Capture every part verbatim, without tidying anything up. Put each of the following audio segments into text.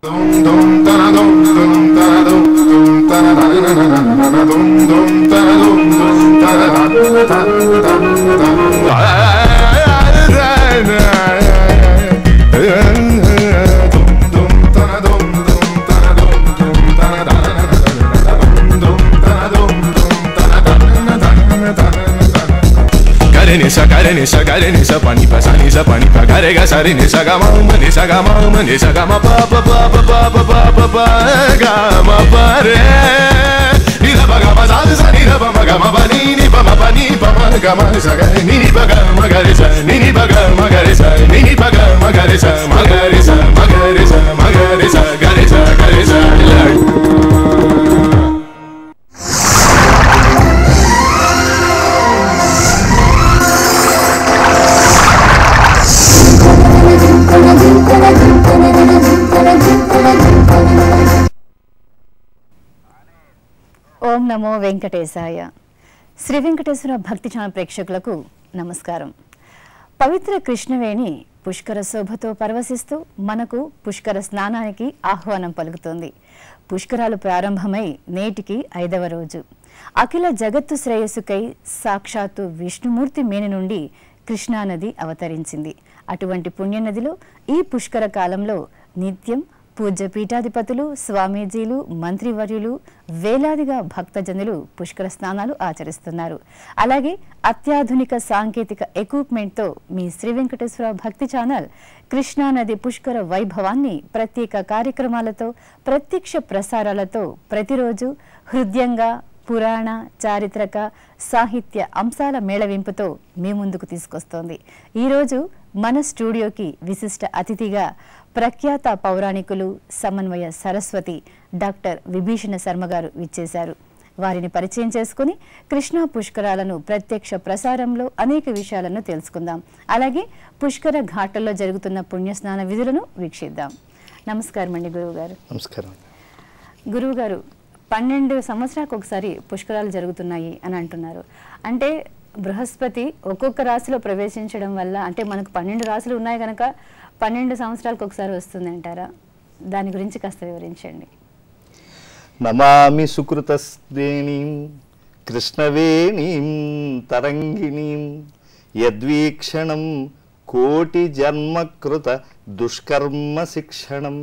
Nisa gare nisa gare nisa pani pa sa nisa pani pa gare ga sa re nisa ga ma ma nisa ga ma ma nisa ga ma pa pa pa pa pa pa pa pa pa ga ma pa re ni da ba ga ma sa sa ni da ba ma ga ma pa ni ni pa ma pa ni pa ma ga ma sa ga ni ni pa ga ma ga re sa ni ni pa ga ma ga re sa ni ni pa ga ma ga re sa ma ga re sa ma ga re sa ma ga re sa ga re sa ga re sa ఓం నమో వెంకటేశాయ. శ్రీ వెంకటేశ్వర భక్తి channel ప్రేక్షకులకు నమస్కారం. పవిత్ర కృష్ణవేణి పుష్కర శోభతో పరవశిస్తూ మనకు పుష్కర స్నానానికి ఆహ్వానం పలుకుతోంది. పుష్కరాలు ప్రారంభమై నేటికి ఐదవ రోజు. అఖిల జగత్తు శ్రేయస్సుకై సాక్షాత్తు విష్ణుమూర్తి మేని నుండి కృష్ణానది అవతరించింది. అటువంటి పుణ్యనదిలో ఈ పుష్కర కాలంలో నిత్యం పూజ్య పీఠాధిపతులు, స్వామీజీలు, మంత్రివర్యులు, వేలాదిగా భక్తజనులు పుష్కర స్నానాలు ఆచరిస్తున్నారు. అలాగే అత్యాధునిక సాంకేతిక ఎక్విప్మెంట్తో మీ శ్రీ వెంకటేశ్వర భక్తి ఛానల్ కృష్ణానది పుష్కర వైభవాన్ని ప్రత్యేక కార్యక్రమాలతో, ప్రత్యక్ష ప్రసారాలతో ప్రతిరోజు హృదయంగా పురాణ, చారిత్రక, సాహిత్య అంశాల మేళవింపుతో మీ ముందుకు తీసుకొస్తోంది. ఈరోజు మన స్టూడియోకి విశిష్ట అతిథిగా ప్రఖ్యాత పౌరాణికులు, సమన్వయ సరస్వతి డాక్టర్ విభీషణ శర్మ గారు విచ్చేశారు. వారిని పరిచయం చేసుకుని కృష్ణా పుష్కరాలను ప్రత్యక్ష ప్రసారంలో అనేక విషయాలను తెలుసుకుందాం. అలాగే పుష్కర ఘాట్లలో జరుగుతున్న పుణ్యస్నాన విధులను వీక్షిద్దాం. నమస్కారం అండి గురువు గారు. నమస్కారం గురువు గారు. పన్నెండు సంవత్సరాలకు ఒకసారి పుష్కరాలు జరుగుతున్నాయి అని అంటున్నారు. అంటే బృహస్పతి ఒక్కొక్క రాశిలో ప్రవేశించడం వల్ల, అంటే మనకు పన్నెండు రాశులు ఉన్నాయి కనుక పన్నెండు సంవత్సరాలకు ఒకసారి వస్తుంది అంటారా? దాని గురించి కాస్త వివరించండి. నమామి సుకృతశ్రేణీం కృష్ణవేణీం తరంగిణీం యద్వీక్షణం కోటి జన్మకృత దుష్కర్మ శిక్షణం.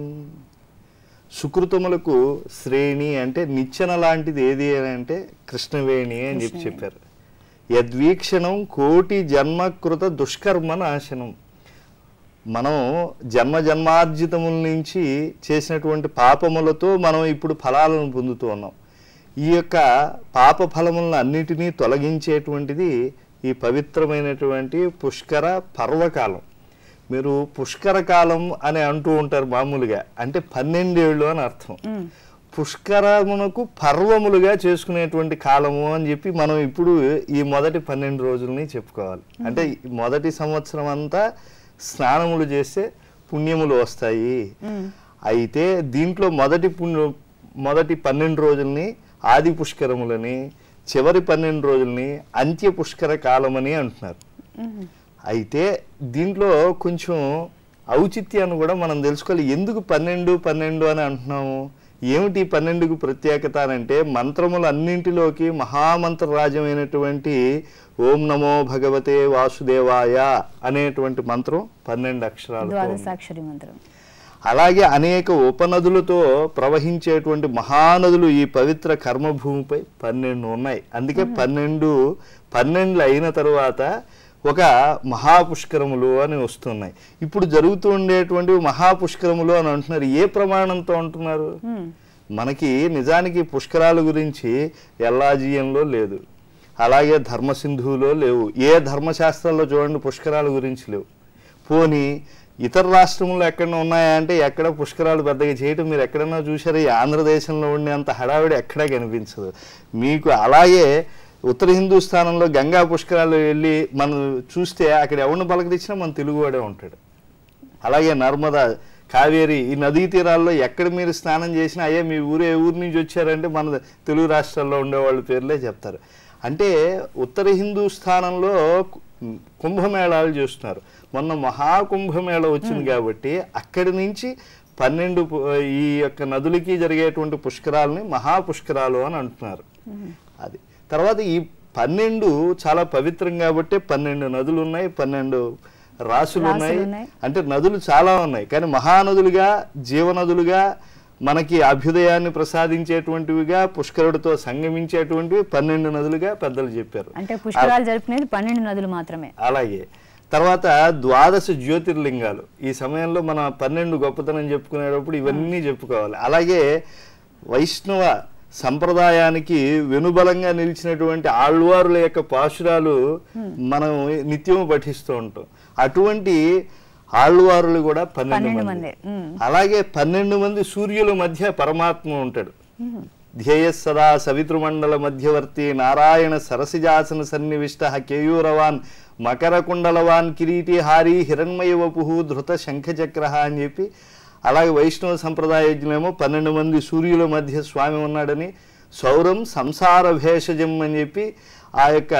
సుకృతములకు శ్రేణి అంటే నిచ్చెన లాంటిది ఏది అని అంటే కృష్ణవేణి అని చెప్పి చెప్పారు. యద్వీక్షణం కోటి జన్మకృత దుష్కర్మ నాశనం. మనం జన్మ జన్మార్జితముల నుంచి చేసినటువంటి పాపములతో మనం ఇప్పుడు ఫలాలను పొందుతూ ఉన్నాం. ఈ యొక్క పాప ఫలములను అన్నిటినీ తొలగించేటువంటిది ఈ పవిత్రమైనటువంటి పుష్కర పర్వకాలం. మీరు పుష్కర కాలం అని అంటూ ఉంటారు మామూలుగా, అంటే పన్నెండేళ్ళు అని అర్థం. పుష్కరమునకు పర్వములుగా చేసుకునేటువంటి కాలము అని చెప్పి మనం ఇప్పుడు ఈ మొదటి పన్నెండు రోజులని చెప్పుకోవాలి. అంటే మొదటి సంవత్సరం అంతా స్నానములు చేస్తే పుణ్యములు వస్తాయి. అయితే దీంట్లో మొదటి పుణ్య మొదటి పన్నెండు రోజుల్ని ఆది పుష్కరములని, చివరి పన్నెండు రోజుల్ని అంత్య పుష్కర కాలమని అంటున్నారు. అయితే దీంట్లో కొంచెం ఔచిత్యాన్ని కూడా మనం తెలుసుకోవాలి. ఎందుకు పన్నెండు పన్నెండు అని అంటున్నాము, ఏమిటి పన్నెండుకు ప్రత్యేకత అని అంటే, మంత్రములు అన్నింటిలోకి మహామంత్రరాజ్యమైనటువంటి ఓం నమో భగవతే వాసుదేవాయ అనేటువంటి మంత్రం పన్నెండు అక్షరాలు. అలాగే అనేక ఉపనదులతో ప్రవహించేటువంటి మహానదులు ఈ పవిత్ర కర్మభూమిపై పన్నెండు ఉన్నాయి. అందుకే పన్నెండు పన్నెండులు అయిన తరువాత ఒక మహాపుష్కరములు అని వస్తున్నాయి. ఇప్పుడు జరుగుతూ ఉండేటువంటి మహాపుష్కరములు అని అంటున్నారు. ఏ ప్రమాణంతో అంటున్నారు? మనకి నిజానికి పుష్కరాల గురించి ఎల్లాజీయంలో లేదు, అలాగే ధర్మసింధువులో లేవు, ఏ ధర్మశాస్త్రాల్లో చూడండి పుష్కరాల గురించి లేవు. పోనీ ఇతర రాష్ట్రంలో ఎక్కడన్నా ఉన్నాయా అంటే ఎక్కడ పుష్కరాలు పెద్దగా చేయటం మీరు ఎక్కడన్నా చూసారు? ఈ ఆంధ్రదేశంలో ఉండేంత హడావిడి ఎక్కడా కనిపించదు మీకు. అలాగే ఉత్తర హిందూస్థానంలో గంగా పుష్కరాలు వెళ్ళి మనం చూస్తే అక్కడ ఎవరిని పలకరించినా మన తెలుగువాడే ఉంటాడు. అలాగే నర్మదా, కావేరి ఈ నదీ తీరాల్లో ఎక్కడ మీరు స్నానం చేసినా అయ్యే మీ ఊరు ఏ ఊరి నుంచి వచ్చారంటే మన తెలుగు రాష్ట్రాల్లో ఉండేవాళ్ళ పేర్లే చెప్తారు. అంటే ఉత్తర హిందూస్థానంలో కుంభమేళాలు చేస్తున్నారు. మొన్న మహాకుంభమేళ వచ్చింది కాబట్టి అక్కడి నుంచి పన్నెండు ఈ యొక్క నదులకి జరిగేటువంటి పుష్కరాలని మహాపుష్కరాలు అని అంటున్నారు. అది తర్వాత ఈ పన్నెండు చాలా పవిత్రం కాబట్టి పన్నెండు నదులు ఉన్నాయి, పన్నెండు రాసులు ఉన్నాయి. అంటే నదులు చాలా ఉన్నాయి, కానీ మహానదులుగా జీవనదులుగా మనకి అభ్యుదయాన్ని ప్రసాదించేటువంటివిగా పుష్కరుడితో సంగమించేటువంటివి పన్నెండు నదులుగా పెద్దలు చెప్పారు. అంటే పుష్కరాలు జరుపుకునేది పన్నెండు నదులు మాత్రమే. అలాగే తర్వాత ద్వాదశ జ్యోతిర్లింగాలు. ఈ సమయంలో మన పన్నెండు గొప్పతనం చెప్పుకునేటప్పుడు ఇవన్నీ చెప్పుకోవాలి. అలాగే వైష్ణవ సంప్రదాయానికి వెనుబలంగా నిలిచినటువంటి ఆళ్వారుల యొక్క పాశురాలు మనం నిత్యము పఠిస్తూ ఉంటాం. అటువంటి ఆళ్వారులు కూడా పన్నెండు మంది. అలాగే పన్నెండు మంది సూర్యుల మధ్య పరమాత్మ ఉంటాడు. ధ్యేయ సదా సవితృమండల మధ్యవర్తి నారాయణ సరసిజాసన సన్నివిష్ట కేయూరవాన్ మకర కుండలవాన్ కిరీటి హారి హిరణ్మయ వపుహు ధృత శంఖచక్ర అని చెప్పి, అలాగే వైష్ణవ సంప్రదాయజ్ఞులేమో పన్నెండు మంది సూర్యుల మధ్య స్వామి ఉన్నాడని, సౌరం సంసార భేషజం అని చెప్పి ఆ యొక్క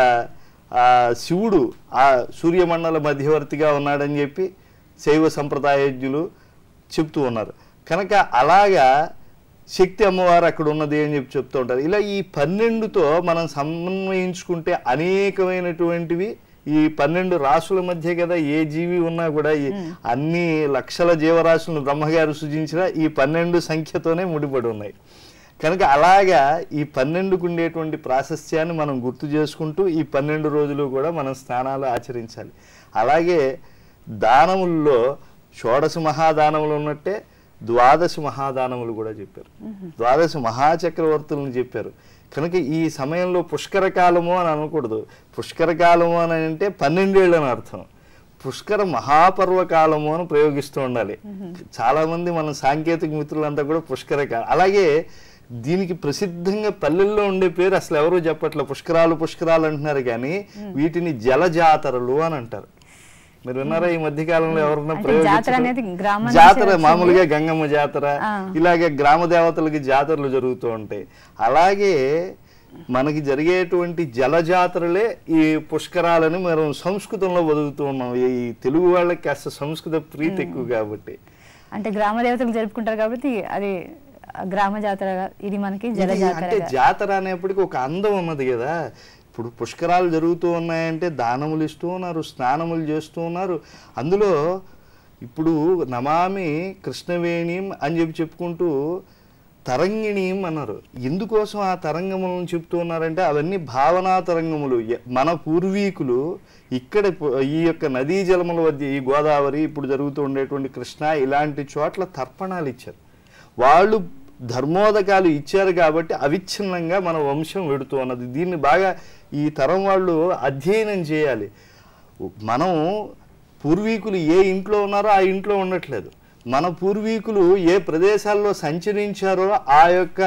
శివుడు ఆ సూర్యమండల మధ్యవర్తిగా ఉన్నాడని చెప్పి శైవ సంప్రదాయజ్ఞులు చెప్తూ ఉన్నారు. కనుక అలాగా శక్తి అమ్మవారు అక్కడ ఉన్నది అని చెప్పి చెప్తూ ఉంటారు. ఇలా ఈ పన్నెండుతో మనం సమన్వయించుకుంటే అనేకమైనటువంటివి ఈ పన్నెండు రాసుల మధ్య కదా ఏ జీవి ఉన్నా కూడా ఈ అన్ని లక్షల జీవరాశులను బ్రహ్మగారు సృజించిన ఈ పన్నెండు సంఖ్యతోనే ముడిపడి ఉన్నాయి. కనుక అలాగా ఈ పన్నెండుకు ఉండేటువంటి ప్రాశస్త్యాన్ని మనం గుర్తు చేసుకుంటూ ఈ పన్నెండు రోజులు కూడా మనం స్నానాలు ఆచరించాలి. అలాగే దానముల్లో షోడశ మహాదానములు ఉన్నట్టే ద్వాదశ మహాదానములు కూడా చెప్పారు. ద్వాదశ మహాచక్రవర్తులను చెప్పారు. కనుక ఈ సమయంలో పుష్కర కాలము అని అనకూడదు. పుష్కర కాలము అని అంటే పన్నెండేళ్ళు అని అర్థం. పుష్కర మహాపర్వకాలము అని ప్రయోగిస్తూ ఉండాలి. చాలా మంది మన సాంకేతిక మిత్రులంతా కూడా పుష్కర కాలం. అలాగే దీనికి ప్రసిద్ధంగా పల్లెల్లో ఉండే పేరు అసలు ఎవరు చెప్పట్లే. పుష్కరాలు పుష్కరాలు అంటున్నారు, కానీ వీటిని జల జాతరలు అని అంటారు. మీరు విన్నారా ఈ మధ్య కాలంలో ఎవరన్నా ప్రయోగించారు? జాతర మామూలుగా గంగమ్మ జాతర, ఇలాగే గ్రామ దేవతలకి జాతరలు జరుగుతూ ఉంటాయి. అలాగే మనకి జరిగేటువంటి జల జాతరలే ఈ పుష్కరాలని మనం సంస్కృతంలో బతుకుతూ ఉన్నాం. ఈ తెలుగు వాళ్ళకి కాస్త సంస్కృత ప్రీతి ఎక్కువ కాబట్టి, అంటే గ్రామ దేవతలు జరుపుకుంటారు కాబట్టి అది గ్రామ జాతర, ఇది మనకి జల జాతర. అంటే జాతర అనేప్పటికీ ఒక అందం ఉన్నది కదా. ఇప్పుడు పుష్కరాలు జరుగుతూ ఉన్నాయంటే దానములు ఇస్తూ ఉన్నారు, స్నానములు చేస్తూ ఉన్నారు. అందులో ఇప్పుడు నమామి కృష్ణవేణీం అని చెప్పి చెప్పుకుంటూ తరంగిణీం అన్నారు. ఎందుకోసం ఆ తరంగములను చెప్తూ ఉన్నారంటే అవన్నీ భావనా తరంగములు. మన పూర్వీకులు ఇక్కడ ఈ యొక్క నదీ జలముల వద్ద ఈ గోదావరి ఇప్పుడు జరుగుతూ ఉండేటువంటి కృష్ణ ఇలాంటి చోట్ల తర్పణాలు ఇచ్చారు. వాళ్ళు ధర్మోదకాలు ఇచ్చారు కాబట్టి అవిచ్ఛిన్నంగా మన వంశం వెడుతూ ఉన్నది. దీన్ని బాగా ఈ తరం వాళ్ళు అధ్యయనం చేయాలి. మనం పూర్వీకులు ఏ ఇంట్లో ఉన్నారో ఆ ఇంట్లో ఉండట్లేదు. మన పూర్వీకులు ఏ ప్రదేశాల్లో సంచరించారో ఆ యొక్క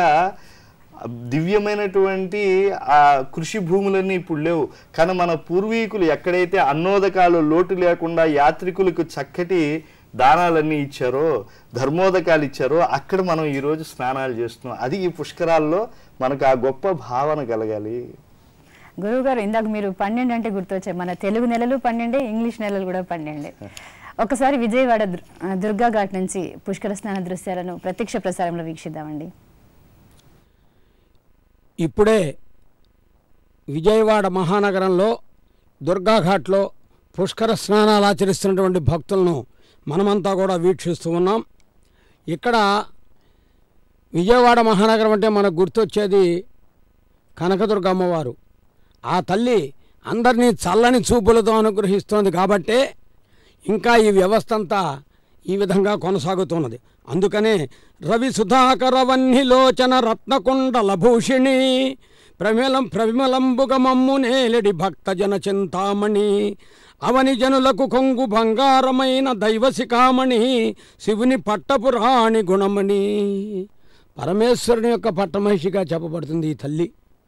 దివ్యమైనటువంటి ఆ కృషి భూములన్నీ ఇప్పుడు లేవు. కానీ మన పూర్వీకులు ఎక్కడైతే అన్నోదకాలు లోటు లేకుండా యాత్రికులకు చక్కటి దానాలన్నీ ఇచ్చారో, ధర్మోదకాలు ఇచ్చారో అక్కడ మనం ఈరోజు స్నానాలు చేస్తున్నాం. అది ఈ పుష్కరాల్లో మనకు ఆ గొప్ప భావన కలగాలి. గురువుగారు, ఇందాక మీరు పన్నెండు అంటే గుర్తొచ్చాయి. మన తెలుగు నెలలు పన్నెండే, ఇంగ్లీష్ నెలలు కూడా పన్నెండే. ఒకసారి విజయవాడ దుర్గా ఘాట్ నుంచి పుష్కర స్నాన దృశ్యాలను ప్రత్యక్ష ప్రసారంలో వీక్షిద్దామండి. ఇప్పుడే విజయవాడ మహానగరంలో దుర్గాఘాట్లో పుష్కర స్నానాలు ఆచరిస్తున్నటువంటి భక్తులను మనమంతా కూడా వీక్షిస్తూ ఉన్నాం. ఇక్కడ విజయవాడ మహానగరం అంటే మనకు గుర్తొచ్చేది కనకదుర్గ అమ్మవారు. ఆ తల్లి అందరినీ చల్లని చూపులతో అనుగ్రహిస్తోంది కాబట్టే ఇంకా ఈ వ్యవస్థ అంతా ఈ విధంగా కొనసాగుతున్నది. అందుకనే రవి సుధాకర వన్నిలోచన రత్నకుండల భూషిణి ప్రమిలం ప్రవిమలంబుగమమ్ము నేలెడి భక్తజన చింతామణి అవని జనులకు కొంగు బంగారమైన దైవశిఖామణి శివుని పట్టపురాణి గుణమణి. పరమేశ్వరుని యొక్క పట్టమహిషిగా చెప్పబడుతుంది ఈ తల్లి.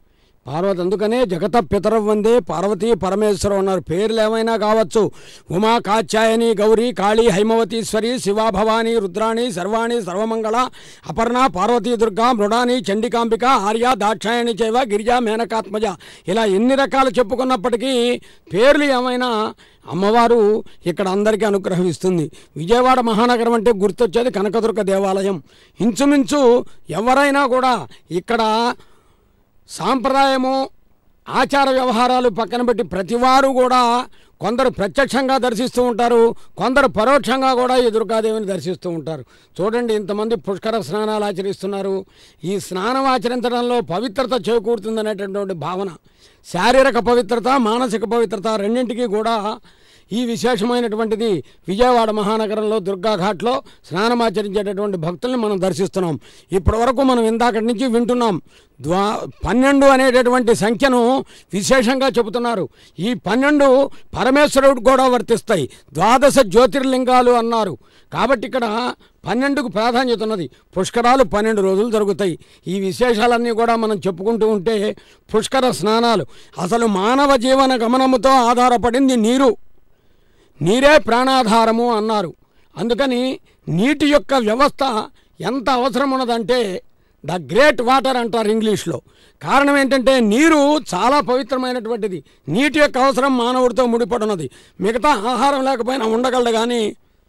పార్వతి. అందుకనే జగత పితరం వందే పార్వతీ పరమేశ్వరం అన్నారు. పేర్లు ఏమైనా కావచ్చు, ఉమా, కాత్యాయని, గౌరీ, కాళీ, హైమవతీశ్వరి, శివ, భవానీ, రుద్రాణి, సర్వాణి, సర్వమంగళ, అపర్ణ, పార్వతీ, దుర్గా, మృడాని, చండికాంబిక, ఆర్య, దాక్షాయణి చైవ, గిరిజ, మేనకాత్మజ, ఇలా ఎన్ని రకాలు చెప్పుకున్నప్పటికీ పేర్లు ఏమైనా అమ్మవారు ఇక్కడ అందరికీ అనుగ్రహం ఇస్తుంది. విజయవాడ మహానగరం అంటే గుర్తొచ్చేది కనకదుర్గ దేవాలయం. ఇంచుమించు ఎవరైనా కూడా ఇక్కడ సాంప్రదాయము, ఆచార వ్యవహారాలు పక్కన పెట్టి ప్రతివారు కూడా కొందరు ప్రత్యక్షంగా దర్శిస్తూ ఉంటారు, కొందరు పరోక్షంగా కూడా ఈ దుర్గాదేవిని దర్శిస్తూ ఉంటారు. చూడండి, ఇంతమంది పుష్కర స్నానాలు ఆచరిస్తున్నారు. ఈ స్నానం ఆచరించడంలో పవిత్రత చేకూరుతుందనేటటువంటి భావన, శారీరక పవిత్రత, మానసిక పవిత్రత రెండింటికి కూడా ఈ విశేషమైనటువంటిది విజయవాడ మహానగరంలో దుర్గాఘాట్లో స్నానమాచరించేటటువంటి భక్తుల్ని మనం దర్శిస్తున్నాం. ఇప్పటి వరకు మనం ఇందాకటి నుంచి వింటున్నాం. ద్వా పన్నెండు అనేటటువంటి సంఖ్యను విశేషంగా చెబుతున్నారు. ఈ పన్నెండు పరమేశ్వరుడికి కూడా వర్తిస్తాయి. ద్వాదశ జ్యోతిర్లింగాలు అన్నారు. కాబట్టి ఇక్కడ పన్నెండుకు ప్రాధాన్యత ఉన్నది. పుష్కరాలు పన్నెండు రోజులు జరుగుతాయి. ఈ విశేషాలన్నీ కూడా మనం చెప్పుకుంటూ ఉంటే పుష్కర స్నానాలు అసలు మానవ జీవన గమనముతో ఆధారపడింది నీరు. నీరే ప్రాణాధారము అన్నారు. అందుకని నీటి యొక్క వ్యవస్థ ఎంత అవసరం ఉన్నదంటే ద గ్రేట్ వాటర్ అంటారు ఇంగ్లీష్లో. కారణం ఏంటంటే నీరు చాలా పవిత్రమైనటువంటిది. నీటి యొక్క అవసరం మానవుడితో ముడిపడినది. మిగతా ఆహారం లేకపోయినా ఉండగలడు, కానీ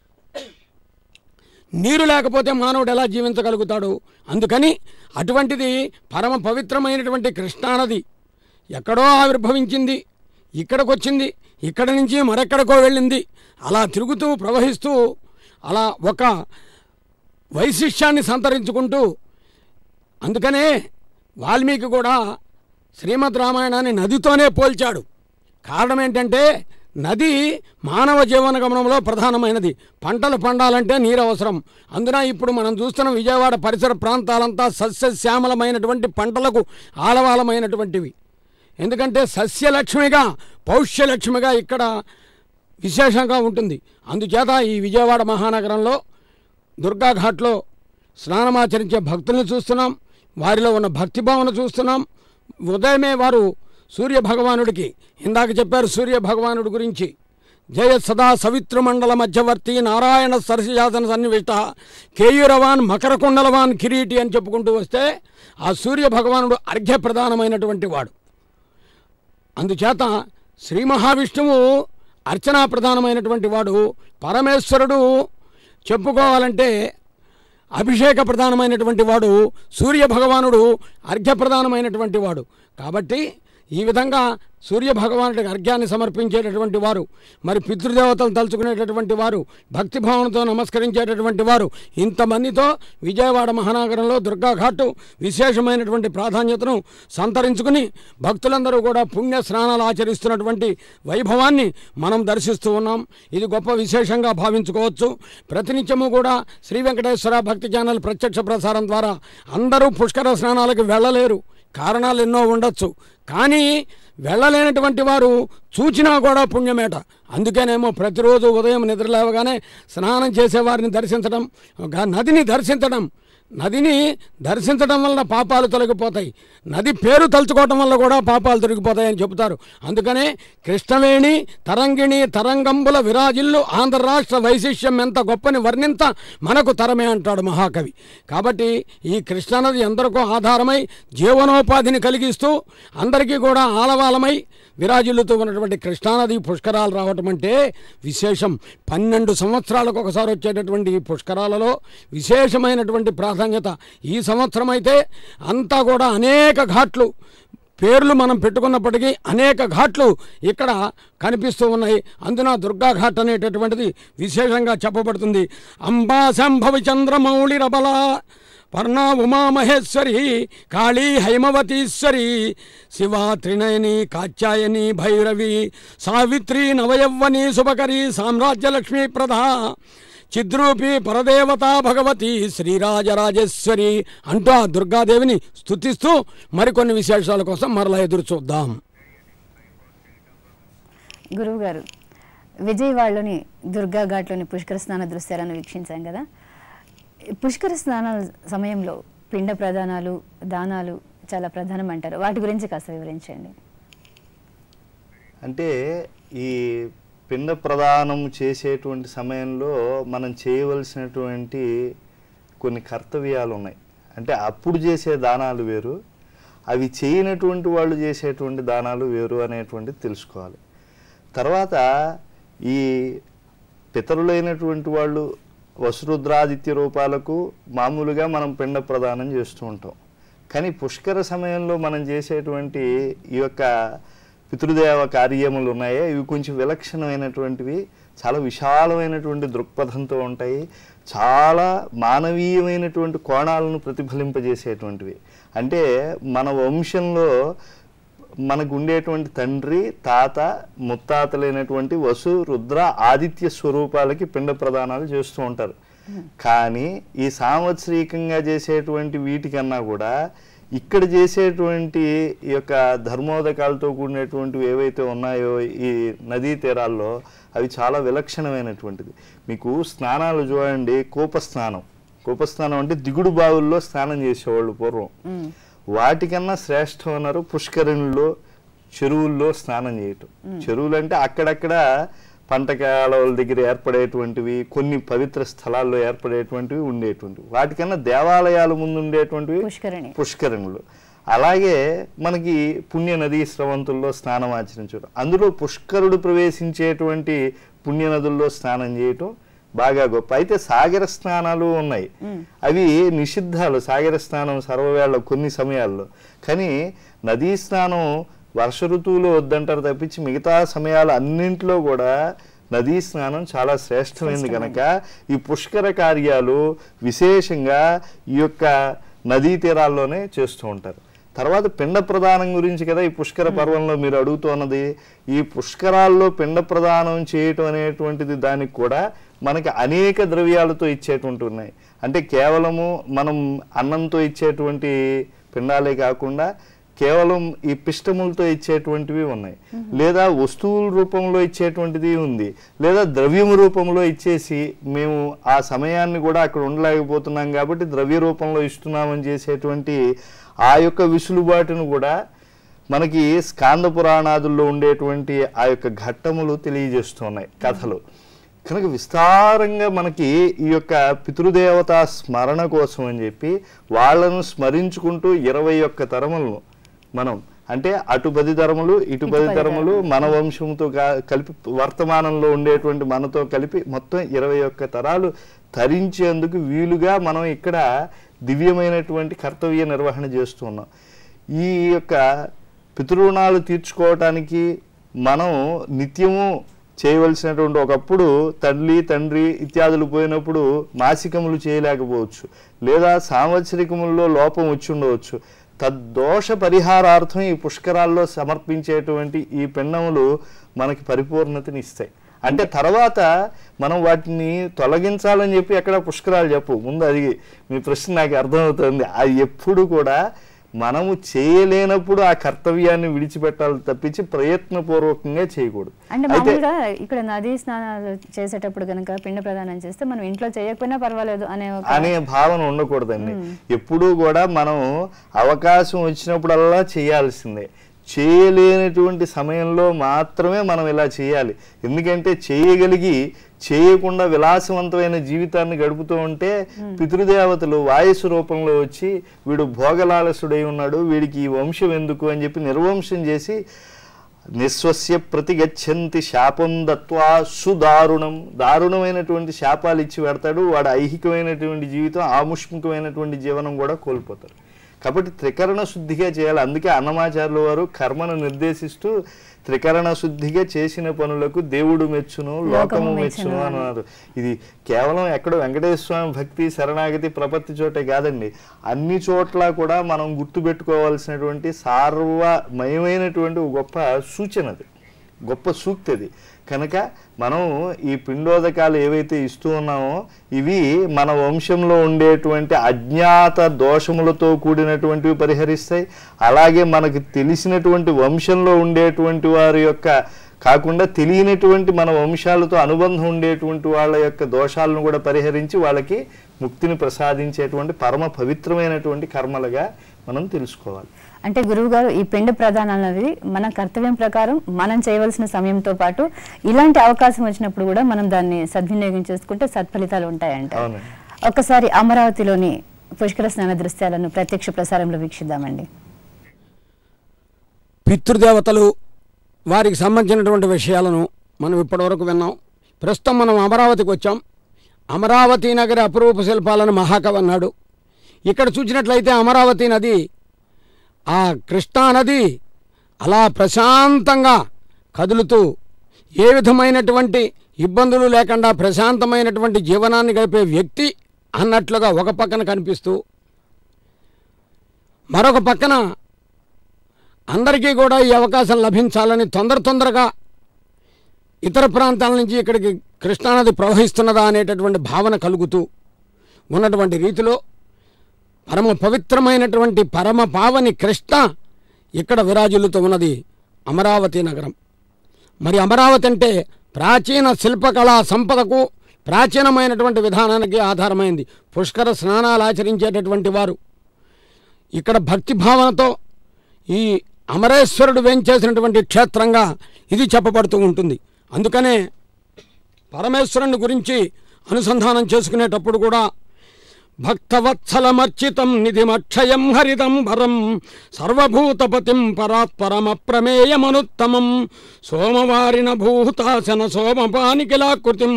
నీరు లేకపోతే మానవుడు ఎలా జీవించగలుగుతాడు? అందుకని అటువంటిది పరమ పవిత్రమైనటువంటి కృష్ణానది ఎక్కడో ఆవిర్భవించింది, ఇక్కడికి వచ్చింది, ఇక్కడి నుంచి మరెక్కడికో వెళ్ళింది, అలా తిరుగుతూ ప్రవహిస్తూ అలా ఒక వైశిష్యాన్ని సంతరించుకుంటూ. అందుకనే వాల్మీకి కూడా శ్రీమద్ రామాయణాన్ని నదితోనే పోల్చాడు. కారణం ఏంటంటే నది మానవ జీవన గమనంలో ప్రధానమైనది. పంటలు పండాలంటే నీరు అవసరం. అందున ఇప్పుడు మనం చూస్తున్న విజయవాడ పరిసర ప్రాంతాలంతా సస్యశ్యామలమైనటువంటి పంటలకు ఆలవాలమైనటువంటివి. ఎందుకంటే సస్యలక్ష్మిగా, పౌష్యలక్ష్మిగా ఇక్కడ విశేషంగా ఉంటుంది. అందుచేత ఈ విజయవాడ మహానగరంలో దుర్గాఘాట్లో స్నానమాచరించే భక్తుల్ని చూస్తున్నాం. వారిలో ఉన్న భక్తిభావన చూస్తున్నాం. ఉదయమే వారు సూర్య భగవానుడికి, ఇందాక చెప్పారు సూర్య భగవానుడి గురించి, జయ సదా సవిత్రమండల మధ్యవర్తి నారాయణ సరసిజాసన సన్నివిష్ట కేయూరవాన్ మకరకుండలవాన్ కిరీటి అని చెప్పుకుంటూ వస్తే ఆ సూర్య భగవానుడు అర్ఘ్య ప్రధానమైనటువంటి వాడు. అందుచేత శ్రీ మహావిష్ణువు అర్చనా ప్రధానమైనటువంటి వాడు. పరమేశ్వరుడు చెప్పుకోవాలంటే అభిషేక ప్రధానమైనటువంటి వాడు. సూర్య భగవానుడు అర్ఘ్య ప్రధానమైనటువంటి వాడు. కాబట్టి ఈ విధంగా సూర్య భగవానుడికి అర్ఘ్యాన్ని సమర్పించేటటువంటి వారు, మరి పితృదేవతలు తలుచుకునేటటువంటి వారు, భక్తిభావనతో నమస్కరించేటటువంటి వారు, ఇంతమందితో విజయవాడ మహానగరంలో దుర్గాఘాటు విశేషమైనటువంటి ప్రాధాన్యతను సంతరించుకుని భక్తులందరూ కూడా పుణ్య స్నానాలు ఆచరిస్తున్నటువంటి వైభవాన్ని మనం దర్శిస్తూ ఉన్నాం. ఇది గొప్ప విశేషంగా భావించుకోవచ్చు. ప్రతినిత్యము కూడా శ్రీ వెంకటేశ్వర భక్తి ఛానల్ ప్రత్యక్ష ప్రసారం ద్వారా అందరూ పుష్కర స్నానాలకు వెళ్ళలేరు. కారణాలు ఎన్నో ఉండొచ్చు, కానీ వెళ్ళలేనటువంటి వారు చూచినా కూడా పుణ్యమేట. అందుకేనేమో ప్రతిరోజు ఉదయం నిద్రలేవగానే స్నానం చేసేవారిని దర్శించడం, నదిని దర్శించడం, నదిని దర్శించడం వల్ల పాపాలు తొలగిపోతాయి. నది పేరు తలుచుకోవటం వల్ల కూడా పాపాలు తొలగిపోతాయని చెబుతారు. అందుకనే కృష్ణవేణి తరంగిణి తరంగంబుల విరాజిల్లు ఆంధ్ర రాష్ట్ర వైశిష్యం ఎంత గొప్పని వర్ణింత మనకు తరమే అంటాడు మహాకవి. కాబట్టి ఈ కృష్ణానది ఎందరికో ఆధారమై జీవనోపాధిని కలిగిస్తూ అందరికీ కూడా ఆలవాలమై విరాజిల్లుతూ ఉన్నటువంటి కృష్ణానది పుష్కరాలు రావటం అంటే విశేషం. పన్నెండు సంవత్సరాలకు ఒకసారి వచ్చేటటువంటి ఈ పుష్కరాలలో విశేషమైనటువంటి ప్రాధాన్యత. ఈ సంవత్సరం అయితే అంతా కూడా అనేక ఘాట్లు, పేర్లు మనం పెట్టుకున్నప్పటికీ అనేక ఘాట్లు ఇక్కడ కనిపిస్తూ ఉన్నాయి. అందున దుర్గాఘాట్ అనేటటువంటిది విశేషంగా చెప్పబడుతుంది. అంబా సంభవి చంద్రమౌళి రబల పర్ణ ఉమామహేశ్వరి కాళీ హైమవతీశ్వరి శివా త్రినయని కాత్యాయని భైరవి సావిత్రి నవయవ్వని శుభకరి సామ్రాజ్యలక్ష్మీ ప్రధా చిద్రూపి పరదేవతా భగవతి శ్రీరాజరాజేశ్వరి అంటూ ఆ దుర్గాదేవిని స్తుతిస్తూ మరికొన్ని విశేషాల కోసం మరలా ఎదురు చూద్దాం. గురువుగారు, విజయవాడలోని దుర్గా ఘాట్లోని పుష్కర స్నాన దృశ్యాలను వీక్షించాం కదా. పుష్కర స్నానాల సమయంలో పిండ ప్రదానాలు, దానాలు చాలా ప్రధానం అంటారు. వాటి గురించి కాస్త వివరించండి. అంటే ఈ పిండ ప్రదానం చేసేటువంటి సమయంలో మనం చేయవలసినటువంటి కొన్ని కర్తవ్యాలు ఉన్నాయి. అంటే అప్పుడు చేసే దానాలు వేరు, అవి చేయనటువంటి వాళ్ళు చేసేటువంటి దానాలు వేరు అనేటువంటిది తెలుసుకోవాలి. తర్వాత ఈ పితరులైనటువంటి వాళ్ళు వసురుద్రాదిత్య రూపాలకు మామూలుగా మనం పిండ ప్రదానం చేస్తూ ఉంటాం. కానీ పుష్కర సమయంలో మనం చేసేటువంటి ఈ యొక్క పితృదేవ కార్యములు ఉన్నాయే, ఇవి కొంచెం విలక్షణమైనటువంటివి, చాలా విశాలమైనటువంటి దృక్పథంతో ఉంటాయి, చాలా మానవీయమైనటువంటి కోణాలను ప్రతిఫలింపజేసేటువంటివి. అంటే మన వంశంలో మనకు ఉండేటువంటి తండ్రి, తాత, ముత్తాతలైనటువంటి వసు, రుద్ర, ఆదిత్య స్వరూపాలకి పిండ ప్రదానాలు చేస్తూ ఉంటారు. కానీ ఈ సాంవత్సరికంగా చేసేటువంటి వీటికన్నా కూడా ఇక్కడ చేసేటువంటి ఈ యొక్క ధర్మోదకాలతో కూడినటువంటివి ఏవైతే ఉన్నాయో ఈ నదీ తీరాల్లో, అవి చాలా విలక్షణమైనటువంటిది. మీకు స్నానాలు చూడండి, కూపస్నానం. కూపస్నానం అంటే దిగుడు బావుల్లో స్నానం చేసేవాళ్ళు పూర్వం. వాటికన్నా శ్రేష్టం అన్నారు పుష్కరిణుల్లో, చెరువుల్లో స్నానం చేయటం. చెరువులు అంటే అక్కడక్కడ పంట కాలువల దగ్గర ఏర్పడేటువంటివి, కొన్ని పవిత్ర స్థలాల్లో ఏర్పడేటువంటివి ఉండేటువంటివి. వాటికన్నా దేవాలయాల ముందు ఉండేటువంటివి పుష్కరిణులు. అలాగే మనకి పుణ్య నదీ స్రవంతుల్లో స్నానం ఆచరించడం, అందులో పుష్కరుడు ప్రవేశించేటువంటి పుణ్య నదుల్లో స్నానం చేయటం బాగా గొప్ప. అయితే సాగర స్నానాలు ఉన్నాయి, అవి నిషిద్ధాలు. సాగర స్నానం సర్వవేళ కొన్ని సమయాల్లో, కానీ నదీ స్నానం వర్ష ఋతువులో వద్దంటారు తప్పించి మిగతా సమయాలు అన్నింటిలో కూడా నదీ స్నానం చాలా శ్రేష్టమైంది కనుక ఈ పుష్కర కార్యాలు విశేషంగా ఈ యొక్క నదీ తీరాల్లోనే చేస్తూ ఉంటారు. తర్వాత పిండ ప్రదానం గురించి కదా ఈ పుష్కర పర్వంలో మీరు అడుగుతున్నది. ఈ పుష్కరాల్లో పిండ ప్రదానం చేయటం అనేటువంటిది దానికి కూడా మనకి అనేక ద్రవ్యాలతో ఇచ్చేటువంటి ఉన్నాయి. అంటే కేవలము మనం అన్నంతో ఇచ్చేటువంటి పిండాలే కాకుండా కేవలం ఈ పిష్టములతో ఇచ్చేటువంటివి ఉన్నాయి, లేదా వస్తువుల రూపంలో ఇచ్చేటువంటిది ఉంది, లేదా ద్రవ్యము రూపంలో ఇచ్చేసి మేము ఆ సమయాన్ని కూడా అక్కడ ఉండలేకపోతున్నాం కాబట్టి ద్రవ్య రూపంలో ఇస్తున్నామని చేసేటువంటి ఆ యొక్క విసులుబాటును కూడా మనకి స్కాంద పురాణాదుల్లో ఉండేటువంటి ఆ యొక్క ఘట్టములు తెలియజేస్తున్నాయి కథలు. కనుక విస్తారంగా మనకి ఈ యొక్క పితృదేవతా స్మరణ కోసం అని చెప్పి వాళ్ళను స్మరించుకుంటూ ఇరవై ఒక్క తరములను మనం, అంటే అటు పది తరములు ఇటు పది తరములు మన వంశంతో కలిపి వర్తమానంలో ఉండేటువంటి మనతో కలిపి మొత్తం ఇరవై ఒక్క తరాలు తరించేందుకు వీలుగా మనం ఇక్కడ దివ్యమైనటువంటి కర్తవ్య నిర్వహణ చేస్తున్నాం. ఈ యొక్క పితృణాలు తీర్చుకోవటానికి మనం నిత్యము చేయవలసినటువంటి, ఒకప్పుడు తల్లి తండ్రి ఇత్యాదులు పోయినప్పుడు మాసికములు చేయలేకపోవచ్చు, లేదా సాంవత్సరికముల్లో లోపం వచ్చి ఉండవచ్చు. తద్దోష పరిహారార్థం ఈ పుష్కరాల్లో సమర్పించేటువంటి ఈ పిండములు మనకి పరిపూర్ణతని ఇస్తాయి. అంటే తర్వాత మనం వాటిని తొలగించాలని చెప్పి ఎక్కడ పుష్కరాలు చెప్పు. ముందు అది మీ ప్రశ్న నాకు అర్థమవుతుంది. అది ఎప్పుడు కూడా మనము చేయలేనప్పుడు ఆ కర్తవ్యాన్ని విడిచిపెట్టాలి తప్పించి ప్రయత్నపూర్వకంగా చేయకూడదు. అంటే మామూలుగా ఇక్కడ నదీ స్నానాలు చేసేటప్పుడు కనుక పిండ ప్రదానం చేస్తే మనం ఇంట్లో చేయకపోయినా పర్వాలేదు అనే అనే భావన ఉండకూడదండి. ఎప్పుడూ కూడా మనం అవకాశం వచ్చినప్పుడల్లా చేయాల్సిందే. చేయలేనటువంటి సమయంలో మాత్రమే మనం ఇలా చేయాలి. ఎందుకంటే చేయగలిగి చేయకుండా విలాసవంతమైన జీవితాన్ని గడుపుతూ ఉంటే పితృదేవతలు వాయసు రూపంలో వచ్చి వీడు భోగలాలసుడై ఉన్నాడు, వీడికి ఈ వంశం ఎందుకు అని చెప్పి నిర్వంశం చేసి నిస్వస్య ప్రతిగచ్చంతి శాపం దత్వా సుదారుణం, దారుణమైనటువంటి శాపాలు ఇచ్చి పెడతాడు. వాడు ఐహికమైనటువంటి జీవితం, ఆముష్మికమైనటువంటి జీవనం కూడా కోల్పోతారు. కాబట్టి త్రికరణ శుద్ధిగా చేయాలి. అందుకే అన్నమాచార్యుల వారు కర్మను నిర్దేశిస్తూ త్రికరణ శుద్ధిగా చేసిన పనులకు దేవుడు మెచ్చును, లోకము మెచ్చును అన్నారు. ఇది కేవలం ఎక్కడో వెంకటేశ్వర స్వామి భక్తి శరణాగతి ప్రపత్తి చోటే కాదండి, అన్ని చోట్ల కూడా మనం గుర్తుపెట్టుకోవాల్సినటువంటి సార్వమయమైనటువంటి గొప్ప సూచనది, గొప్ప సూక్తి అది. కనుక మనం ఈ పిండోదకాలు ఏవైతే ఇస్తూ ఉన్నామో ఇవి మన వంశంలో ఉండేటువంటి అజ్ఞాత దోషములతో కూడినటువంటివి పరిహరిస్తాయి. అలాగే మనకు తెలిసినటువంటి వంశంలో ఉండేటువంటి వారి యొక్క కాకుండా తెలియనటువంటి మన వంశాలతో అనుబంధం ఉండేటువంటి వాళ్ళ యొక్క దోషాలను కూడా పరిహరించి వాళ్ళకి ముక్తిని ప్రసాదించేటువంటి పరమ పవిత్రమైనటువంటి కర్మలుగా మనం తెలుసుకోవాలి. అంటే గురువు గారు ఈ పిండ ప్రదానాలు అనేది మన కర్తవ్యం ప్రకారం మనం చేయవలసిన సమయంతో పాటు ఇలాంటి అవకాశం వచ్చినప్పుడు కూడా మనం దాన్ని సద్వినియోగం చేసుకుంటే సత్ఫలితాలు ఉంటాయంట. ఒక్కసారి అమరావతిలోని పుష్కర స్నాన దృశ్యాలను ప్రత్యక్ష ప్రసారంలో వీక్షిద్దామండి. పితృదేవతలు వారికి సంబంధించినటువంటి విషయాలను మనం ఇప్పటివరకు విన్నాం. ప్రస్తుతం మనం అమరావతికి వచ్చాం. అమరావతి నగరి అపురూప శిల్పాలను మహాకవి అన్నాడు. ఇక్కడ చూసినట్లయితే అమరావతి నది, ఆ కృష్ణా నది అలా ప్రశాంతంగా కదులుతూ ఏ విధమైనటువంటి ఇబ్బందులు లేకుండా ప్రశాంతమైనటువంటి జీవనాన్ని గడిపే వ్యక్తి అన్నట్లుగా ఒక పక్కన కనిపిస్తూ, మరొక పక్కన అందరికీ కూడా ఈ అవకాశం లభించాలని తొందర తొందరగా ఇతర ప్రాంతాల నుంచి ఇక్కడికి కృష్ణానది ప్రవహిస్తున్నదా అనేటటువంటి భావన కలుగుతూ ఉన్నటువంటి రీతిలో పరమ పవిత్రమైనటువంటి పరమ పావని కృష్ణ ఇక్కడ విరాజిల్లుతూ ఉన్నది అమరావతి నగరం. మరి అమరావతి అంటే ప్రాచీన శిల్పకళా సంపదకు, ప్రాచీనమైనటువంటి విధానానికి ఆధారమైంది. పుష్కర స్నానాలు ఆచరించేటటువంటి వారు ఇక్కడ భక్తి భావనతో ఈ అమరేశ్వరుడు వేంచేసినటువంటి క్షేత్రంగా ఇది చెప్పబడుతూ ఉంటుంది. అందుకనే పరమేశ్వరుని గురించి అనుసంధానం చేసుకునేటప్పుడు కూడా భక్తవత్సలమర్చితం నిధిమక్షయం హరిదంబరం సర్వభూతపతిం పరాత్పరమప్రమేయమనుత్తమం సోమవారిన భూతాసన సోమపానికిలాకృతిం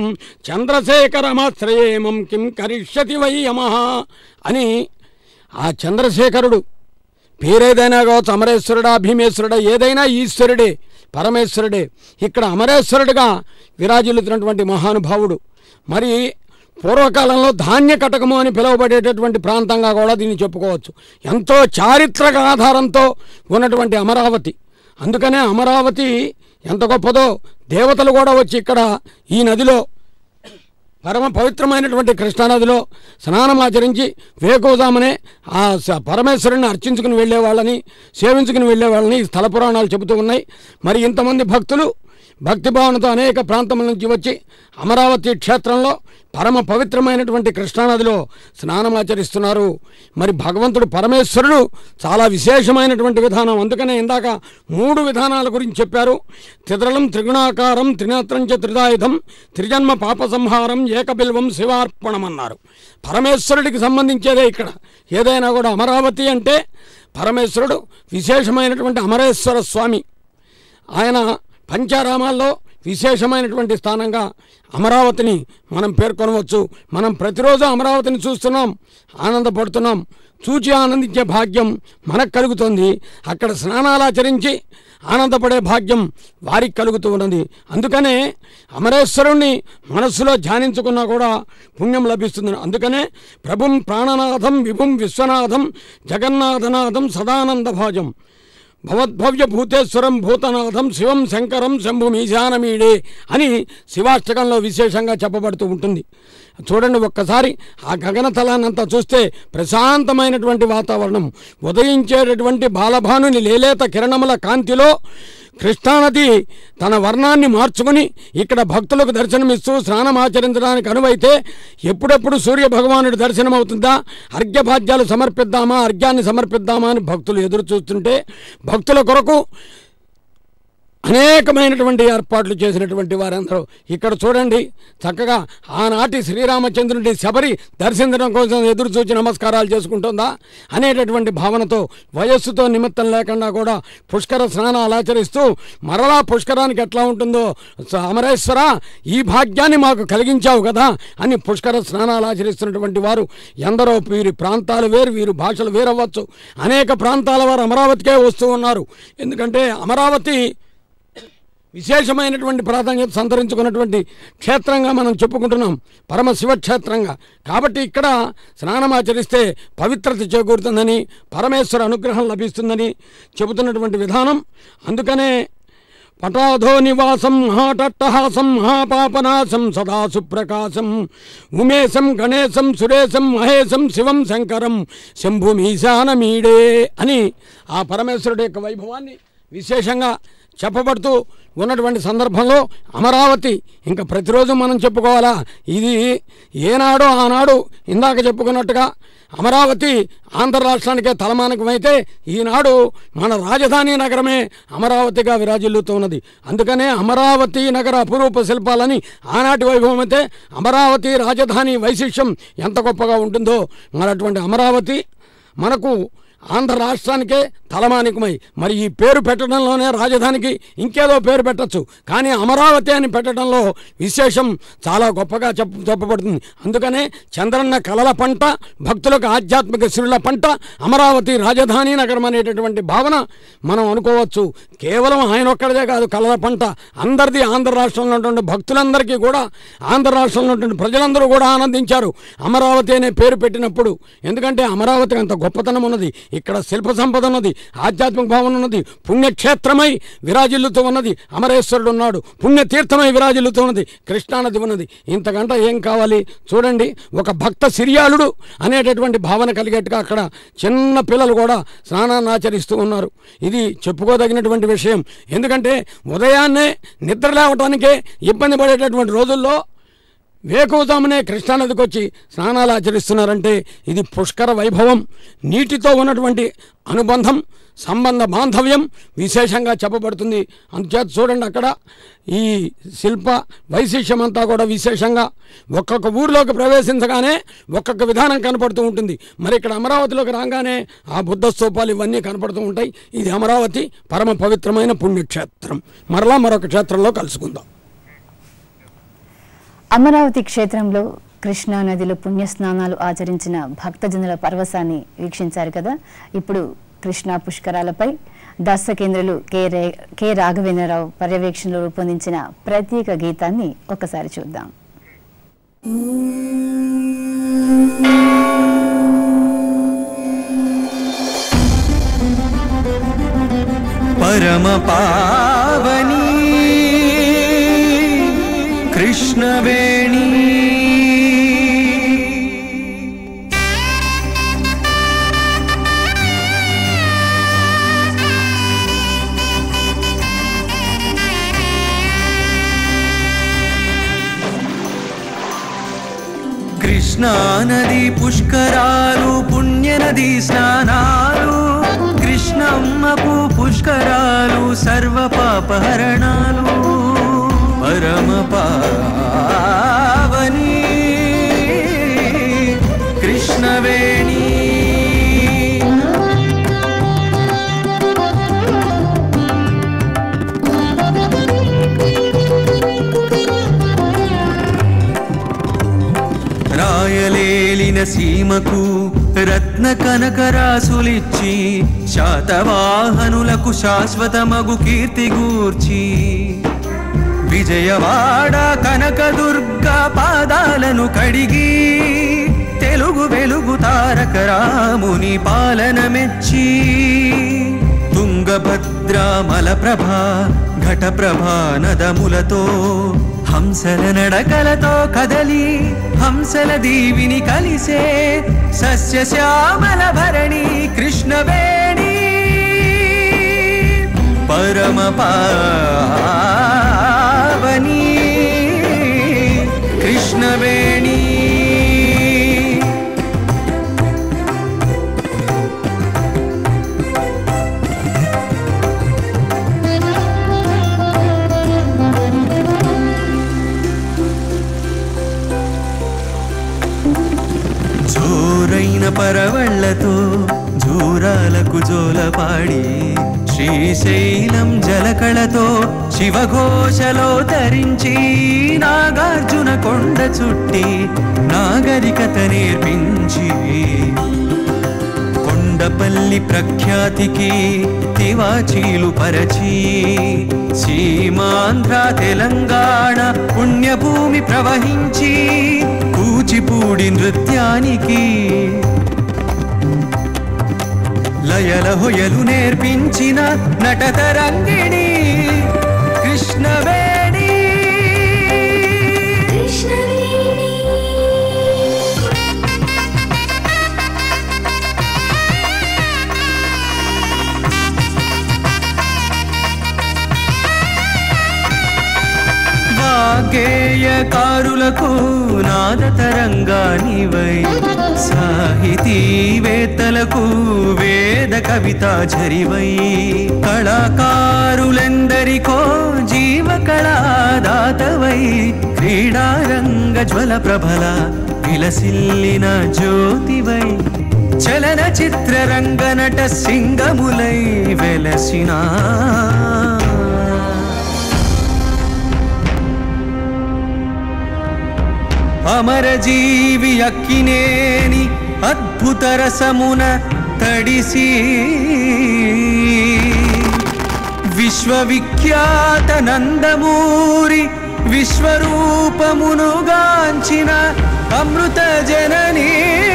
చంద్రశేఖరమాశ్రయేమం కిం కరిష్యతి వై యమః అని ఆ చంద్రశేఖరుడు పేరేదైనా కావచ్చు, అమరేశ్వరుడా భీమేశ్వరుడా ఏదైనా ఈశ్వరుడే, పరమేశ్వరుడే. ఇక్కడ అమరేశ్వరుడిగా విరాజిల్లుతున్నటువంటి మహానుభావుడు. మరి పూర్వకాలంలో ధాన్య కటకము అని పిలువబడేటటువంటి ప్రాంతంగా కూడా దీన్ని చెప్పుకోవచ్చు. ఎంతో చారిత్రక ఆధారంతో ఉన్నటువంటి అమరావతి. అందుకనే అమరావతి ఎంత గొప్పదో దేవతలు కూడా వచ్చి ఇక్కడ ఈ నదిలో, పరమ పవిత్రమైనటువంటి కృష్ణానదిలో స్నానం ఆచరించి వేకోజామనే ఆ పరమేశ్వరుని అర్చించుకుని వెళ్ళేవాళ్ళని, సేవించుకుని వెళ్ళేవాళ్ళని స్థల పురాణాలు చెబుతూ ఉన్నాయి. మరి ఇంతమంది భక్తులు భక్తిభావనతో అనేక ప్రాంతముల నుంచి వచ్చి అమరావతి క్షేత్రంలో పరమ పవిత్రమైనటువంటి కృష్ణానదిలో స్నానం ఆచరిస్తున్నారు. మరి భగవంతుడు పరమేశ్వరుడు చాలా విశేషమైనటువంటి విధానం. అందుకనే ఇందాక మూడు విధానాల గురించి చెప్పారు. త్రిదళం త్రిగుణాకారం త్రినేత్రం చ త్రిదాయుధం త్రిజన్మ పాప సంహారం ఏకబిల్వం శివార్పణం అన్నారు. పరమేశ్వరుడికి సంబంధించేదే ఇక్కడ ఏదైనా కూడా. అమరావతి అంటే పరమేశ్వరుడు విశేషమైనటువంటి అమరేశ్వర స్వామి. ఆయన పంచారామాల్లో విశేషమైనటువంటి స్థానంగా అమరావతిని మనం పేర్కొనవచ్చు. మనం ప్రతిరోజు అమరావతిని చూస్తున్నాం, ఆనందపడుతున్నాం. చూచి ఆనందించే భాగ్యం మనకు కలుగుతుంది. అక్కడ స్నానాలు ఆచరించి ఆనందపడే భాగ్యం వారికి కలుగుతూ ఉన్నది. అందుకనే అమరేశ్వరుణ్ణి మనస్సులో ధ్యానించుకున్నా కూడా పుణ్యం లభిస్తుంది. అందుకనే ప్రభుం ప్రాణనాథం విభుం విశ్వనాథం జగన్నాథనాథం సదానంద భాజం భవద్భవ్య భూతేశ్వరం భూతనాథం శివం శంకరం శంభుమీశానమీడే అని శివాష్టకంలో విశేషంగా చెప్పబడుతూ ఉంటుంది. చూడండి ఒక్కసారి ఆ గగనతలాన్నంతా చూస్తే ప్రశాంతమైనటువంటి వాతావరణం, ఉదయించేటటువంటి బాలభానుని లేలేత కిరణముల కాంతిలో కృష్ణానది తన వర్ణాన్ని మార్చుకుని ఇక్కడ భక్తులకు దర్శనమిస్తూ స్నానం ఆచరించడానికి అనువైతే ఎప్పుడెప్పుడు సూర్య భగవానుడి దర్శనం అవుతుందా, అర్ఘ్యభాగ్యాలు సమర్పిద్దామా, అర్ఘ్యాన్ని సమర్పిద్దామా అని భక్తులు ఎదురు చూస్తుంటే భక్తుల కొరకు అనేకమైనటువంటి ఏర్పాట్లు చేసినటువంటి వారందరూ ఇక్కడ చూడండి చక్కగా ఆనాటి శ్రీరామచంద్రుడి శబరి దర్శించడం కోసం ఎదురు చూచి నమస్కారాలు చేసుకుంటుందా అనేటటువంటి భావనతో వయస్సుతో నిమిత్తం లేకుండా కూడా పుష్కర స్నానాలు ఆచరిస్తూ మరలా పుష్కరానికి ఎట్లా ఉంటుందో అమరేశ్వర ఈ భాగ్యాన్ని మాకు కలిగించావు కదా అని పుష్కర స్నానాలు ఆచరిస్తున్నటువంటి వారు ఎందరో. వీరి ప్రాంతాలు వేరు, వీరు భాషలు వేరవ్వచ్చు. అనేక ప్రాంతాల వారు అమరావతికే వస్తూ ఉన్నారు. ఎందుకంటే అమరావతి విశేషమైనటువంటి ప్రాధాన్యత సంతరించుకున్నటువంటి క్షేత్రంగా మనం చెప్పుకుంటున్నాం, పరమశివక్షేత్రంగా. కాబట్టి ఇక్కడ స్నానం ఆచరిస్తే పవిత్రత చేకూరుతుందని, పరమేశ్వర అనుగ్రహం లభిస్తుందని చెబుతున్నటువంటి విధానం. అందుకనే పటాధో నివాసం మహాటట్టహాసం మహాపాపనాశం సదా సుప్రకాశం ఉమేశం గణేశం సురేశం మహేశం శివం శంకరం శంభుమీశానమీడే అని ఆ పరమేశ్వరుడు యొక్క వైభవాన్ని విశేషంగా చెప్పబడుతూ ఉన్నటువంటి సందర్భంలో అమరావతి ఇంకా ప్రతిరోజు మనం చెప్పుకోవాలా? ఇది ఏనాడో ఆనాడు ఇందాక చెప్పుకున్నట్టుగా అమరావతి ఆంధ్ర రాష్ట్రానికే తలమానికమైతే ఈనాడు మన రాజధాని నగరమే అమరావతిగా విరాజిల్లుతూ ఉన్నది. అందుకనే అమరావతి నగర అపురూప శిల్పాలని ఆనాటి వైభవం అయితే అమరావతి రాజధాని వైశిష్యం ఎంత గొప్పగా ఉంటుందో మరి అటువంటి అమరావతి మనకు ఆంధ్ర రాష్ట్రానికే తలమానికమై మరి ఈ పేరు పెట్టడంలోనే రాజధానికి ఇంకేదో పేరు పెట్టచ్చు, కానీ అమరావతి అని పెట్టడంలో విశేషం చాలా గొప్పగా చెప్ప చెప్పబడుతుంది. అందుకనే చంద్రన్న కలల పంట, భక్తులకు ఆధ్యాత్మిక శ్రీల పంట అమరావతి రాజధాని నగరం అనేటటువంటి భావన మనం అనుకోవచ్చు. కేవలం ఆయన ఒక్కడిదే కాదు కలల పంట, అందరిది. ఆంధ్ర రాష్ట్రంలో ఉన్నటువంటి భక్తులందరికీ కూడా, ఆంధ్ర రాష్ట్రంలో ఉన్నటువంటి ప్రజలందరూ కూడా ఆనందించారు అమరావతి అనే పేరు పెట్టినప్పుడు. ఎందుకంటే అమరావతి అంత గొప్పతనం ఉన్నది, ఇక్కడ శిల్ప సంపద ఉన్నది, ఆధ్యాత్మిక భావన ఉన్నది, పుణ్యక్షేత్రమై విరాజిల్లుతూ ఉన్నది, అమరేశ్వరుడు ఉన్నాడు, పుణ్యతీర్థమై విరాజిల్లుతూ ఉన్నది, కృష్ణానది ఉన్నది. ఇంతకంటే ఏం కావాలి? చూడండి, ఒక భక్త సిరియాలుడు అనేటటువంటి భావన కలిగేట్టుగా అక్కడ చిన్న పిల్లలు కూడా స్నానాన్ని ఆచరిస్తూ ఉన్నారు. ఇది చెప్పుకోదగినటువంటి విషయం. ఎందుకంటే ఉదయాన్నే నిద్ర లేవటానికే ఇబ్బంది పడేటటువంటి రోజుల్లో వేకువజామునే కృష్ణానదికి వచ్చి స్నానాలు ఆచరిస్తున్నారంటే ఇది పుష్కర వైభవం, నీటితో ఉన్నటువంటి అనుబంధం, సంబంధ బాంధవ్యం విశేషంగా చెప్పబడుతుంది. అందుచేత చూడండి, అక్కడ ఈ శిల్ప వైశిష్యం అంతా కూడా విశేషంగా ఒక్కొక్క ఊరిలోకి ప్రవేశించగానే ఒక్కొక్క విధానం కనపడుతూ ఉంటుంది. మరి ఇక్కడ అమరావతిలోకి రాగానే ఆ బుద్ధ స్తూపాలు ఇవన్నీ కనపడుతూ ఉంటాయి. ఇది అమరావతి పరమ పవిత్రమైన పుణ్యక్షేత్రం. మరలా మరొక క్షేత్రంలో కలుసుకుందాం. అమరావతి క్షేత్రంలో కృష్ణా నదిలో పుణ్యస్నానాలు ఆచరించిన భక్తజనుల పరవశాన్ని వీక్షించారు కదా. ఇప్పుడు కృష్ణా పుష్కరాలపై దర్శకేంద్రులు కె రే కె రాఘవేంద్రరావు పర్యవేక్షణలో రూపొందించిన ప్రత్యేక గీతాన్ని ఒకసారి చూద్దాం. పరమ పావని కృష్ణవేణి కృష్ణా నది పుష్కరాలు, పుణ్యనది స్నానాలు, కృష్ణమ్మకు పుష్కరాలు, సర్వ పాపహరణాలు. పరమ పావని కృష్ణవేణి రాయలేలిన సీమకు రత్న కనకరాసులిచ్చి, శాతవాహనులకు శాశ్వతమగు కీర్తి గూర్చి, విజయవాడ కనకదుర్గ పాదాలను కడిగి, తెలుగు వెలుగు తారక రాముని పాలన మెచ్చి, తుంగభద్ర మలప్రభా ఘటప్రభా నదములతో, హంసల నడకలతో కదలి హంసల దీవిని కలిసే, సస్యశ్యామల భరణి కృష్ణవేణి. పరమ పావని కృష్ణవేణి. జోరైన పరవళ్లతో జూరాలకు జోలపాడి, శ్రీశైలం జలకళతో శివఘోషలో తరించి, నాగార్జున కొండ చుట్టి నాగరికత నేర్పించి, కొండపల్లి ప్రఖ్యాతికి తివాచీలు పరచి, సీమాంధ్ర తెలంగాణ పుణ్యభూమి ప్రవహించి, కూచిపూడి నృత్యానికి లయల హొయలు నేర్పించిన నటతరంగిణి కృష్ణవేణి. స్వరాలకు నాద తరంగానివై సాహితీవేత్తలకు వేద కవిత జరివై కళాకారులెందరికో జీవ కళాదాతవై క్రీడారంగ జ్వల ప్రభల విలసిల్లిన జ్యోతివై చలన చిత్రరంగ నట సింగములై వెలసినా అమర జీవి అక్కినేని అద్భుత రసమున తడిసి విశ్వవిఖ్యాత నందమూరి విశ్వరూపమునుగాంచిన అమృత జననీ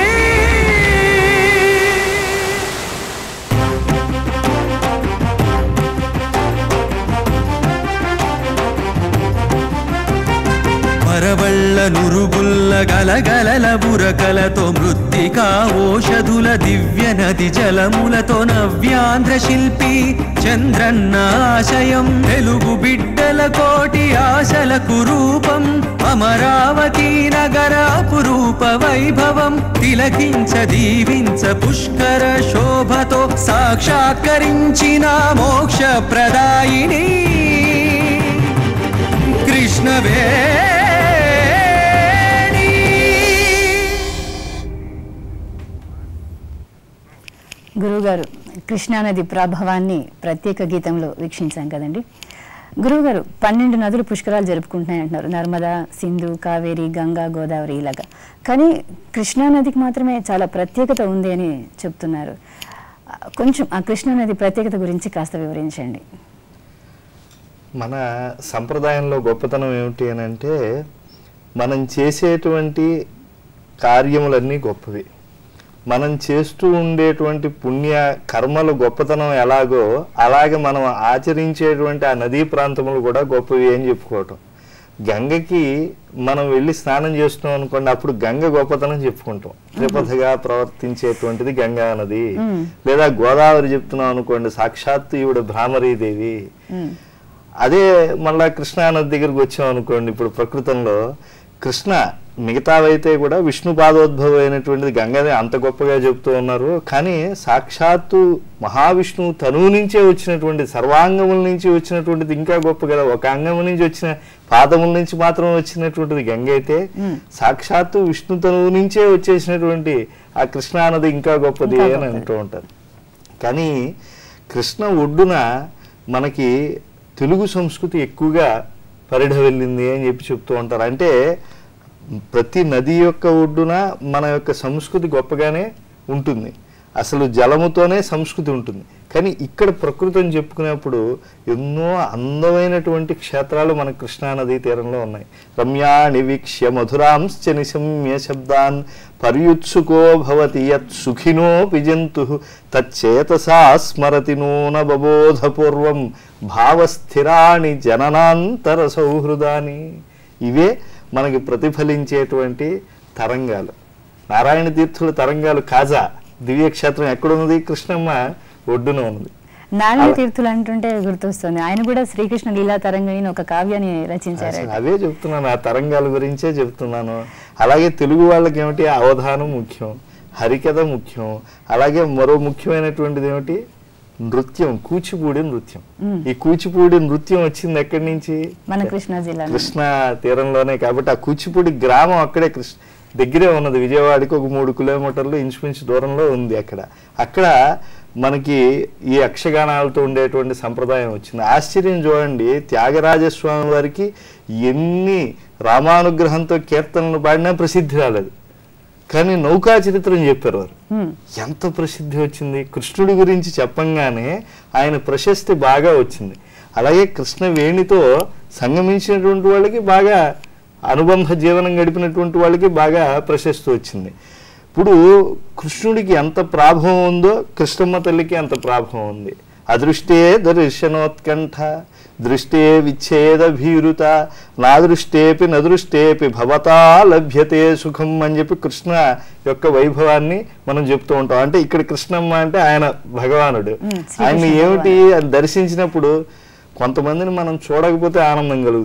పరవళ్ళ నురుగుల్ల గలగలల బురకలతో మృత్తికా ఓషధుల దివ్య నది జలములతో నవ్యాంధ్ర శిల్పి చంద్రన్న ఆశయం తెలుగు బిడ్డల కోటి ఆశలకు రూపం అమరావతి నగర అపురూప వైభవం తిలకించ దీవించ పుష్కర శోభతో సాక్షాత్కరించిన మోక్ష ప్రదాయిని కృష్ణవే గురువుగారు కృష్ణానది ప్రభావాన్ని ప్రత్యేక గీతంలో వీక్షించాం కదండి. గురువుగారు పన్నెండు నదులు పుష్కరాలు జరుపుకుంటున్నాయి అంటున్నారు, నర్మదా, సింధు, కావేరి, గంగా, గోదావరి ఇలాగా. కానీ కృష్ణానదికి మాత్రమే చాలా ప్రత్యేకత ఉంది అని చెప్తున్నారు. కొంచెం ఆ కృష్ణానది ప్రత్యేకత గురించి కాస్త వివరించండి. మన సంప్రదాయంలో గొప్పతనం ఏమిటి అని అంటే మనం చేసేటువంటి కార్యములన్నీ గొప్పవి. మనం చేస్తూ ఉండేటువంటి పుణ్య కర్మలు గొప్పతనం ఎలాగో అలాగే మనం ఆచరించేటువంటి ఆ నదీ ప్రాంతములు కూడా గొప్పవి అని చెప్పుకోవటం. గంగకి మనం వెళ్ళి స్నానం చేస్తున్నాం అనుకోండి, అప్పుడు గంగ గొప్పతనం చెప్పుకుంటాం. త్రిపథగా ప్రవర్తించేటువంటిది గంగా నది. లేదా గోదావరి చెప్తున్నాం అనుకోండి, సాక్షాత్తు ఈవిడ భ్రామరీదేవి. అదే మళ్ళా కృష్ణానది దగ్గరికి వచ్చాం అనుకోండి, ఇప్పుడు ప్రకృతంలో కృష్ణ మిగతావైతే కూడా విష్ణు పాదోద్భవం అయినటువంటిది గంగనే అంత గొప్పగా చెప్తూ ఉన్నారు. కానీ సాక్షాత్తు మహావిష్ణువు తనువు నుంచే వచ్చినటువంటి సర్వాంగముల నుంచి వచ్చినటువంటిది ఇంకా గొప్ప కదా. ఒక అంగము నుంచి వచ్చిన పాదముల నుంచి మాత్రం వచ్చినటువంటిది గంగ అయితే, సాక్షాత్తు విష్ణు తనువు నుంచే వచ్చేసినటువంటి ఆ కృష్ణానది ఇంకా గొప్పది అని అంటూ ఉంటారు. కానీ కృష్ణ ఒడ్డున మనకి తెలుగు సంస్కృతి ఎక్కువగా పరిఢ వెళ్ళింది అని చెప్పి చెప్తూ ఉంటారు. అంటే ప్రతి నది యొక్క ఒడ్డున మన యొక్క సంస్కృతి గొప్పగానే ఉంటుంది. అసలు జలముతోనే సంస్కృతి ఉంటుంది. కానీ ఇక్కడ ప్రకృతి అని చెప్పుకునేప్పుడు ఎన్నో అందమైనటువంటి క్షేత్రాలు మన కృష్ణానదీ తీరంలో ఉన్నాయి. రమ్యాణి వీక్ష్య మధురాంశ్చ నిశమ్య శబ్దాన్ పర్యుత్సుకో భవతి యత్ సుఖినో పిజంతు తచ్చేతసా స్మరతి నూన బబోధపూర్వం భావస్థిరాణి జననాంతర సౌహృదాని. ఇవే మనకి ప్రతిఫలించేటువంటి తరంగాలు. నారాయణ తీర్థుల తరంగాలు కాజా దివ్యక్షేత్రం ఎక్కడున్నది? కృష్ణమ్మ ఒడ్డున ఉన్నది. నారాయణ తీర్థులు అంటుంటే గుర్తొస్తుంది, ఆయన కూడా శ్రీకృష్ణ లీలా తరంగిణి ఒక కావ్యాన్ని రచించారు. అవే చెప్తున్నాను, ఆ తరంగాల గురించే చెప్తున్నాను. అలాగే తెలుగు వాళ్ళకి ఏమిటి, అవధానం ముఖ్యం, హరికథ ముఖ్యం. అలాగే మరో ముఖ్యమైనటువంటిది ఏమిటి, నృత్యం, కూచిపూడి నృత్యం. ఈ కూచిపూడి నృత్యం వచ్చింది ఎక్కడి నుంచి? మన కృష్ణా జిల్లా, కృష్ణా తీరంలోనే. కాబట్టి ఆ కూచిపూడి గ్రామం అక్కడే కృష్ణ దగ్గరే ఉన్నది. విజయవాడకి ఒక మూడు కిలోమీటర్లు ఇంచుమించు దూరంలో ఉంది. అక్కడ అక్కడ మనకి ఈ యక్షగానాలతో ఉండేటువంటి సంప్రదాయం వచ్చింది. ఆశ్చర్యం చూడండి, త్యాగరాజస్వామి వారికి ఎన్ని రామానుగ్రహంతో కీర్తనలు పాడినా ప్రసిద్ధి రాలేదు. కానీ నౌకా చరిత్రం చెప్పారు వారు, ఎంత ప్రసిద్ధి వచ్చింది. కృష్ణుడి గురించి చెప్పంగానే ఆయన ప్రశస్తి బాగా వచ్చింది. అలాగే కృష్ణ వేణితో సంగమించినటువంటి వాళ్ళకి బాగా అనుబంధ జీవనం గడిపినటువంటి వాళ్ళకి బాగా ప్రశస్తి వచ్చింది. ఇప్పుడు కృష్ణుడికి ఎంత ప్రాభవం ఉందో కృష్ణమ్మ తల్లికి అంత ప్రాభవం ఉంది. అదృష్టే దర్శనోత్కంఠ దృష్టే విచ్ఛేద భీరుత నా దృష్టేపి నదృష్టేపి భవతా లభ్యతే సుఖం అని చెప్పి కృష్ణ యొక్క వైభవాన్ని మనం చెప్తూ ఉంటాం. అంటే ఇక్కడ కృష్ణమ్మ అంటే ఆయన భగవానుడు. ఆయన ఏమిటి దర్శించినప్పుడు కొంతమందిని మనం చూడకపోతే ఆనందం కలుగుతుంది,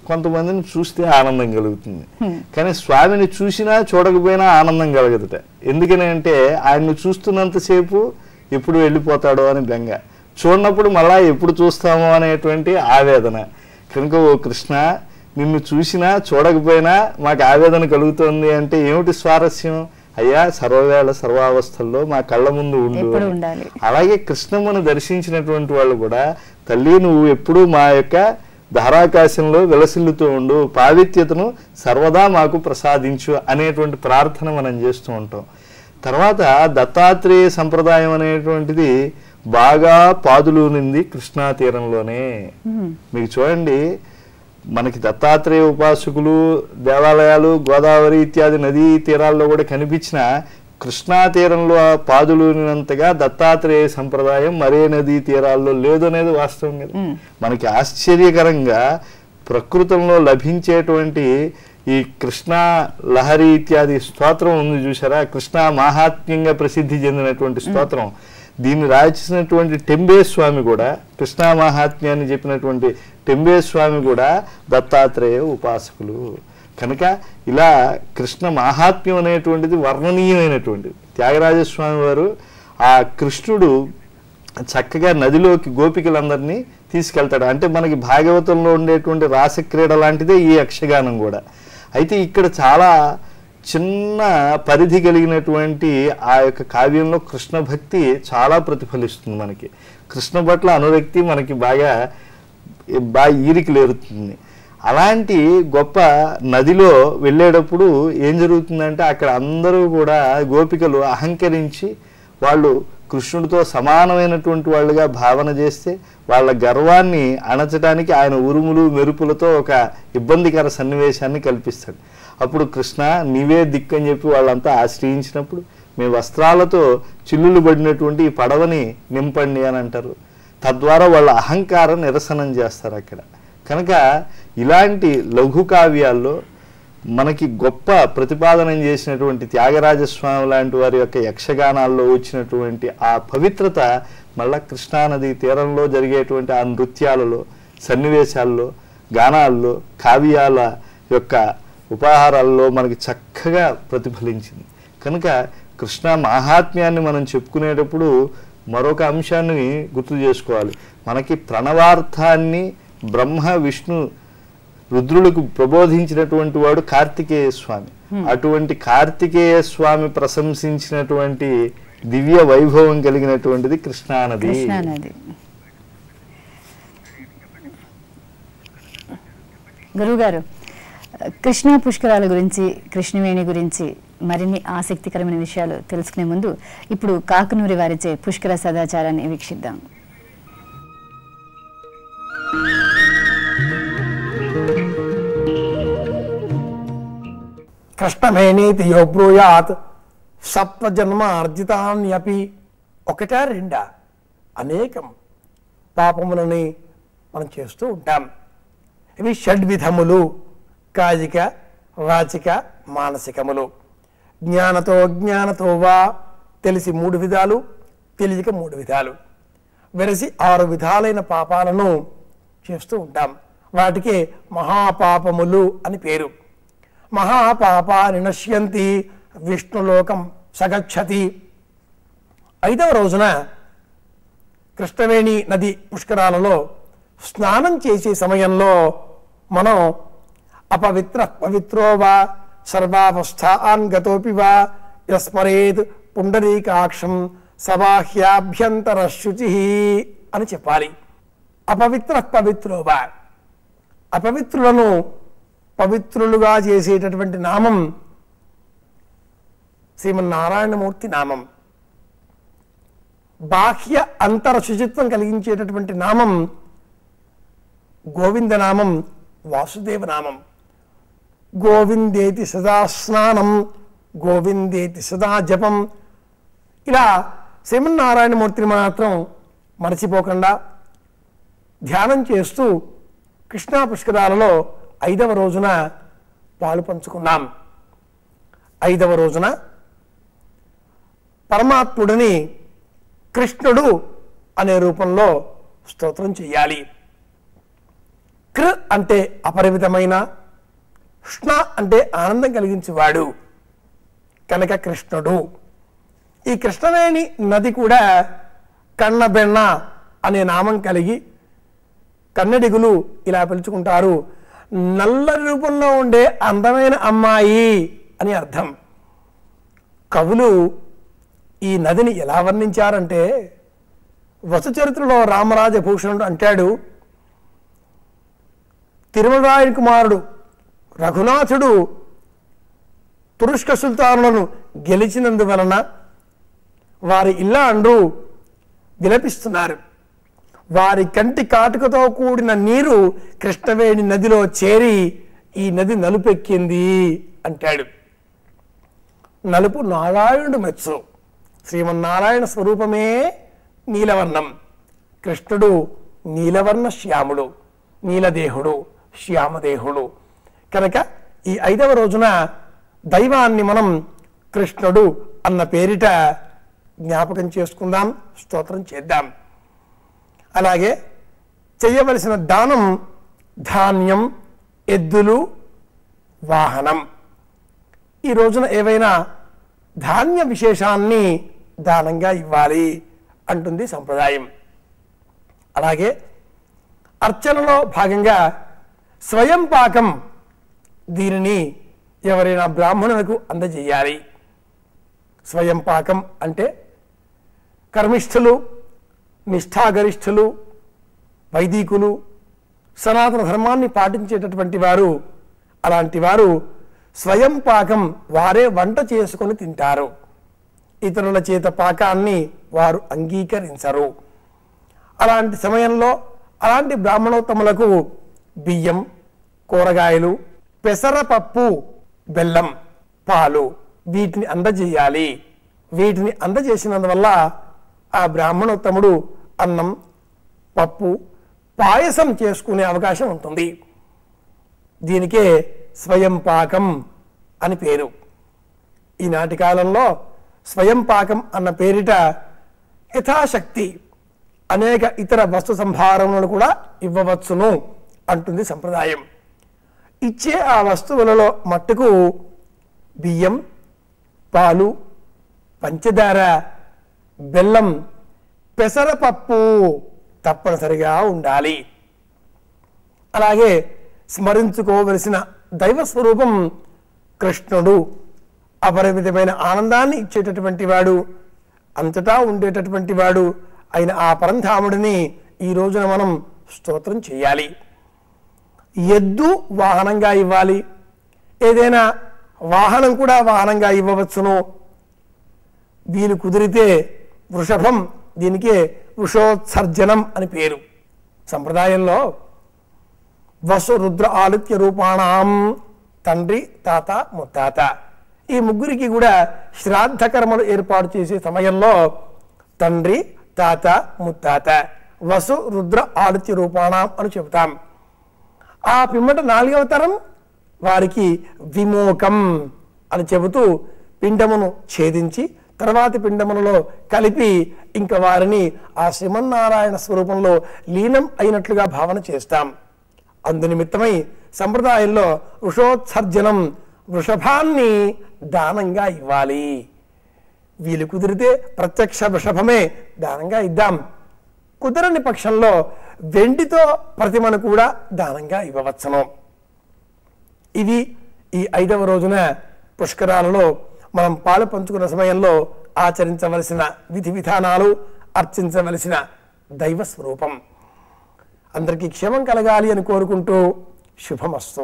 కొంతమందిని చూస్తే ఆనందం కలుగుతుంది. కానీ స్వామిని చూసినా చూడకపోయినా ఆనందం కలగదుట. ఎందుకని అంటే ఆయన్ని చూస్తున్నంతసేపు ఎప్పుడు వెళ్ళిపోతాడో అని బెంగ, చూడనప్పుడు మళ్ళా ఎప్పుడు చూస్తామో అనేటువంటి ఆవేదన. కనుక ఓ కృష్ణ, నిన్ను చూసినా చూడకపోయినా మాకు ఆవేదన కలుగుతోంది అంటే ఏమిటి స్వారస్యం? అయ్యా, సర్వవేళ సర్వావస్థల్లో మా కళ్ళ ముందు ఉండు. అలాగే కృష్ణమ్మను దర్శించినటువంటి వాళ్ళు కూడా, తల్లి నువ్వు ఎప్పుడూ మా యొక్క ధారాకాశంలో విలసిల్లుతూ ఉండు, పావిత్యతను సర్వదా మాకు ప్రసాదించు అనేటువంటి ప్రార్థన మనం చేస్తూ ఉంటాం. తర్వాత దత్తాత్రేయ సంప్రదాయం అనేటువంటిది బాగా పాదులూనింది కృష్ణా తీరంలోనే. మీకు చూడండి, మనకి దత్తాత్రేయ ఉపాసకులు దేవాలయాలు గోదావరి ఇత్యాది నదీ తీరాల్లో కూడా కనిపించిన కృష్ణా తీరంలో పాదులూనినంతగా దత్తాత్రేయ సంప్రదాయం మరే నదీ తీరాల్లో లేదు అనేది వాస్తవం కదా. మనకి ఆశ్చర్యకరంగా ప్రకృతంలో లభించేటువంటి ఈ కృష్ణా లహరి ఇత్యాది స్తోత్రం ఉంది చూసారా, కృష్ణా మాహాత్మ్యంగా ప్రసిద్ధి చెందినటువంటి స్తోత్రం. దీన్ని రాసినటువంటి టెంబే స్వామి కూడా, కృష్ణా మాహాత్మ్యాన్ని చెప్పినటువంటి టెంబే స్వామి కూడా దత్తాత్రేయ ఉపాసకులు. కనుక ఇలా కృష్ణ మాహాత్మ్యం అనేటువంటిది వర్ణనీయమైనటువంటిది. త్యాగరాజస్వామి వారు ఆ కృష్ణుడు చక్కగా నదిలోకి గోపికలందరినీ తీసుకెళ్తాడు. అంటే మనకి భాగవతంలో ఉండేటువంటి రాసక్రీడ లాంటిదే ఈ యక్షగానం కూడా. అయితే ఇక్కడ చాలా చిన్న పరిధి కలిగినటువంటి ఆ యొక్క కావ్యంలో కృష్ణ భక్తి చాలా ప్రతిఫలిస్తుంది. మనకి కృష్ణ పట్ల అనురక్తి మనకి బాగా బాగా ఈరికలేరుతుంది. అలాంటి గొప్ప నదిలో వెళ్ళేటప్పుడు ఏం జరుగుతుందంటే అక్కడ అందరూ కూడా గోపికలు అహంకరించి వాళ్ళు కృష్ణుడితో సమానమైనటువంటి వాళ్ళుగా భావన చేస్తే వాళ్ళ గర్వాన్ని అణచడానికి ఆయన ఉరుములు మెరుపులతో ఒక ఇబ్బందికర సన్నివేశాన్ని కల్పిస్తాడు. అప్పుడు కృష్ణ నీవే దిక్కని చెప్పి వాళ్ళంతా ఆశ్రయించినప్పుడు మీ వస్త్రాలతో చిల్లులు పడినటువంటి ఈ పడవని నింపండి అని అంటారు. తద్వారా వాళ్ళ అహంకారం నిరసనం చేస్తారు అక్కడ. కనుక ఇలాంటి లఘు కావ్యాల్లో మనకి గొప్ప ప్రతిపాదన చేసినటువంటి త్యాగరాజస్వామి లాంటి వారి యొక్క యక్షగానాల్లో వచ్చినటువంటి ఆ పవిత్రత మళ్ళా కృష్ణానది తీరంలో జరిగేటువంటి ఆ నృత్యాలలో, సన్నివేశాల్లో, గానాల్లో, కావ్యాల యొక్క ఉపహారాల్లో మనకి చక్కగా ప్రతిఫలించింది. కనుక కృష్ణ మాహాత్మ్యాన్ని మనం చెప్పుకునేటప్పుడు మరొక అంశాన్ని గుర్తు చేసుకోవాలి. మనకి ప్రణవార్థాన్ని బ్రహ్మ విష్ణు రుద్రులకు ప్రబోధించినటువంటి వాడు కార్తికేయ స్వామి. అటువంటి కార్తికేయ స్వామి ప్రశంసించినటువంటి దివ్య వైభవం కలిగినటువంటిది కృష్ణానది. గురువుగారు, కృష్ణా పుష్కరాల గురించి, కృష్ణవేణి గురించి మరిన్ని ఆసక్తికరమైన విషయాలు తెలుసుకునే ముందు ఇప్పుడు కాకునూరి వారిచే పుష్కర సదాచారాన్ని వీక్షిద్దాం. కృష్ణవేణీతి యో బ్రూయాత్ సప్తజన్మ అర్జితాన్యపి. ఒకటా రెండా అనేకం పాపములని మనం చేస్తూ ఉంటాం. ఇవి షడ్విధములు: కాయిక, వాచిక, మానసికములు. జ్ఞానతో అజ్ఞానతో వా తెలిసి మూడు విధాలు, తెలియక మూడు విధాలు, వెరసి ఆరు విధాలైన పాపాలను చేస్తూ ఉంటాం. వాటికి మహాపాపములు అని పేరు. మహాపాపాని నశ్యంతి విష్ణులోకం సగచ్చతి. ఐదవ రోజున కృష్ణవేణి నది పుష్కరాలలో స్నానం చేసే సమయంలో మనం అపవిత్ర పవిత్రో వా సర్వావస్థాన్ గతోపి వా యస్మరేత్ పుండరీకాక్షం సబాహ్యాభ్యంతర శుచి అని చెప్పాలి. అపవిత్ర పవిత్రో వా, అపవిత్రులను పవిత్రులుగా చేసేటటువంటి నామం శ్రీమన్నారాయణమూర్తి నామం. బాహ్య అంతర శుచిత్వం కలిగించేటటువంటి నామం గోవిందనామం, వాసుదేవనామం. గోవిందేతి సదా స్నానం, గోవిందేతి సదా జపం. ఇలా శ్రీమన్నారాయణమూర్తిని మాత్రం మరచిపోకుండా ధ్యానం చేస్తూ కృష్ణా పుష్కరాలలో ఐదవ రోజున పాలు పంచుకున్నాం. ఐదవ రోజున పరమాత్ముడిని కృష్ణుడు అనే రూపంలో స్తోత్రం చెయ్యాలి. కృ అంటే అపరిమితమైన, కృష్ణ అంటే ఆనందం కలిగించేవాడు కనుక కృష్ణుడు. ఈ కృష్ణవేణి నది కూడా కన్నబెన్న అనే నామం కలిగి కన్నడిగులు ఇలా పిలుచుకుంటారు. నల్ల రూపంలో ఉండే అందమైన అమ్మాయి అని అర్థం. కవులు ఈ నదిని ఎలా వర్ణించారంటే, వసుచరిత్రలో రామరాజభూషణుడు అంటాడు, తిరుమలరాయని కుమారుడు రఘునాథుడు తురుష్క సుల్తానులను గెలిచినందువలన వారి ఇల్లాండ్రు విలపిస్తున్నారు. వారి కంటి కాటుకతో కూడిన నీరు కృష్ణవేణి నదిలో చేరి ఈ నది నలుపెక్కింది అంటాడు. నలుపు నారాయణుడు మెచ్చు. శ్రీమన్నారాయణ స్వరూపమే నీలవర్ణం. కృష్ణుడు నీలవర్ణ శ్యాముడు, నీలదేహుడు, శ్యామదేహుడు. కనుక ఈ ఐదవ రోజున దైవాన్ని మనం కృష్ణుడు అన్న పేరిట జ్ఞాపకం చేసుకుందాం, స్తోత్రం చేద్దాం. అలాగే చేయవలసిన దానం ధాన్యం, ఎద్దులు, వాహనం. ఈ రోజున ఏవైనా ధాన్య విశేషాన్ని దానంగా ఇవ్వాలి అంటుంది సంప్రదాయం. అలాగే అర్చనలో భాగంగా స్వయం పాకం, దీనిని ఎవరైనా బ్రాహ్మణులకు అందజేయాలి. స్వయం పాకం అంటే కర్మిష్ఠులు, నిష్ఠాగరిష్ఠులు, వైదికులు, సనాతన ధర్మాన్ని పాటించేటటువంటి వారు, అలాంటి వారు స్వయం పాకం వారే వంట చేసుకొని తింటారు. ఇతరుల చేత పాకాన్ని వారు అంగీకరించరు. అలాంటి సమయంలో అలాంటి బ్రాహ్మణోత్తములకు బియ్యం, కూరగాయలు, పెసరపప్పు, బెల్లం, పాలు వీటిని అందజేయాలి. వీటిని అందజేసినందువల్ల ఆ బ్రాహ్మణోత్తముడు అన్నం, పప్పు, పాయసం చేసుకునే అవకాశం ఉంటుంది. దీనికే స్వయం పాకం అని పేరు. ఈనాటి కాలంలో స్వయం పాకం అన్న పేరిట యథాశక్తి అనేక ఇతర వస్తు సంభారములను కూడా ఇవ్వవచ్చును అంటుంది సంప్రదాయం. ఇచ్చే ఆ వస్తువులలో మట్టుకు బియ్యం, పాలు, పంచదార, బెల్లం, పెసరపప్పు తప్పనిసరిగా ఉండాలి. అలాగే స్మరించుకోవలసిన దైవస్వరూపం కృష్ణుడు. అపరిమితమైన ఆనందాన్ని ఇచ్చేటటువంటి వాడు, అంతటా ఉండేటటువంటి వాడు అయిన ఆ పరంధాముడిని ఈ రోజున మనం స్తోత్రం చేయాలి. ఎద్దు వాహనంగా ఇవ్వాలి. ఏదైనా వాహనం కూడా వాహనంగా ఇవ్వవచ్చును. వీలు కుదిరితే వృషభం, దీనికే వృషోత్సర్జనం అని పేరు. సంప్రదాయంలో వసు రుద్ర ఆదిత్య రూపాణం, తండ్రి, తాత, ముత్తాత, ఈ ముగ్గురికి కూడా శ్రాద్ధ కర్మలు ఏర్పాటు చేసే సమయంలో తండ్రి, తాత, ముత్తాత, వసు రుద్ర ఆదిత్య రూపాణం అని చెబుతాం. ఆ పిమ్మట నాలుగవ తరం వారికి విమోకం అని చెబుతూ పిండమును ఛేదించి తర్వాతి పిండములలో కలిపి ఇంకా వారిని ఆ శ్రీమన్నారాయణ స్వరూపంలో లీనం అయినట్లుగా భావన చేస్తాం. అందునిమిత్తమై సంప్రదాయంలో వృషోత్సర్జనం, వృషభాన్ని దానంగా ఇవ్వాలి. వీలు కుదిరితే ప్రత్యక్ష వృషభమే దానంగా ఇద్దాం. కుదరని పక్షంలో వెండితో ప్రతిమను కూడా దానంగా ఇవ్వవచ్చును. ఇవి ఈ ఐదవ రోజున పుష్కరాలలో మనం పాలు పంచుకున్న సమయంలో ఆచరించవలసిన విధి విధానాలు, అర్చించవలసిన దైవ స్వరూపం. అందరికీ క్షేమం కలగాలి అని కోరుకుంటూ శుభమస్తు.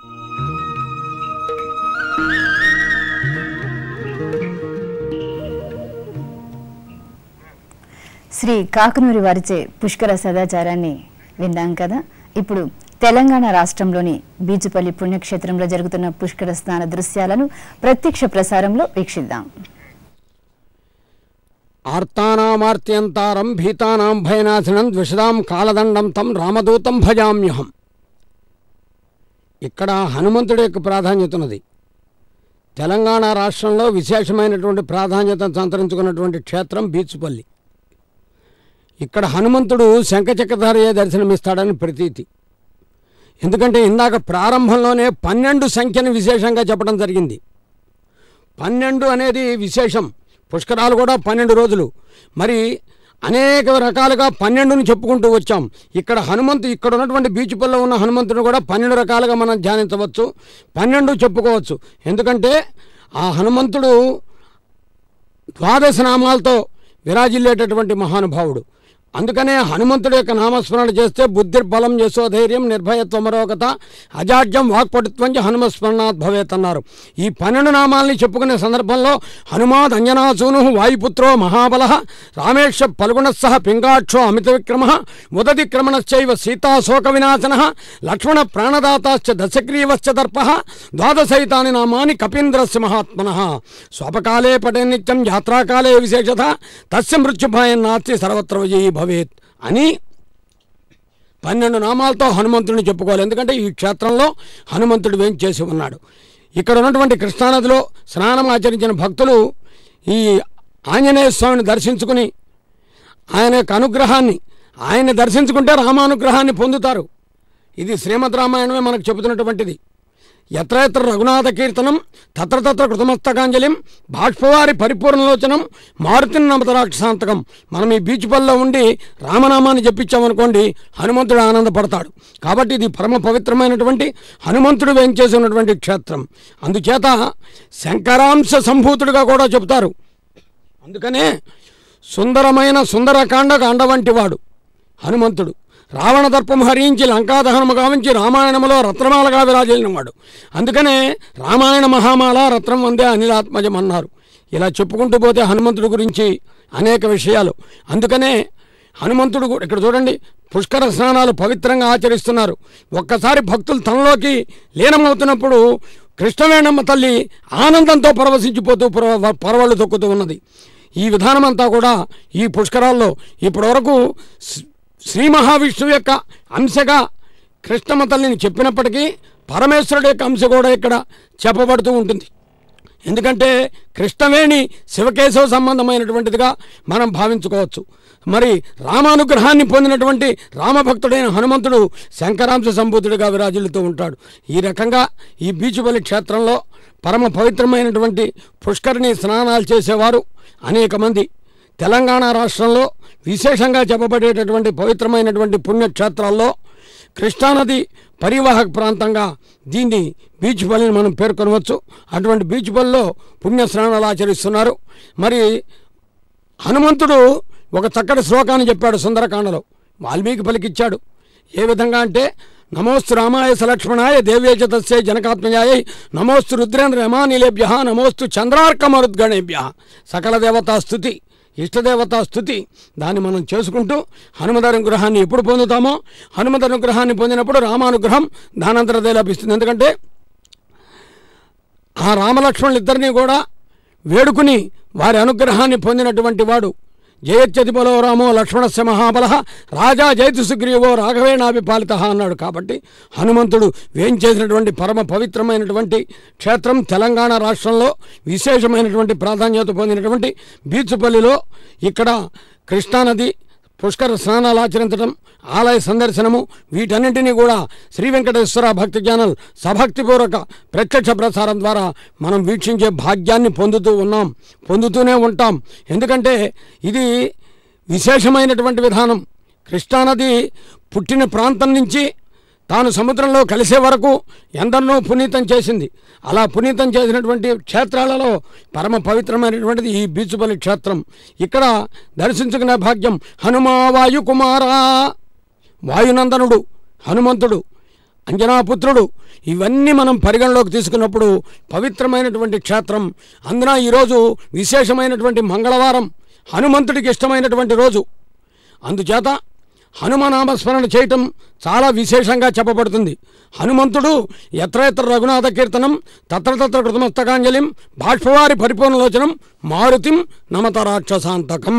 శ్రీ కాకనూరి వారిచే పుష్కర సదాచారాన్ని విన్నాం కదా. ఇప్పుడు తెలంగాణ రాష్ట్రంలోని బీచుపల్లి పుణ్యక్షేత్రంలో జరుగుతున్న పుష్కర స్నాన దృశ్యాలను ప్రత్యక్ష ప్రసారంలో వీక్షిద్దాం. ఆర్తానామార్త్యంతారం భీతానాం భయనాశనం ద్విషదాం కాలదండం తం రామదూతం భజామ్యహం. ఇక్కడ హనుమంతుడి యొక్క ప్రాధాన్యత ఉన్నది. తెలంగాణ రాష్ట్రంలో విశేషమైనటువంటి ప్రాధాన్యతను సంతరించుకున్నటువంటి క్షేత్రం బీచుపల్లి. ఇక్కడ హనుమంతుడు శంఖచక్రధారియే దర్శనమిస్తాడని ప్రతీతి. ఎందుకంటే ఇందాక ప్రారంభంలోనే పన్నెండు సంఖ్యను విశేషంగా చెప్పడం జరిగింది. పన్నెండు అనేది విశేషం. పుష్కరాలు కూడా పన్నెండు రోజులు. మరి అనేక రకాలుగా పన్నెండుని చెప్పుకుంటూ వచ్చాం. ఇక్కడ హనుమంతు ఇక్కడ ఉన్నటువంటి బీచ్పల్లో ఉన్న హనుమంతుని కూడా పన్నెండు రకాలుగా మనం ధ్యానించవచ్చు, పన్నెండు చెప్పుకోవచ్చు. ఎందుకంటే ఆ హనుమంతుడు ద్వాదశ నామాలతో విరాజిల్లేటటువంటి మహానుభావుడు. అందుకనే హనుమంతుడి యొక్క నామస్మరణ చేస్తే బుద్ధిర్బలం యశోధైర్యం నిర్భయత్వం మరోకత అజాడ్యం వాక్పటుత్వం హనుమస్మరణాత్ భవేత్ అన్నారు. ఈ పన్నెండు నామాల్ని చెప్పుకునే సందర్భంలో హనుమాద్ అంజనాసూను వాయుపుత్రో మహాబల రామేశ పల్గుణస్సహ పింగాక్షో అమిత విక్రమ ఉదతిక్రమణశ్చైవ సీతాశోక వినాశన లక్ష్మణ ప్రాణదాతాశ్చ దశగ్రీవశ్చ దర్ప ద్వాదశైతాని నామాని కపీంద్రస్య మహాత్మన స్వపకాలే పటే నిత్యం యాత్రాకాలే విశేషత తస్య మృత్యుభాయం నాస్తి సర్వత్ర విజయీ భవేత్ అని పన్నెండు నామాలతో హనుమంతుడిని చెప్పుకోవాలి. ఎందుకంటే ఈ క్షేత్రంలో హనుమంతుడు వేంచేసి ఉన్నాడు. ఇక్కడ ఉన్నటువంటి కృష్ణానదిలో స్నానం ఆచరించిన భక్తులు ఈ ఆంజనేయ స్వామిని దర్శించుకుని ఆయన యొక్క అనుగ్రహాన్ని ఆయన దర్శించుకుంటే రామానుగ్రహాన్ని పొందుతారు. ఇది శ్రీమద్ రామాయణమే మనకు చెబుతున్నటువంటిది. ఎత్ర ఎత్ర రఘునాథ కీర్తనం తత్ర తత్ర కృతమస్తకాంజలిం బాష్పవారి పరిపూర్ణలోచనం మారుతిని నమత రాక్షసాంతకం. మనం ఈ బీచ్ పల్లో ఉండి రామనామాన్ని జపించామనుకోండి హనుమంతుడు ఆనందపడతాడు. కాబట్టి ఇది పరమ పవిత్రమైనటువంటి హనుమంతుడు వేంచేసి ఉన్నటువంటి క్షేత్రం. అందుచేత శంకరాంశ సంభూతుడిగా కూడా చెబుతారు. అందుకనే సుందరమైన సుందరకాండ కాండ వంటి వాడు హనుమంతుడు. రావణ దర్పం హరించి లంకాదహనము గావించి రామాయణములో రత్నమాలగా విరాజిల్లినవాడు. అందుకనే రామాయణ మహామాల రత్నం వందే అనిలాత్మజం అన్నారు. ఇలా చెప్పుకుంటూ పోతే హనుమంతుడి గురించి అనేక విషయాలు. అందుకనే హనుమంతుడు ఇక్కడ చూడండి, పుష్కర స్నానాలు పవిత్రంగా ఆచరిస్తున్నారు. ఒక్కసారి భక్తులు తనలోకి లీనమవుతున్నప్పుడు కృష్ణవేణమ్మ తల్లి ఆనందంతో పరవశించిపోతూ పరవళ్ళు తొక్కుతూ ఉన్నది. ఈ విధానం అంతా కూడా ఈ పుష్కరాల్లో ఇప్పటివరకు శ్రీ మహావిష్ణువు యొక్క అంశగా కృష్ణమ్మ తల్లిని చెప్పినప్పటికీ పరమేశ్వరుడు యొక్క అంశ కూడా ఇక్కడ చెప్పబడుతూ ఉంటుంది. ఎందుకంటే కృష్ణవేణి శివకేశవ సంబంధమైనటువంటిదిగా మనం భావించుకోవచ్చు. మరి రామానుగ్రహాన్ని పొందినటువంటి రామభక్తుడైన హనుమంతుడు శంకరాంశ సంభూతుడిగా విరాజిల్లుతూ ఉంటాడు. ఈ రకంగా ఈ బీచుపల్లి క్షేత్రంలో పరమ పవిత్రమైనటువంటి పుష్కరిణి స్నానాలు చేసేవారు అనేక మంది. తెలంగాణ రాష్ట్రంలో విశేషంగా చెప్పబడేటటువంటి పవిత్రమైనటువంటి పుణ్యక్షేత్రాల్లో కృష్ణానది పరివాహక ప్రాంతంగా దీన్ని బీచ్ పల్లిని మనం పేర్కొనవచ్చు. అటువంటి బీచ్ పల్లిలో పుణ్య స్నానాలు ఆచరిస్తున్నారు. మరి హనుమంతుడు ఒక చక్కటి శ్లోకాన్ని చెప్పాడు సుందరకాండలో. వాల్మీకి పలికిచ్చాడు. ఏ విధంగా అంటే నమోస్తు రామాయ సలక్ష్మణాయ దేవ్యేచ తస్యై జనకాత్మజాయ నమోస్తు రుద్రేంద్ర యమానిలేభ్య నమోస్తు చంద్రార్కమరుద్గణేభ్య. సకల దేవతా స్తుతి, ఇష్టదేవతా స్థుతి దాన్ని మనం చేసుకుంటూ హనుమద్ అనుగ్రహాన్ని ఎప్పుడు పొందుతామో హనుమద్ అనుగ్రహాన్ని పొందినప్పుడు రామానుగ్రహం దానంతరదే లభిస్తుంది. ఎందుకంటే ఆ రామలక్ష్మణులు ఇద్దరినీ కూడా వేడుకుని వారి అనుగ్రహాన్ని పొందినటువంటి వాడు. జయత్యతి బలో రామో లక్ష్మణస్య మహాబల రాజా జయతు సుగ్రీవో రాఘవేణాభి పాలిత అన్నాడు. కాబట్టి హనుమంతుడు వేయించేసినటువంటి పరమ పవిత్రమైనటువంటి క్షేత్రం తెలంగాణ రాష్ట్రంలో విశేషమైనటువంటి ప్రాధాన్యత పొందినటువంటి బీచుపల్లిలో ఇక్కడ కృష్ణానది పుష్కర స్నానాలు ఆచరించడం, ఆలయ సందర్శనము వీటన్నింటినీ కూడా శ్రీ వెంకటేశ్వర భక్తి ఛానల్ సభక్తిపూర్వక ప్రత్యక్ష ప్రసారం ద్వారా మనం వీక్షించే భాగ్యాన్ని పొందుతూ ఉన్నాం, పొందుతూనే ఉంటాం. ఎందుకంటే ఇది విశేషమైనటువంటి విధానం. కృష్ణానది పుట్టిన ప్రాంతం నుంచి తాను సముద్రంలో కలిసే వరకు ఎందరినో పునీతం చేసింది. అలా పునీతం చేసినటువంటి క్షేత్రాలలో పరమ పవిత్రమైనటువంటిది ఈ బీచుపల్లి క్షేత్రం. ఇక్కడ దర్శించుకునే భాగ్యం హనుమా వాయుకుమారా, వాయునందనుడు హనుమంతుడు, అంజనాపుత్రుడు, ఇవన్నీ మనం పరిగణలోకి తీసుకున్నప్పుడు పవిత్రమైనటువంటి క్షేత్రం. అందున ఈరోజు విశేషమైనటువంటి మంగళవారం, హనుమంతుడికి ఇష్టమైనటువంటి రోజు. అందుచేత హనుమనామస్మరణ చేయటం చాలా విశేషంగా చెప్పబడుతుంది. హనుమంతుడు ఎత్ర ఎత్ర రఘునాథ కీర్తనం తత్ర తత్ర కృతమస్తకాంజలిం బాష్పవారి పరిపూర్ణలోచనం మారుతిం నమత రాక్షసాంతకం.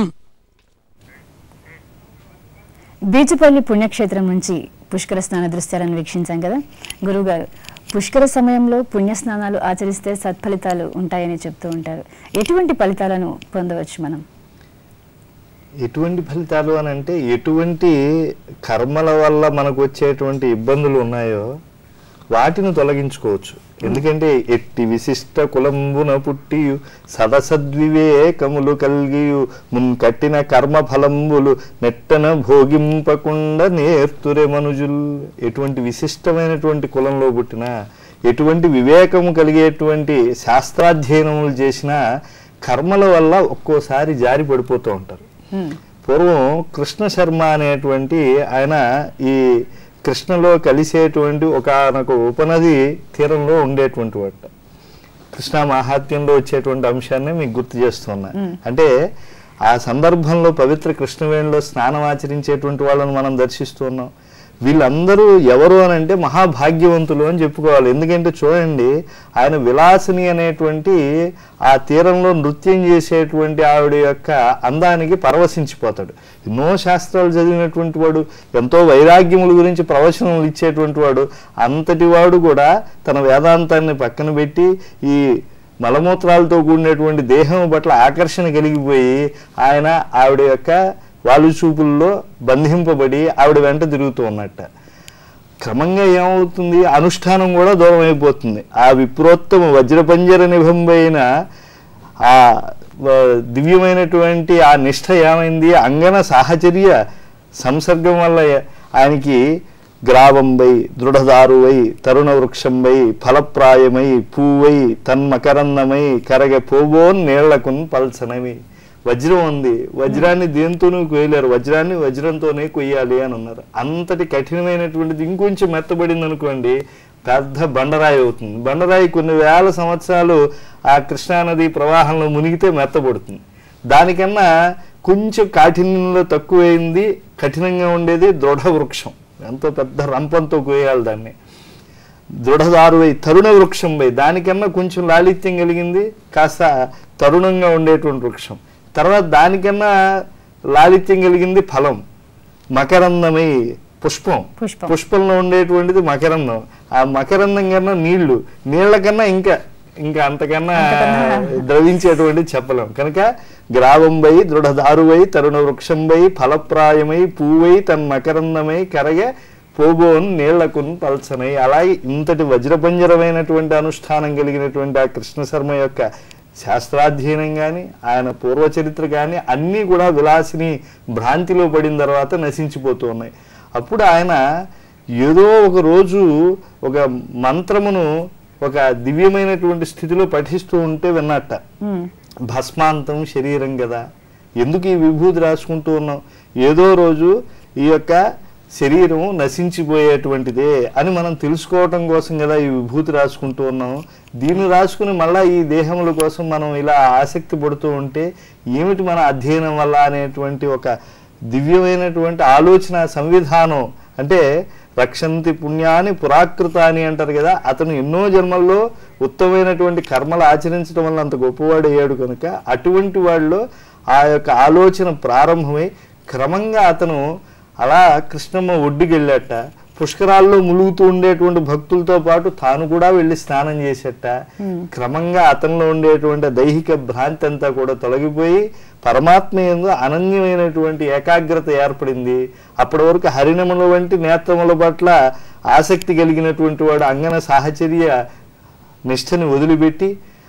బీచుపల్లి పుణ్యక్షేత్రం నుంచి పుష్కర స్నాన దృశ్యాలను వీక్షించాం కదా గురువుగారు. పుష్కర సమయంలో పుణ్యస్నానాలు ఆచరిస్తే సత్ఫలితాలు ఉంటాయని చెప్తూ ఉంటారు. ఎటువంటి ఫలితాలను పొందవచ్చు మనం? ఎటువంటి ఫలితాలు అని అంటే ఎటువంటి కర్మల వల్ల మనకు వచ్చేటువంటి ఇబ్బందులు ఉన్నాయో వాటిని తొలగించుకోవచ్చు. ఎందుకంటే ఎట్టి విశిష్ట కులంబున పుట్టియు సదసద్వివేకములు కలిగియు మున్ కట్టిన కర్మ ఫలంబులు నెట్టన భోగింపకుండా నేర్తురే మనుజుల్. ఎటువంటి విశిష్టమైనటువంటి కులంలో పుట్టినా, ఎటువంటి వివేకము కలిగేటువంటి శాస్త్రాధ్యయనములు చేసినా కర్మల వల్ల ఒక్కోసారి జారి పడిపోతూ ఉంటారు. పూర్వం కృష్ణ శర్మ అనేటువంటి ఆయన ఈ కృష్ణలో కలిసేటువంటి ఒకనొక ఉపనది తీరంలో ఉండేటువంటి వాడు. కృష్ణ మహాత్మ్యంలో వచ్చేటువంటి అంశాన్ని మీకు గుర్తు చేస్తున్నా. అంటే ఆ సందర్భంలో పవిత్ర కృష్ణవేణిలో స్నానం ఆచరించేటువంటి వాళ్ళని మనం దర్శిస్తున్నాం. వీళ్ళందరూ ఎవరు అని అంటే మహాభాగ్యవంతులు అని చెప్పుకోవాలి. ఎందుకంటే చూడండి, ఆయన విలాసిని అనేటువంటి ఆ తీరంలో నృత్యం చేసేటువంటి ఆవిడ యొక్క అందానికి పరవశించిపోతాడు. ఎన్నో శాస్త్రాలు చదివినటువంటి వాడు, ఎంతో వైరాగ్యముల గురించి ప్రవచనలు ఇచ్చేటువంటి వాడు, అంతటి వాడు కూడా తన వేదాంతాన్ని పక్కన పెట్టి ఈ మలమూత్రాలతో కూడినటువంటి దేహం పట్ల ఆకర్షణ కలిగిపోయి ఆయన ఆవిడ యొక్క వాళ్ళు చూపుల్లో బంధింపబడి ఆవిడ వెంట తిరుగుతూ ఉన్నట్ట. క్రమంగా ఏమవుతుంది, అనుష్ఠానం కూడా దూరం అయిపోతుంది. ఆ విప్రోత్తమ వజ్రపంజర నిభంబైన ఆ దివ్యమైనటువంటి ఆ నిష్ఠ ఏమైంది, అంగన సాహచర్య సంసర్గం వల్ల ఆయనకి గ్రావంబై దృఢదారువై తరుణ వృక్షంబై ఫలప్రాయమై పూవై తన్మకరందమై కరగ పోబోన్ నీళ్లకున్ పల్సనవి. వజ్రం ఉంది, వజ్రాన్ని దేంతోనూ కొయ్యలేరు, వజ్రాన్ని వజ్రంతోనే కొయ్యాలి అని అన్నారు. అంతటి కఠినమైనటువంటిది ఇంకొంచెం మెత్తబడింది అనుకోండి, పెద్ద బండరాయి అవుతుంది. బండరాయి కొన్ని వేల సంవత్సరాలు ఆ కృష్ణానది ప్రవాహంలో మునిగితే మెత్తబడుతుంది. దానికన్నా కొంచెం కాఠిన్యంలో తక్కువైంది, కఠినంగా ఉండేది దృఢ వృక్షం. ఎంతో పెద్ద రంపంతో కొయ్యాలి దాన్ని. దృఢదారువై తరుణ వృక్షంపై దానికన్నా కొంచెం లాలిత్యం కలిగింది, కాస్త తరుణంగా ఉండేటువంటి వృక్షం. తర్వాత దానికన్నా లాలిత్యం కలిగింది ఫలం. మకరందమై పుష్పం, పుష్పంలో ఉండేటువంటిది మకరందం. ఆ మకరందం కన్నా నీళ్లు, నీళ్ల కన్నా ఇంకా ఇంకా అంతకన్నా ద్రవించేటువంటి చెప్పలేం. కనుక గ్రావంబై దృఢదారువై తరుణ వృక్షంపై ఫలప్రాయమై పూవై తన్ మకరందమై కరగ పోబోన్ నీళ్లకున్ పల్సనై. అలాగే ఇంతటి వజ్రపంజరమైనటువంటి అనుష్ఠానం కలిగినటువంటి ఆ కృష్ణ శర్మ యొక్క శాస్త్రాధ్యయనం కానీ ఆయన పూర్వచరిత్ర కానీ అన్నీ కూడా విలాసిని భ్రాంతిలో పడిన తర్వాత నశించిపోతూ ఉన్నాయి. అప్పుడు ఆయన ఏదో ఒక రోజు ఒక మంత్రమును ఒక దివ్యమైనటువంటి స్థితిలో పఠిస్తూ ఉంటే విన్నట్ట. భస్మాంతం శరీరం కదా, ఎందుకు ఈ విభూతి రాసుకుంటూ ఉన్నాం, ఏదో రోజు ఈ యొక్క శరీరం నశించిపోయేటువంటిదే అని మనం తెలుసుకోవటం కోసం కదా ఈ విభూతి రాసుకుంటూ ఉన్నాం. దీన్ని రాసుకుని మళ్ళీ ఈ దేహముల కోసం మనం ఇలా ఆసక్తి పడుతూ ఉంటే ఏమిటి మన అధ్యయనం వల్ల అనేటువంటి ఒక దివ్యమైనటువంటి ఆలోచన సంవిధానం. అంటే రక్షంతి పుణ్యాన్ని పురాకృతాన్ని అంటారు కదా, అతను ఎన్నో జన్మల్లో ఉత్తమమైనటువంటి కర్మలు ఆచరించడం వల్ల అంత గొప్పవాడు అయ్యాడు. కనుక అటువంటి వాళ్ళలో ఆ యొక్క ఆలోచన ప్రారంభమై క్రమంగా అతను అలా కృష్ణమ్మ ఒడ్డుకి వెళ్ళాట. పుష్కరాల్లో ములుగుతూ ఉండేటువంటి భక్తులతో పాటు తాను కూడా వెళ్ళి స్నానం చేసేట. క్రమంగా అతనిలో ఉండేటువంటి దైహిక భ్రాంతి అంతా కూడా తొలగిపోయి పరమాత్మ యందు అనన్యమైనటువంటి ఏకాగ్రత ఏర్పడింది. అప్పటి వరకు హరిణముల వంటి నేత్రముల పట్ల ఆసక్తి కలిగినటువంటి వాడు అంగన సాహచర్య నిష్ఠని వదిలిపెట్టి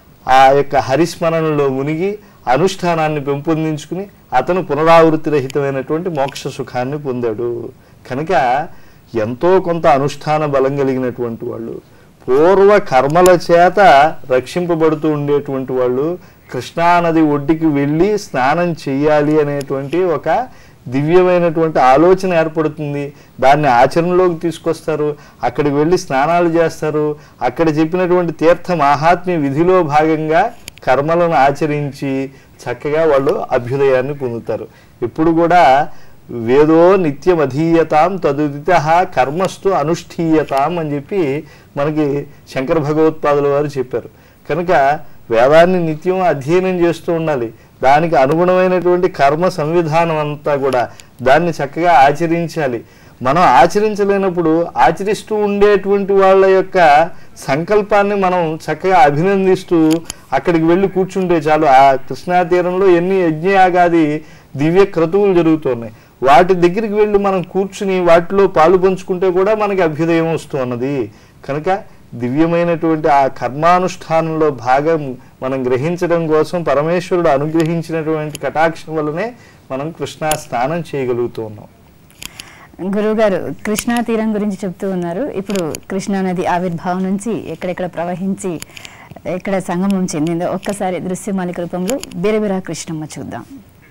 ఆ యొక్క హరిస్మరణలో మునిగి అనుష్ఠానాన్ని పెంపొందించుకుని అతను పునరావృత్తి రహితమైనటువంటి మోక్ష సుఖాన్ని పొందాడు. కనుక ఎంతో కొంత అనుష్ఠాన బలం కలిగినటువంటి వాళ్ళు, పూర్వ కర్మల చేత రక్షింపబడుతూ ఉండేటువంటి వాళ్ళు కృష్ణానది ఒడ్డుకి వెళ్ళి స్నానం చెయ్యాలి అనేటువంటి ఒక దివ్యమైనటువంటి ఆలోచన ఏర్పడుతుంది. దాన్ని ఆచరణలోకి తీసుకొస్తారు, అక్కడికి వెళ్ళి స్నానాలు చేస్తారు. అక్కడ చెప్పినటువంటి తీర్థ మహాత్మ్య విధిలో భాగంగా కర్మలను ఆచరించి చక్కగా వాళ్ళు అభ్యుదయాన్ని పొందుతారు. ఇప్పుడు కూడా వేదో నిత్యం అధీయతాం తదుదిత కర్మస్తు అనుష్ఠీయతాం అని చెప్పి మనకి శంకర భగవత్పాదుల వారు చెప్పారు. కనుక వేదాన్ని నిత్యం అధ్యయనం చేస్తూ ఉండాలి. దానికి అనుగుణమైనటువంటి కర్మ సంవిధానం అంతా కూడా దాన్ని చక్కగా ఆచరించాలి. మనం ఆచరించలేనప్పుడు ఆచరిస్తూ ఉండేటువంటి వాళ్ళ యొక్క సంకల్పాన్ని మనం చక్కగా అభినందిస్తూ అక్కడికి వెళ్ళి కూర్చుంటే చాలు. ఆ కృష్ణా తీరంలో ఎన్ని యజ్ఞయాగాది దివ్య క్రతువులు జరుగుతున్నాయి, వాటి దగ్గరికి వెళ్ళి మనం కూర్చుని వాటిలో పాలు పంచుకుంటే కూడా మనకి అభ్యుదయం వస్తున్నది. కనుక దివ్యమైనటువంటి ఆ కర్మానుష్ఠానంలో భాగం మనం గ్రహించడం కోసం పరమేశ్వరుడు అనుగ్రహించినటువంటి కటాక్షం వల్లనే మనం కృష్ణా స్నానం చేయగలుగుతూ ఉన్నాం. గురువుగారు కృష్ణా తీరం గురించి చెప్తూ ఉన్నారు. ఇప్పుడు కృష్ణా నది ఆవిర్భావం నుంచి ఎక్కడెక్కడ ప్రవహించి ఎక్కడ సంగమం చెందిందో ఒక్కసారి దృశ్యమాలిక రూపంలో బిరబిరా కృష్ణమ్మ చూద్దాం.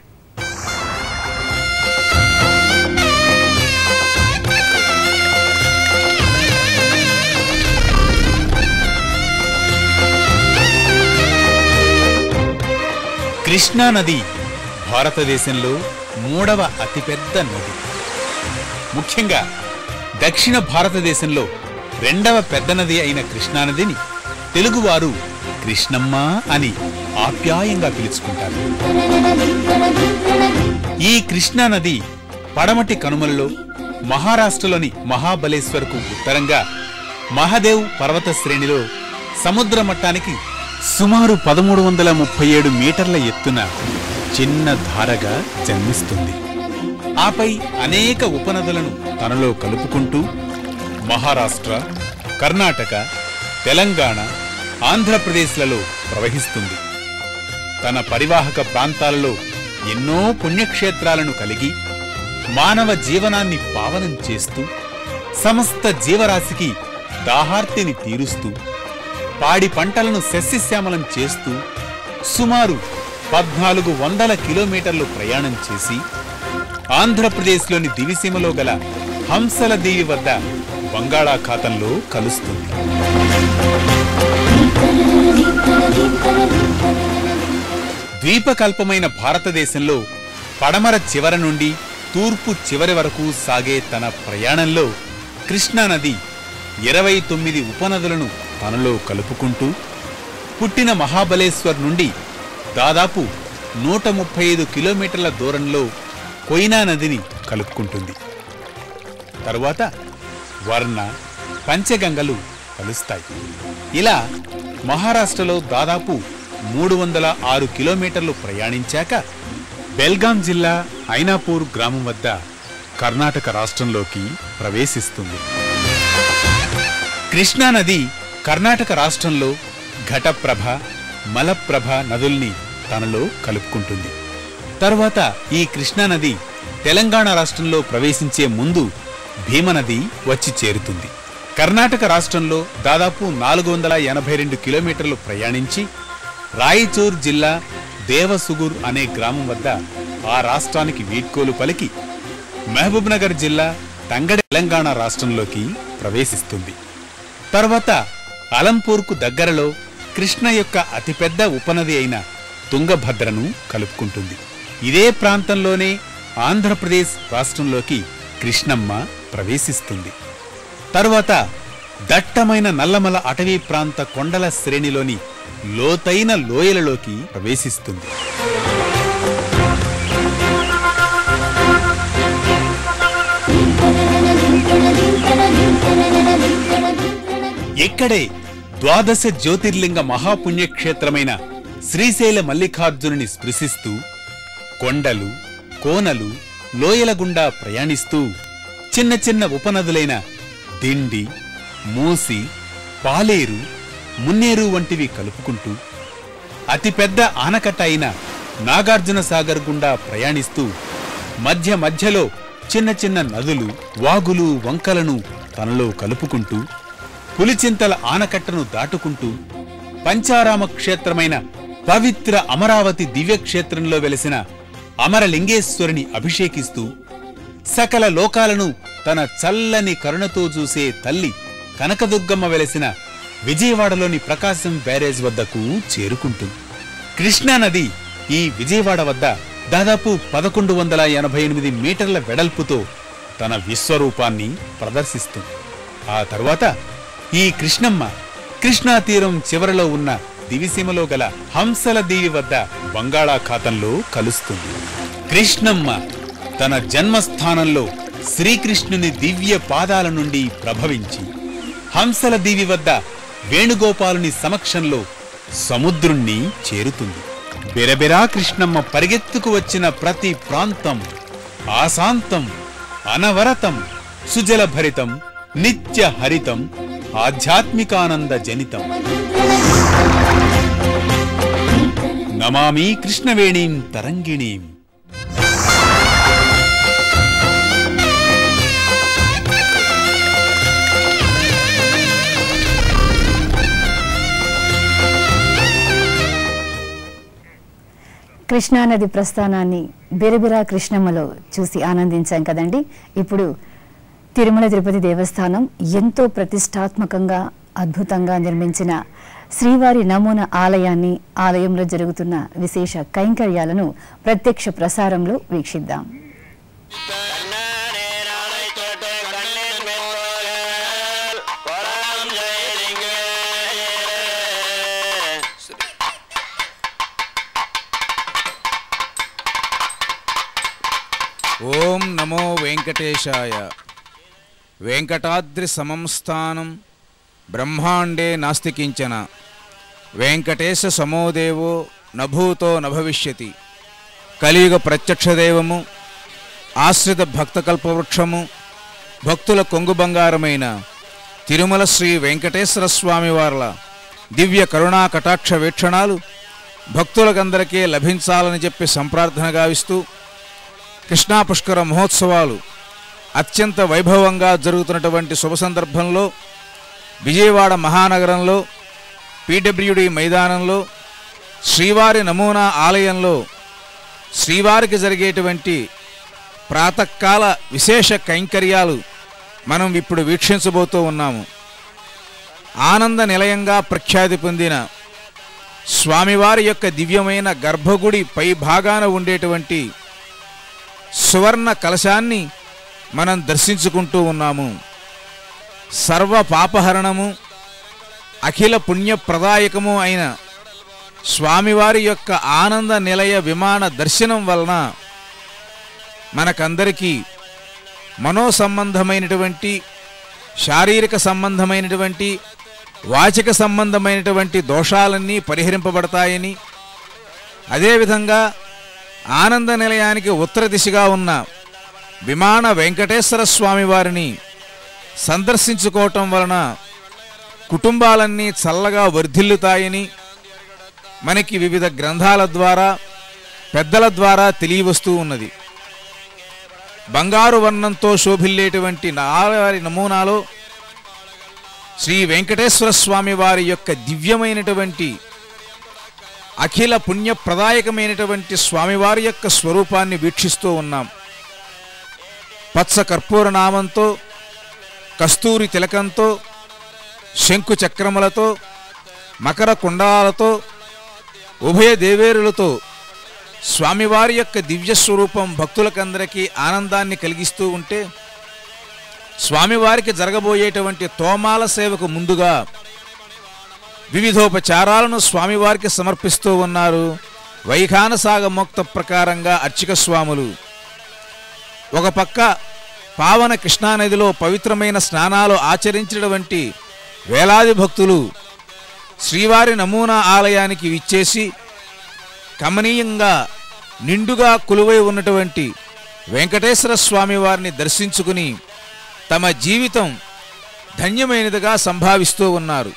కృష్ణా నది భారతదేశంలో మూడవ అతిపెద్ద నది. ముఖ్యంగా దక్షిణ భారతదేశంలో రెండవ పెద్ద నది అయిన కృష్ణానదిని తెలుగువారు కృష్ణమ్మ అని ఆప్యాయంగా పిలుచుకుంటారు. ఈ కృష్ణానది పడమటి కనుమలలో మహారాష్ట్రలోని మహాబలేశ్వర్కు ఉత్తరంగా మహాదేవ్ పర్వత శ్రేణిలో సముద్ర మట్టానికి సుమారు పదమూడు వందల ముప్పై ఏడు మీటర్ల ఎత్తున చిన్న ధారగా జన్మిస్తుంది. ఆపై అనేక ఉపనదులను తనలో కలుపుకుంటూ మహారాష్ట్ర, కర్ణాటక, తెలంగాణ, ఆంధ్రప్రదేశ్లలో ప్రవహిస్తుంది. తన పరివాహక ప్రాంతాలలో ఎన్నో పుణ్యక్షేత్రాలను కలిగి మానవ జీవనాన్ని పావనం చేస్తూ సమస్త జీవరాశికి దాహార్తిని తీరుస్తూ పాడి పంటలను సస్యశ్యామలం చేస్తూ సుమారు పద్నాలుగు వందల కిలోమీటర్లు ప్రయాణం చేసి ఆంధ్రప్రదేశ్లోని దివిసీమలో గల హంసల దీవి వద్ద బంగాళాఖాతంలో కలుస్తుంది. ద్వీపకల్పమైన భారతదేశంలో పడమర చివర నుండి తూర్పు చివరి వరకు సాగే తన ప్రయాణంలో కృష్ణానది ఇరవై తొమ్మిది ఉపనదులను తనలో కలుపుకుంటూ పుట్టిన మహాబలేశ్వర్ నుండి దాదాపు నూట ముప్పై ఐదు కిలోమీటర్ల దూరంలో కొయినా నదిని కలుపుకుంటుంది. తరువాత వర్ణ, పంచగంగలు కలుస్తాయి. ఇలా మహారాష్ట్రలో దాదాపు మూడు వందల ఆరు కిలోమీటర్లు ప్రయాణించాక బెల్గాం జిల్లా ఐనాపూర్ గ్రామం వద్ద కర్ణాటక రాష్ట్రంలోకి ప్రవేశిస్తుంది. కృష్ణానది కర్ణాటక రాష్ట్రంలో ఘటప్రభ, మలప్రభ నదుల్ని తనలో కలుపుకుంటుంది. తరువాత ఈ కృష్ణానది తెలంగాణ రాష్ట్రంలో ప్రవేశించే ముందు భీమనది వచ్చి చేరుతుంది. కర్ణాటక రాష్ట్రంలో దాదాపు నాలుగు వందల ఎనభై రెండు కిలోమీటర్లు ప్రయాణించి రాయచూర్ జిల్లా దేవసుగుర్ అనే గ్రామం వద్ద ఆ రాష్ట్రానికి వీడ్కోలు పలికి మహబూబ్నగర్ జిల్లా తంగడి తెలంగాణ రాష్ట్రంలోకి ప్రవేశిస్తుంది. తర్వాత అలంపూర్కు దగ్గరలో కృష్ణ యొక్క అతిపెద్ద ఉపనది అయిన తుంగభద్రను కలుపుకుంటుంది. ఇదే ప్రాంతంలోనే ఆంధ్రప్రదేశ్ రాష్ట్రంలోకి కృష్ణమ్మ ప్రవేశిస్తుంది. తరువాత దట్టమైన నల్లమల అటవీ ప్రాంత కొండల శ్రేణిలోని లోతైన లోయలలోకి ప్రవేశిస్తుంది. ఇక్కడే ద్వాదశ జ్యోతిర్లింగ మహాపుణ్యక్షేత్రమైన శ్రీశైల మల్లికార్జునుని స్పృశిస్తూ కొండలు, కోనలు, లోయల గుండా ప్రయాణిస్తూ చిన్న చిన్న ఉపనదులైన దిండి, మూసి, పాలేరు, మున్నేరు వంటివి కలుపుకుంటూ అతిపెద్ద ఆనకట్ట అయిన నాగార్జున సాగర్ గుండా ప్రయాణిస్తూ మధ్య మధ్యలో చిన్న చిన్న నదులు, వాగులు, వంకలను తనలో కలుపుకుంటూ పులిచింతల ఆనకట్టను దాటుకుంటూ పంచారామ క్షేత్రమైన పవిత్ర అమరావతి దివ్యక్షేత్రంలో వెలసిన అమరలింగేశ్వరుని అభిషేకిస్తూ సకల లోకాలను తన చల్లని కరుణతో చూసే తల్లి కనకదుర్గమ్మ వెలసిన విజయవాడలోని ప్రకాశం బ్యారేజ్ వద్దకు చేరుకుంటుంది. కృష్ణానది ఈ విజయవాడ వద్ద దాదాపు పదకొండు వందల ఎనభై ఎనిమిది మీటర్ల వెడల్పుతో తన విశ్వరూపాన్ని ప్రదర్శిస్తుంది. ఆ తరువాత ఈ కృష్ణమ్మ కృష్ణా తీరం చివరలో ఉన్న దివిసీమలో గల హంసల దీవి వద్ద బంగాళాఖాతంలో కలుస్తుంది. కృష్ణమ్మ తన జన్మస్థానంలో శ్రీకృష్ణుని దివ్య పాదాల నుండి ప్రభవించి హంసల దీవి వద్ద వేణుగోపాలుని సమక్షంలో సముద్రుణ్ణి చేరుతుంది. బెరబెరా కృష్ణమ్మ పరిగెత్తుకు వచ్చిన ప్రతి ప్రాంతం ఆశాంతం, అనవరతం, సుజలభరితం, నిత్య హరితం, ఆధ్యాత్మికానంద జనితం. నమామి కృష్ణవేణీం తరంగిణీం. కృష్ణానది ప్రస్థానాన్ని బెరబెరా కృష్ణమ్మలో చూసి ఆనందించాం కదండి. ఇప్పుడు తిరుమల తిరుపతి దేవస్థానం ఎంతో ప్రతిష్టాత్మకంగా అద్భుతంగా నిర్మించిన శ్రీవారి నమూనా ఆలయాన్ని, ఆలయంలో జరుగుతున్న విశేష కైంకర్యాలను ప్రత్యక్ష ప్రసారంలో వీక్షిద్దాం. ఓం నమో వెంకటేశాయ. వెంకటాద్రి సమం స్థానం బ్రహ్మాండే నాస్తి కించన. వెంకటేశ సమోదేవో నభూతో నభవిష్యతి. కలియుగ ప్రత్యక్ష దైవము, ఆశ్రిత భక్త కల్పవృక్షము, భక్తుల కొంగు బంగారమైన తిరుమల శ్రీ వెంకటేశ్వర స్వామి వార్ల దివ్య కరుణా కటాక్ష వీక్షణాలు భక్తులకందరికీ లభించాలని చెప్పి సంప్రార్థన గావిస్తూ కృష్ణా పుష్కర మహోత్సవాలు అత్యంత వైభవంగా జరుగుతున్నటువంటి శుభ సందర్భంలో విజయవాడ మహానగరంలో పీడబ్ల్యూడి మైదానంలో శ్రీవారి నమూనా ఆలయంలో శ్రీవారికి జరిగేటువంటి ప్రాతకాల విశేష కైంకర్యాలు మనం ఇప్పుడు వీక్షించబోతూ ఉన్నాము. ఆనంద నిలయంగా ప్రఖ్యాతి పొందిన స్వామివారి యొక్క దివ్యమైన గర్భగుడి పై భాగాన ఉండేటువంటి సువర్ణ కలశాన్ని మనం దర్శించుకుంటూ ఉన్నాము. సర్వ పాపహరణము, అఖిల పుణ్యప్రదాయకము అయిన స్వామివారి యొక్క ఆనంద నిలయ విమాన దర్శనం వలన మనకందరికీ మనో సంబంధమైనటువంటి, శారీరక సంబంధమైనటువంటి, వాచిక సంబంధమైనటువంటి దోషాలన్నీ పరిహరింపబడతాయని, అదేవిధంగా ఆనంద నిలయానికి ఉత్తర దిశగా ఉన్న విమాన వెంకటేశ్వర స్వామి వారిని సందర్శించుకోవటం వలన కుటుంబాలన్నీ చల్లగా వర్ధిల్లుతాయని మనకి వివిధ గ్రంథాల ద్వారా, పెద్దల ద్వారా తెలియవస్తూ ఉన్నది. బంగారు వర్ణంతో శోభిల్లేటువంటి నాలువారి నమూనాలో శ్రీ వెంకటేశ్వర స్వామి వారి యొక్క దివ్యమైనటువంటి అఖిల పుణ్యప్రదాయకమైనటువంటి స్వామివారి యొక్క స్వరూపాన్ని వీక్షిస్తూ ఉన్నాం. పచ్చ కర్పూర నామంతో, కస్తూరి తిలకంతో, శంకు చక్రములతో, మకర కుండాలతో, ఉభయ దేవేరులతో స్వామివారి యొక్క దివ్య స్వరూపం భక్తులకందరికీ ఆనందాన్ని కలిగిస్తూ ఉంటే, స్వామివారికి జరగబోయేటువంటి తోమాల సేవకు ముందుగా వివిధోపచారాలను స్వామివారికి సమర్పిస్తూ ఉన్నారు వైఖానసాగ మోక్త ప్రకారంగా అర్చక స్వాములు. ఒక పక్క పావన కృష్ణానదిలో పవిత్రమైన స్నానాలు ఆచరించినటువంటి వేలాది భక్తులు శ్రీవారి నమూనా ఆలయానికి విచ్చేసి కమనీయంగా నిండుగా కొలువై ఉన్నటువంటి వెంకటేశ్వర స్వామి వారిని దర్శించుకుని తమ జీవితం ధన్యమైనదిగా సంభావిస్తూ ఉన్నారు.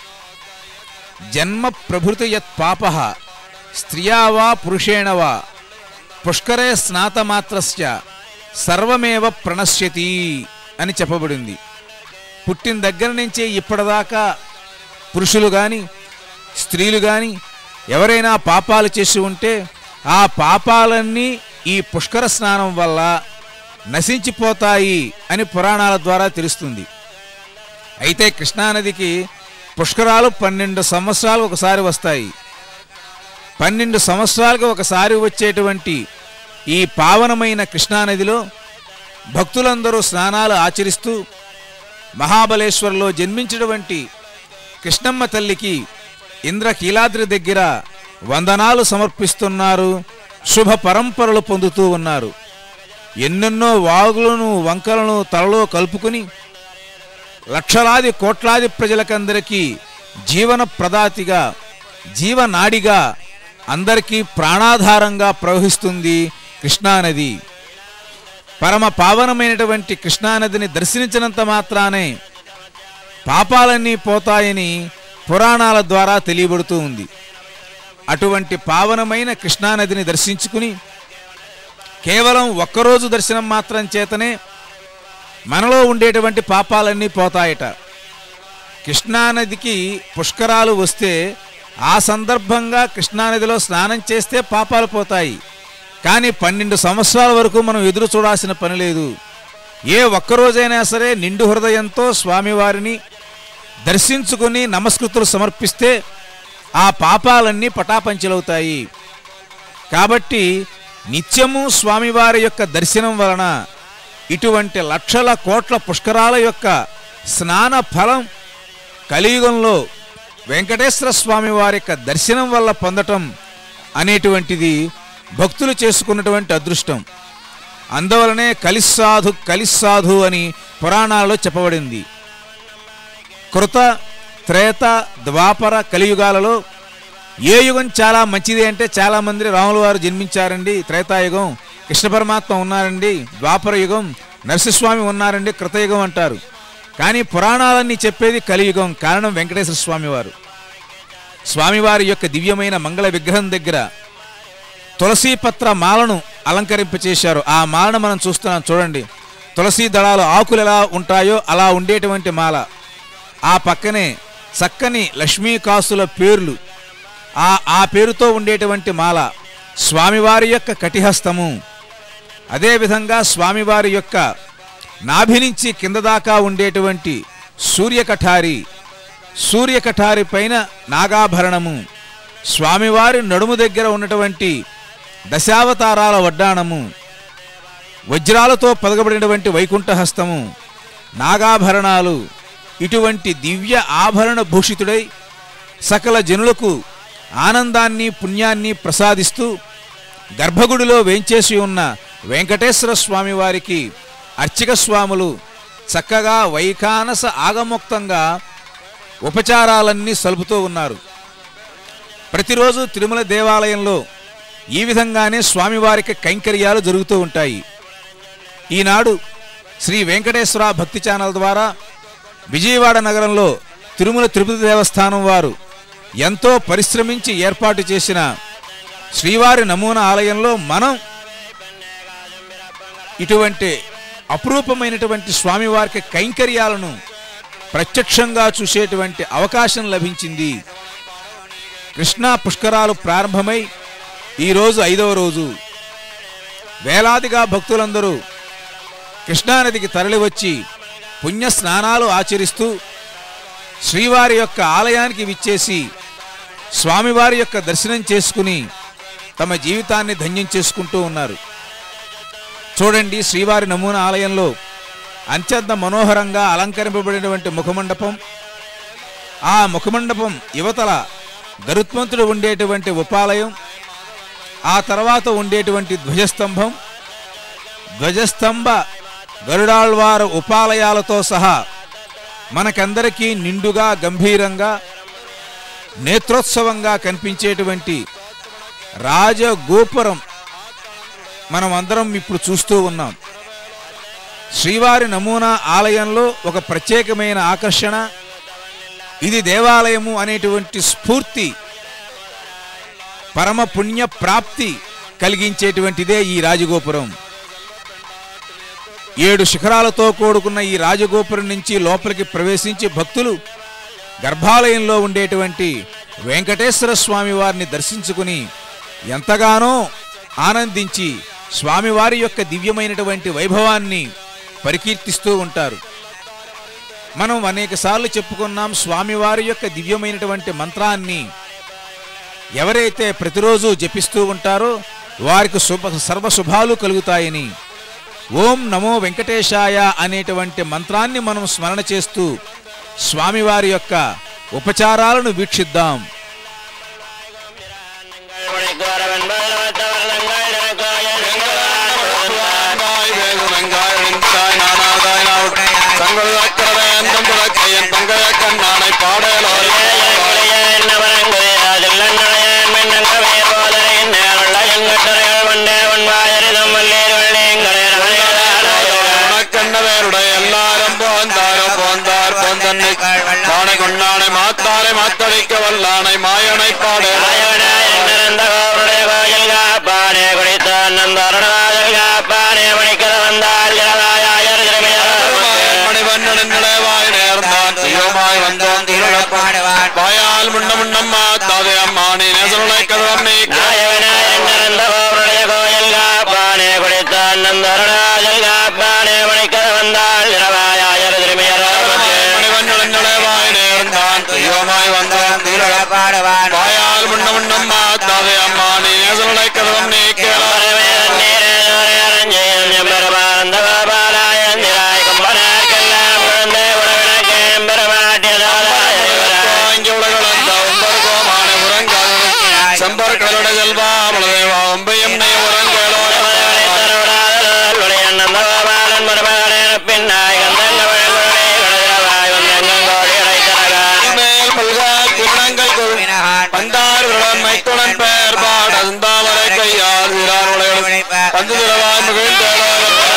జన్మ ప్రభృతి యత్ పాపః స్త్రియా వా పురుషేణ వా పుష్కరే స్నాతమాత్రస్య సర్వమేవ ప్రణశ్యతి అని చెప్పబడింది. పుట్టిన దగ్గర నుంచే ఇప్పటిదాకా పురుషులు కానీ స్త్రీలు కానీ ఎవరైనా పాపాలు చేసి ఉంటే ఆ పాపాలన్నీ ఈ పుష్కర స్నానం వల్ల నశించిపోతాయి అని పురాణాల ద్వారా తెలుస్తుంది. అయితే కృష్ణానదికి పుష్కరాలు పన్నెండు సంవత్సరాలు ఒకసారి వస్తాయి. పన్నెండు సంవత్సరాలకు ఒకసారి వచ్చేటువంటి ఈ పావనమైన కృష్ణానదిలో భక్తులందరూ స్నానాలు ఆచరిస్తూ మహాబలేశ్వర్లో జన్మించినటువంటి కృష్ణమ్మ తల్లికి ఇంద్రకీలాద్రి దగ్గర వందనాలు సమర్పిస్తున్నారు, శుభ పరంపరలు పొందుతూ ఉన్నారు. ఎన్నెన్నో వాగులను వంకలను తలలో కలుపుకుని లక్షలాది కోట్లాది ప్రజలకందరికీ జీవన ప్రదాతిగా జీవనాడిగా అందరికీ ప్రాణాధారంగా ప్రవహిస్తుంది కృష్ణానది. పరమ పావనమైనటువంటి కృష్ణానదిని దర్శించినంత మాత్రానే పాపాలన్నీ పోతాయని పురాణాల ద్వారా తెలియబడుతూ ఉంది. అటువంటి పావనమైన కృష్ణానదిని దర్శించుకుని కేవలం ఒక్కరోజు దర్శనం మాత్రం చేతనే మనలో ఉండేటువంటి పాపాలన్నీ పోతాయట. కృష్ణానదికి పుష్కరాలు వస్తే ఆ సందర్భంగా కృష్ణానదిలో స్నానం చేస్తే పాపాలు పోతాయి. కానీ పన్నెండు సంవత్సరాల వరకు మనం ఎదురు చూడాల్సిన పని లేదు. ఏ ఒక్కరోజైనా సరే నిండు హృదయంతో స్వామివారిని దర్శించుకుని నమస్కృతులు సమర్పిస్తే ఆ పాపాలన్నీ పటాపంచలవుతాయి. కాబట్టి నిత్యము స్వామివారి యొక్క దర్శనం వలన ఇటువంటి లక్షల కోట్ల పుష్కరాల యొక్క స్నాన ఫలం కలియుగంలో వెంకటేశ్వర స్వామి వారి యొక్క దర్శనం వల్ల పొందటం అనేటువంటిది భక్తులు చేసుకున్నటువంటి అదృష్టం. అందువలనే కలిస్సాధు కలిస్సాధు అని పురాణాల్లో చెప్పబడింది. కృత త్రేత ద్వాపర కలియుగాలలో ఏ యుగం చాలా మంచిది అంటే చాలామంది రాముల వారు జన్మించారండి, త్రేతాయుగం కృష్ణ పరమాత్మ ఉన్నారండి, ద్వాపర యుగం నరసింహస్వామి ఉన్నారండి, కృతయుగం అంటారు. కానీ పురాణాలన్నీ చెప్పేది కలియుగం. కారణం వెంకటేశ్వర స్వామి వారు. స్వామివారి యొక్క దివ్యమైన మంగళ విగ్రహం దగ్గర తులసీపత్ర మాలను అలంకరింపచేశారు. ఆ మాలను మనం చూస్తున్నాం చూడండి. తులసీ దళాలు ఆకులు ఎలా ఉంటాయో అలా ఉండేటువంటి మాల. ఆ పక్కనే చక్కని లక్ష్మీకాసుల పేర్లు, ఆ ఆ పేరుతో ఉండేటువంటి మాల. స్వామివారి యొక్క కటిహస్తము, అదేవిధంగా స్వామివారి యొక్క నాభి నుంచి కింద దాకా ఉండేటువంటి సూర్యకఠారి, సూర్యకఠారి పైన నాగాభరణము, స్వామివారి నడుము దగ్గర ఉన్నటువంటి దశావతారాల వడ్డాణము, వజ్రాలతో పదగబడినటువంటి వైకుంఠహస్తము, నాగాభరణాలు, ఇటువంటి దివ్య ఆభరణ భూషితుడై సకల జనులకు ఆనందాన్ని పుణ్యాన్ని ప్రసాదిస్తూ గర్భగుడిలో వేంచేసి ఉన్న వెంకటేశ్వర స్వామి వారికి అర్చక స్వాములు చక్కగా వైఖానస ఆగమోక్తంగా ఉపచారాలన్నీ సలుపుతూ ఉన్నారు. ప్రతిరోజు తిరుమల దేవాలయంలో ఈ విధంగానే స్వామివారికి కైంకర్యాలు జరుగుతూ ఉంటాయి. ఈనాడు శ్రీ వెంకటేశ్వర భక్తి ఛానల్ ద్వారా విజయవాడ నగరంలో తిరుమల తిరుపతి దేవస్థానం వారు ఎంతో పరిశ్రమించి ఏర్పాటు చేసిన శ్రీవారి నమూనా ఆలయంలో మనం ఇటువంటి అపురూపమైనటువంటి స్వామివారికి కైంకర్యాలను ప్రత్యక్షంగా చూసేటువంటి అవకాశం లభించింది. కృష్ణా పుష్కరాలు ప్రారంభమై ఈరోజు ఐదవ రోజు. వేలాదిగా భక్తులందరూ కృష్ణానదికి తరలివచ్చి పుణ్య స్నానాలు ఆచరిస్తూ శ్రీవారి యొక్క ఆలయానికి విచ్చేసి స్వామివారి యొక్క దర్శనం చేసుకుని తమ జీవితాన్ని ధన్యం చేసుకుంటూ ఉన్నారు. చూడండి, శ్రీవారి నమూనా ఆలయంలో అత్యంత మనోహరంగా అలంకరింపబడినటువంటి ముఖమండపం, ఆ ముఖమండపం యువతల గరుత్మంతుడు ఉండేటువంటి ఉపాలయం, ఆ తర్వాత ఉండేటువంటి ధ్వజస్తంభం, ధ్వజస్తంభ గరుడాళ్వారు ఉపాలయాలతో సహా మనకందరికీ నిండుగా గంభీరంగా నేత్రోత్సవంగా కనిపించేటువంటి రాజగోపురం మనం అందరం ఇప్పుడు చూస్తూ ఉన్నాం. శ్రీవారి నమూనా ఆలయంలో ఒక ప్రత్యేకమైన ఆకర్షణ, ఇది దేవాలయము అనేటువంటి స్ఫూర్తి, పరమ పుణ్య ప్రాప్తి కలిగించేటువంటిదే ఈ రాజగోపురం. ఏడు శిఖరాలతో కూడుకున్న ఈ రాజగోపురం నుంచి లోపలికి ప్రవేశించి భక్తులు గర్భాలయంలో ఉండేటువంటి వెంకటేశ్వర స్వామి వారిని దర్శించుకుని ఎంతగానో ఆనందించి స్వామివారి యొక్క దివ్యమైనటువంటి వైభవాన్ని పరికీర్తిస్తూ ఉంటారు. మనం అనేక సార్లు చెప్పుకున్నాం, స్వామివారి యొక్క దివ్యమైనటువంటి మంత్రాన్ని ఎవరైతే ప్రతిరోజు జపిస్తూ ఉంటారో వారికి శుభ సర్వశుభాలు కలుగుతాయని. ఓం నమో వెంకటేశాయ అనేటువంటి మంత్రాన్ని మనం స్మరణ చేస్తూ స్వామివారి యొక్క ఉపచారాలను వీక్షిద్దాం. பாடலோ வல்லானை மாயனை பாடு கோயில் காப்பானே குடித்த நந்தருணாதல் காப்பானே மணிக்கர வந்தால் மணிவண்ணன் நிலவாய் நேர்ந்தான் துயமாய் வந்தான் திருடப்பாடுவான் வாயால் முன்ன முன்னம்மா தாவே அம்மானி நேசருளை கதவம் நீ கோயில் காப்பானே குடித்த நந்தருணாதல் காப்பானே மணிக்கர வந்தால் இரவாயாயர் திருமையர் மணிவண்ணன் நிலவாய் நேர்ந்தான் துயமாய் வந்தான் திருடப்பாடுவான் வாயால் முன்ன முன்னம்மா தாவே அம்மானி நேசருளை கதவம் நீ செம்பர்கலுட செல்வா பலதேவா ஒம்பையும் நெய் உரங்களோ நந்தகோபாலன் மருமகனே பின்னாய் மேல் பல்கால் திருடங்கள் பந்தார் மைத்துடன் பெயர் பாடந்தாவரை கையால் பந்து திரவாய் மகிழ்ந்தேளோ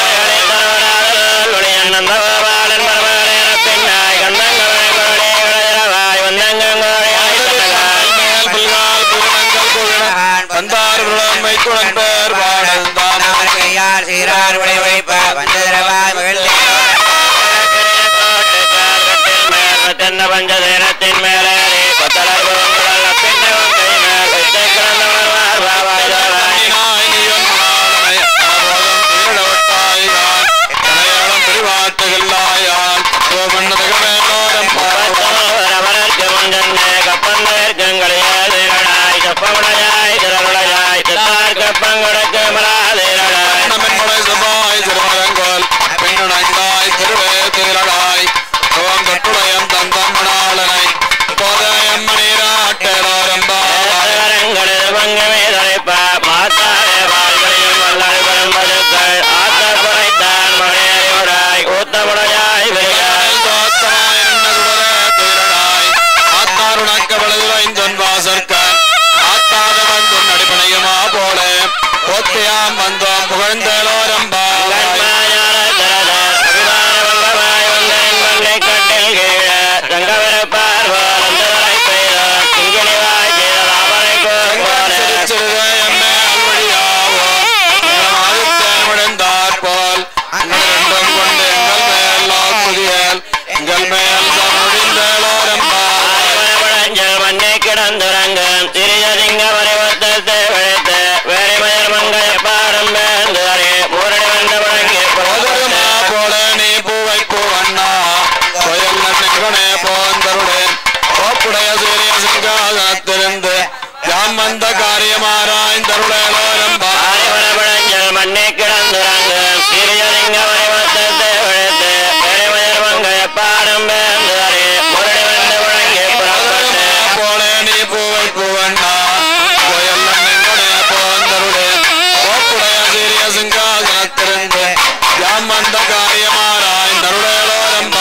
நந்தகோபாலன் மருமகனே பின்னாய் கந்தங்கவாய் வந்தங்கோடி மேல் பல்கால் திருடங்கள் பந்தார் மைத்துடன் பெயர் பாடந்தாவரை கையால் சீரார் உடை வைப்ப வந்து திரவாய் மகிழ்ந்தேளோ தென்ன பஞ்சதேனத்தின் மேலே பத்தலர் கப்பந்தேற்கங்களையாய் கப்பமுடையாய் திரளுடையாய் தித்தார் கப்பங்கொடக்கு மலாதேரடாய் சுபாய் திருமரங்கோல் பெண்ணுடைந்தாய் திருவே திரளாய் தொட்டுடையம் தந்தம்மனாளனை போதயம் மணிராட்டோரம்பாரங்களில் பங்கமே தரைப்பா மாத்தாரே வாழ்களையும் வல்லாய் பரம்பதுக்கள் ஆத்த குறைத்தான் மணியறிவுடாய் ஊத்தமுடையாய் விரையாய் தோத்தமாய் என்னதுடரே திரளாய் ஆத்தாருணக்க வலதுவைந்தொன் வாசற்கான் ஆத்தாத வந்துன் அடிப்படையுமா போல போத்தியாம் வந்தோம் புகழ்ந்தேலோரம்பா கிடந்துரங்கம் திரியதிங்க வரைவத்தத்தை விழித்து வேறிமயர் மங்கைய பாரம் வேந்துவரே மூரடி வந்த வழங்கி போல நீ பூவை பூவண்ணா கோயில் நெங்கனே போந்தருடேன் கோப்புடைய சூரிய சிங்காசனத்திலிருந்து யாம் வந்த காரியமாராய்ந்தருளேலோரம்பா வளபழஞ்சல் மண்ணை கிடந்துரங்கம் திரியதிங்க வரைவத்தத்தை விழித்து வேறிமயர் மங்கைய பாரம் வேந்துவரே மூரடி வந்த வழங்கி போல நீ பூவை பூவண்ணா கோயில் நெங்கனே போந்தருடேன் கோப்புடைய சூரிய சிங்காசனத்திலிருந்து யாம் வந்த காரியமாராய்ந்தருளேலோரம்பா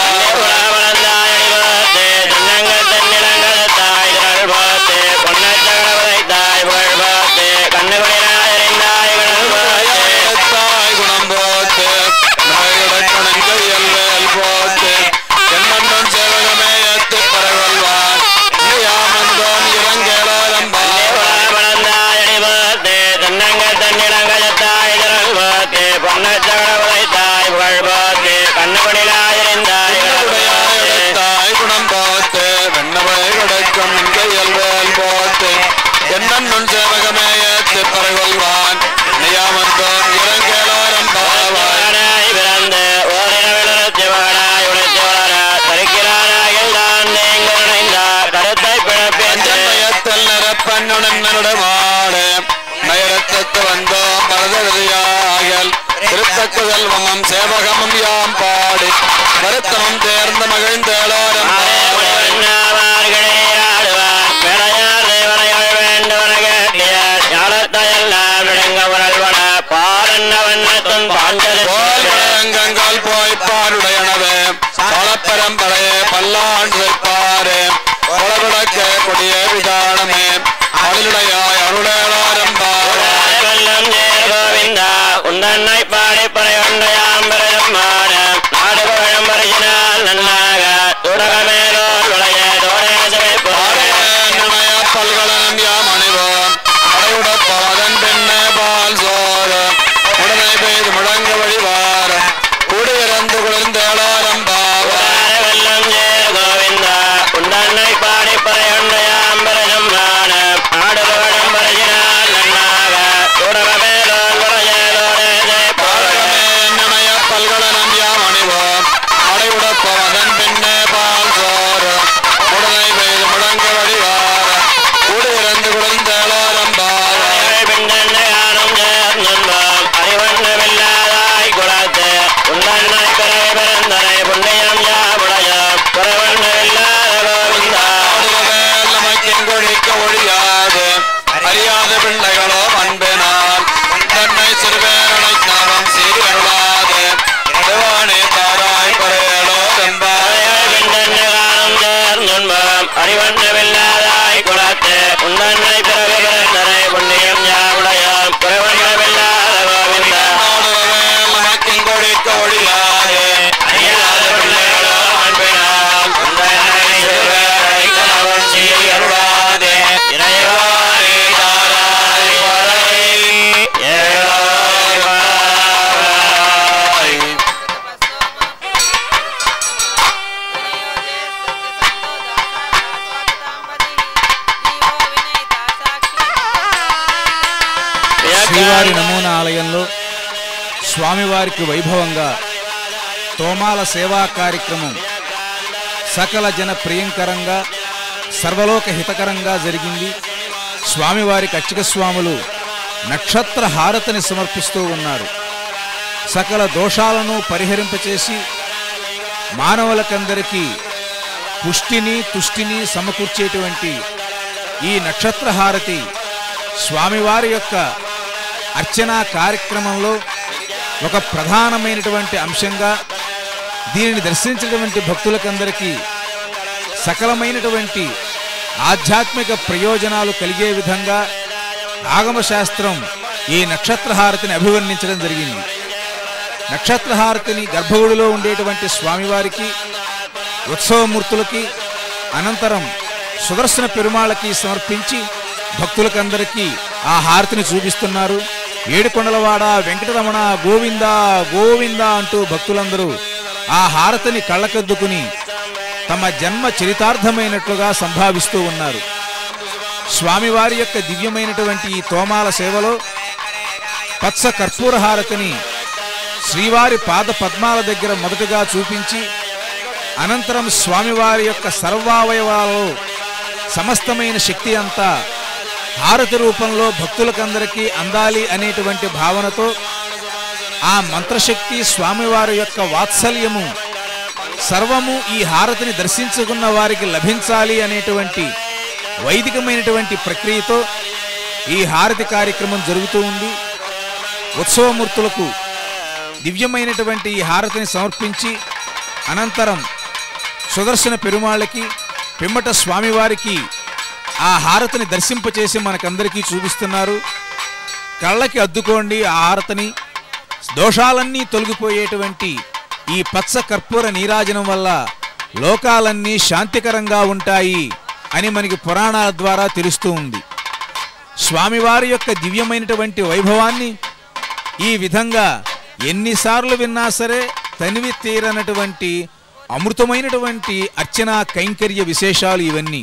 என்னும் சேவகமே ஏத்து பரகொள்வான் நியாமந்தோம் இறங்கேலோரம் பாவாய் பிறந்து ஓரிரவிழச்சிவனாய் உழைச்சவர தரிக்கிறாராயில் தான் நீங்கள் இணைந்தார் கருத்தை பிழப்பேத்தல் நிரப்பன்னுடன்னுடமாடு நயரத்தத்து வந்தோம் பரதவியாகல் திருத்தக்குதல் மமம் சேவகமும் யாம் பாடி வருத்தமும் தேர்ந்த மகிழ்ந்தேலோரம் பால் போய் பாருடையனவே பலப்பரம்பரையே பல்லாண்டு வைப்பாரே கொலவிடக்க கொடிய விதானமே அருளுடையாய் அருளேலாரம்பாரம் கோவிந்தா உந்தன்னை பாடி பறையொண்டையாம் பெருமான நாடு பழம்பரிசினால் நன்னாக துடகமேலோர் விளைய தோரேசவை నమూనా ఆలయంలో స్వామివారికి వైభవంగా తోమాల సేవా కార్యక్రమం సకల జన ప్రియంకరంగా సర్వలోక హితకరంగా జరిగింది. స్వామివారికి అర్చక స్వాములు నక్షత్ర హారతిని సమర్పిస్తూ ఉన్నారు. సకల దోషాలను పరిహరింపచేసి మానవులకందరికీ పుష్టిని తుష్టిని సమకూర్చేటువంటి ఈ నక్షత్ర హారతి స్వామివారి యొక్క అర్చనా కార్యక్రమంలో ఒక ప్రధానమైనటువంటి అంశంగా, దీనిని దర్శించినటువంటి భక్తులకందరికీ సకలమైనటువంటి ఆధ్యాత్మిక ప్రయోజనాలు కలిగే విధంగా ఆగమశాస్త్రం ఈ నక్షత్రహారతిని అభివర్ణించడం జరిగింది. నక్షత్రహారతిని గర్భగుడిలో ఉండేటువంటి స్వామివారికి, ఉత్సవమూర్తులకి, అనంతరం సుదర్శన పెరుమాళ్ళకి సమర్పించి భక్తులకందరికీ ఆ హారతిని చూపిస్తున్నారు. ఏడుకొండలవాడ వెంకటరమణ గోవింద గోవింద అంటూ భక్తులందరూ ఆ హారతిని కళ్ళకద్దుకుని తమ జన్మ చరితార్థమైనట్లుగా సంభావిస్తూ ఉన్నారు. స్వామివారి యొక్క దివ్యమైనటువంటి ఈ తోమాల సేవలో పచ్చ కర్పూర హారతిని శ్రీవారి పాద పద్మాల దగ్గర మొదటగా చూపించి, అనంతరం స్వామివారి యొక్క సర్వావయవాలలో సమస్తమైన శక్తి అంతా హారతి రూపంలో భక్తులకందరికీ అందాలి అనేటువంటి భావనతో ఆ మంత్రశక్తి స్వామివారి యొక్క వాత్సల్యము సర్వము ఈ హారతిని దర్శించుకున్న వారికి లభించాలి అనేటువంటి వైదికమైనటువంటి ప్రక్రియతో ఈ హారతి కార్యక్రమం జరుగుతూ ఉంది. ఉత్సవమూర్తులకు దివ్యమైనటువంటి ఈ హారతిని సమర్పించి అనంతరం సుదర్శన పెరుమాళ్ళకి, పిమ్మట స్వామివారికి ఆ హారతిని దర్శింపచేసి మనకందరికీ చూపిస్తున్నారు. కళ్ళకి అద్దుకోండి ఆ హారతిని. దోషాలన్నీ తొలగిపోయేటువంటి ఈ పచ్చ కర్పూర నీరాజనం వల్ల లోకాలన్నీ శాంతికరంగా ఉంటాయి అని మనకి పురాణాల ద్వారా తెలుస్తూ ఉంది. స్వామివారి యొక్క దివ్యమైనటువంటి వైభవాన్ని ఈ విధంగా ఎన్నిసార్లు విన్నా సరే తనివి తీరనటువంటి అమృతమైనటువంటి అర్చనా కైంకర్య విశేషాలు ఇవన్నీ.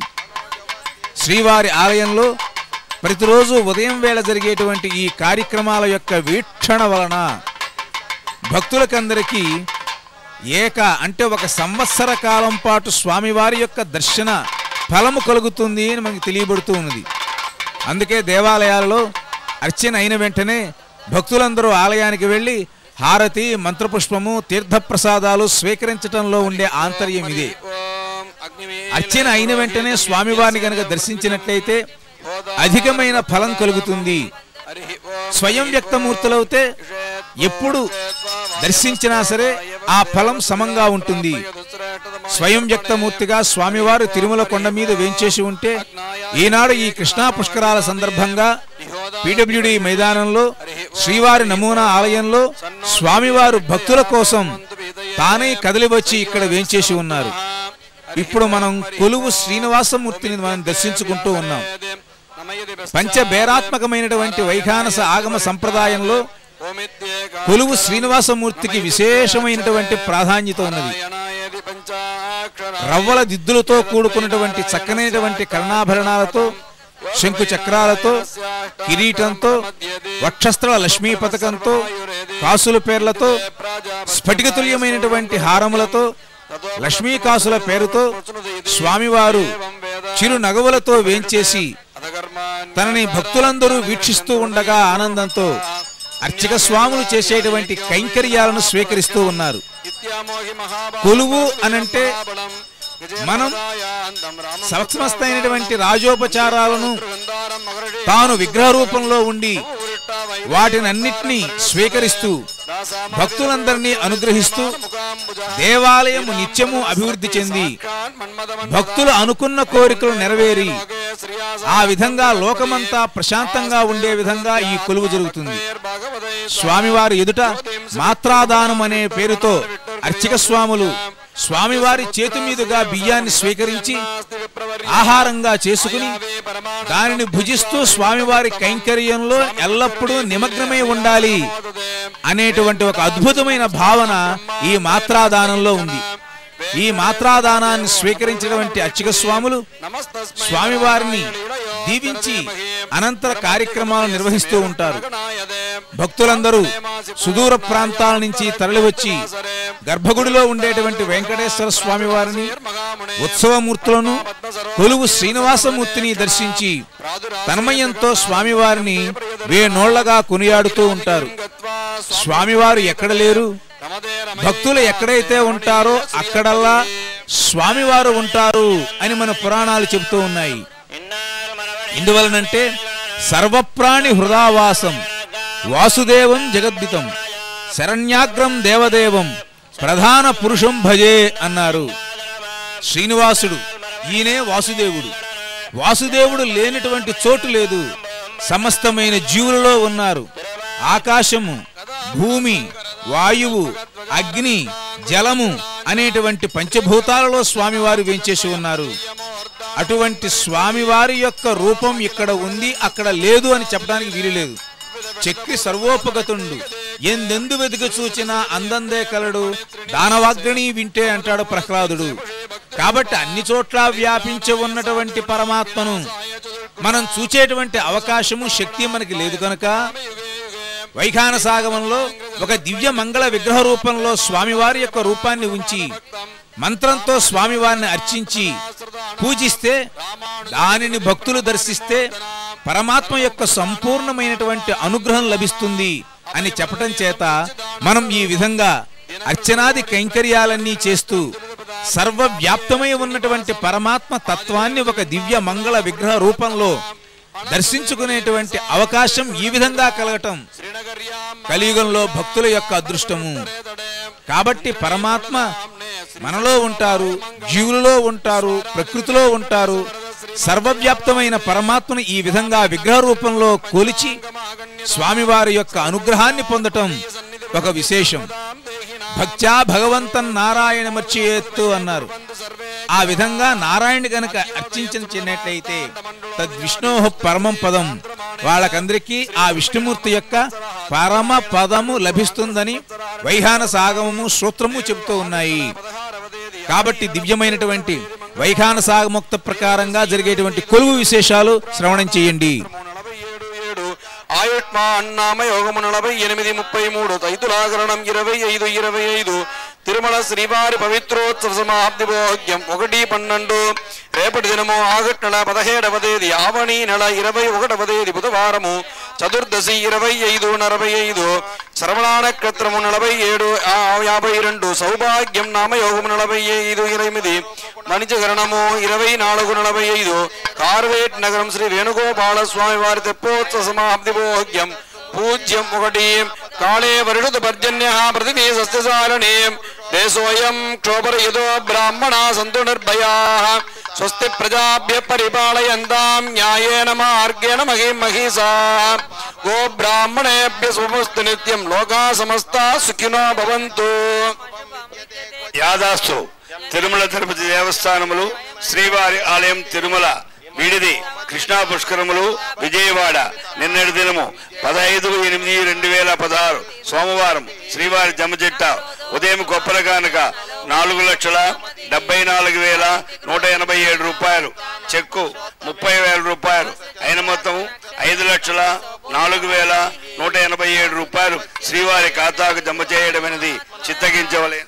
శ్రీవారి ఆలయంలో ప్రతిరోజు ఉదయం వేళ జరిగేటువంటి ఈ కార్యక్రమాల యొక్క వీక్షణ వలన భక్తులకందరికీ ఏక అంటే ఒక సంవత్సర కాలం పాటు స్వామివారి యొక్క దర్శన ఫలము కలుగుతుంది అని మనకి తెలియబడుతూ ఉన్నది. అందుకే దేవాలయాలలో అర్చన అయిన వెంటనే భక్తులందరూ ఆలయానికి వెళ్ళి హారతి, మంత్రపుష్పము, తీర్థప్రసాదాలు స్వీకరించడంలో ఉండే ఆంతర్యం ఇదే. అర్చన అయిన వెంటనే స్వామివారిని కనుక దర్శించినట్లయితే అధికమైన ఫలం కలుగుతుంది. స్వయం వ్యక్తమూర్తులవుతే ఎప్పుడు దర్శించినా సరే ఆ ఫలం సమంగా ఉంటుంది. స్వయం వ్యక్తమూర్తిగా స్వామివారు తిరుమల కొండ మీద వేంచేసి ఉంటే ఈనాడు ఈ కృష్ణా పుష్కరాల సందర్భంగా పీడబ్ల్యూడి మైదానంలో శ్రీవారి నమూనా ఆలయంలో స్వామివారు భక్తుల కోసం తానే కదిలి వచ్చి ఇక్కడ వేంచేసి ఉన్నారు. ఇప్పుడు మనం కొలువు శ్రీనివాసమూర్తిని మనం దర్శించుకుంటూ ఉన్నాం. పంచబేరాత్మకమైనటువంటి వైఖానస ఆగమ సంప్రదాయంలో కొలువు శ్రీనివాసమూర్తికి విశేషమైనటువంటి ప్రాధాన్యత ఉన్నది. రవ్వల దిద్దులతో కూడుకున్నటువంటి చక్కనైనటువంటి కర్ణాభరణాలతో, శంకు చక్రాలతో, కిరీటంతో, వక్షస్త్ర లక్ష్మీ పథకంతో, కాసుల పేర్లతో, స్ఫటికతుల్యమైనటువంటి హారములతో, లక్ష్మీ కాసుల పేరుతో స్వామివారు చిరు నగవులతో వేంచేసి తనని భక్తులందరూ వీక్షిస్తూ ఉండగా ఆనందంతో అర్చక స్వాములు చేసేటువంటి కైంకర్యాలను స్వీకరిస్తూ ఉన్నారు. కొలువు అనంటే మనం సమస్తమైనటువంటి రాజోపచారాలను తాను విగ్రహ రూపంలో ఉండి వాటినన్నిటినీ స్వీకరిస్తూ భక్తులందరినీ అనుగ్రహిస్తూ దేవాలయం నిత్యము అభివృద్ధి చెంది భక్తులు అనుకున్న కోరికలు నెరవేరి ఆ విధంగా లోకమంతా ప్రశాంతంగా ఉండే విధంగా ఈ కొలువు జరుగుతుంది. స్వామివారి ఎదుట మాత్రాదానం అనే పేరుతో అర్చక స్వాములు స్వామివారి చేతి మీదుగా బియ్యాన్ని స్వీకరించి ఆహారంగా చేసుకుని దానిని భుజిస్తూ స్వామివారి కైంకర్యంలో ఎల్లప్పుడూ నిమగ్నమై ఉండాలి అనేటువంటి ఒక అద్భుతమైన భావన ఈ మాత్రాదానంలో ఉంది. ఈ మాత్రాదానాన్ని స్వీకరించినటువంటి అర్చక స్వాములు స్వామివారిని దీవించి అనంతర కార్యక్రమాలు నిర్వహిస్తూ ఉంటారు. భక్తులందరూ సుదూర ప్రాంతాల నుంచి తరలివచ్చి గర్భగుడిలో ఉండేటువంటి వెంకటేశ్వర స్వామి వారిని, ఉత్సవమూర్తులను, కొలువు శ్రీనివాసమూర్తిని దర్శించి తన్మయంతో స్వామివారిని వేనోళ్లగా కొనియాడుతూ ఉంటారు. స్వామివారు ఎక్కడ లేరు, భక్తులు ఎక్కడైతే ఉంటారో అక్కడల్లా స్వామివారు ఉంటారు అని మన పురాణాలు చెబుతూ ఉన్నాయి. ఎందువలనంటే సర్వప్రాణి హృదావాసం వాసుదేవం జగద్వితం శరణ్యాగ్రం దేవదేవం ప్రధాన పురుషం భజే అన్నారు. శ్రీనివాసుడు ఈయనే వాసుదేవుడు. వాసుదేవుడు లేనటువంటి చోటు లేదు. సమస్తమైన జీవులలో ఉన్నారు. ఆకాశము, భూమి, వాయువు, అగ్ని, జలము అనేటువంటి పంచభూతాలలో స్వామివారు వేంచేసి ఉన్నారు. అటువంటి స్వామివారి యొక్క రూపం ఇక్కడ ఉంది, అక్కడ లేదు అని చెప్పడానికి వీలు లేదు. చక్రి సర్వోపగతుండు, ఎందెందు వెతుక చూచినా అందందే కలడు, దానవాగ్ని వింటే అంటాడు ప్రహ్లాదుడు. కాబట్టి అన్ని చోట్ల వ్యాపించి ఉన్నటువంటి పరమాత్మను మనం చూచేటువంటి అవకాశము, శక్తి మనకి లేదు కనుక వైఖానసాగమంలో ఒక దివ్య మంగళ విగ్రహ రూపంలో స్వామివారి యొక్క రూపాన్ని ఉంచి మంత్రంతో స్వామివారిని అర్చించి పూజిస్తే, దానిని భక్తులు దర్శిస్తే పరమాత్మ యొక్క సంపూర్ణమైనటువంటి అనుగ్రహం లభిస్తుంది అని చెప్పటం చేత మనం ఈ విధంగా అర్చనాది కైంకర్యాలన్నీ చేస్తూ సర్వవ్యాప్తమై ఉన్నటువంటి పరమాత్మ తత్వాన్ని ఒక దివ్య మంగళ విగ్రహ రూపంలో దర్శించుకునేటువంటి అవకాశం ఈ విధంగా కలగటం కలియుగంలో భక్తుల యొక్క అదృష్టము. కాబట్టి పరమాత్మ మనలో ఉంటారు, జీవులలో ఉంటారు, ప్రకృతిలో ఉంటారు. సర్వవ్యాప్తమైన పరమాత్మను ఈ విధంగా విగ్రహ రూపంలో కొలిచి స్వామివారి యొక్క అనుగ్రహాన్ని పొందటం ఒక విశేషం. భక్త్యా భగవంతన్ నారాయణ మర్చియేత్తు అన్నారు. ఆ విధంగా నారాయణ గనక అర్చించినట్లయితే తద్విష్ణోః పరమం పదం, వాళ్ళకందరికీ ఆ విష్ణుమూర్తి యొక్క పరమ పదము లభిస్తుందని వైఖానసాగమము సూత్రము చెబుతూ ఉన్నాయి. కాబట్టి దివ్యమైనటువంటి వైఖానసాగముక్త ప్రకారంగా జరిగేటువంటి కొలువు విశేషాలు శ్రవణం చేయండి. ఆయుష్మాన్నామ యోగము నలభై ఎనిమిది ముప్పై మూడు తైతులాగరణం ఇరవై ఐదు ఇరవై ఐదు తిరుమల శ్రీవారి పవిత్రోత్సవ సమాప్తి భోగ్యం ఒకటి పన్నెండు రేపటి దినము ఆగస్టు నెల పదిహేడవ తేదీ ఆవణి నెల ఇరవై ఒకటవ తేదీ బుధవారము చతుర్దశి ఇరవై ఐదు నలభై ఐదు శ్రవణ నక్షత్రము నలభై ఏడు యాభై రెండు సౌభాగ్యం నామయోగము నలభై ఐదు ఎనిమిది మణిజగరణము ఇరవై నాలుగు నలభై ఐదు కార్వేట్ నగరం శ్రీ వేణుగోపాల స్వామి వారి తెప్పోత్సవ సమాప్తి భోగ్యం పూజ్యం ఒకటి కాళే వరుడు పర్జన్య పృథివీ సస్యసారణి దేశోయం క్షోభరయుతో బ్రాహ్మణా సంతు నిర్భయా స్వస్తి ప్రజాభ్య పరిపాలయంతాం న్యాయేన మార్గేణ మహిం మహిషా గో బ్రాహ్మణేభ్య శుభమస్తు నిత్యం లోకా సమస్తా సుఖినో భవంతు. యాదాస్తు తిరుమల తిరుపతి దేవస్థానములు శ్రీవారి ఆలయం తిరుమల విడిది కృష్ణా పుష్కరములు విజయవాడ నిన్నటి దినము పదహైదు ఎనిమిది రెండు వేల పదహారు సోమవారం శ్రీవారి జమచెట్ట ఉదయం గొప్పల కానుక నాలుగు లక్షల డెబ్బై నాలుగు వేల నూట ఎనభై ఏడు రూపాయలు, చెక్కు ముప్పై వేల రూపాయలు అయిన మొత్తం ఐదు లక్షల నాలుగు వేల నూట ఎనభై ఏడు రూపాయలు శ్రీవారి ఖాతాకు జమ చేయడం అనేది చిత్తగించవలెను.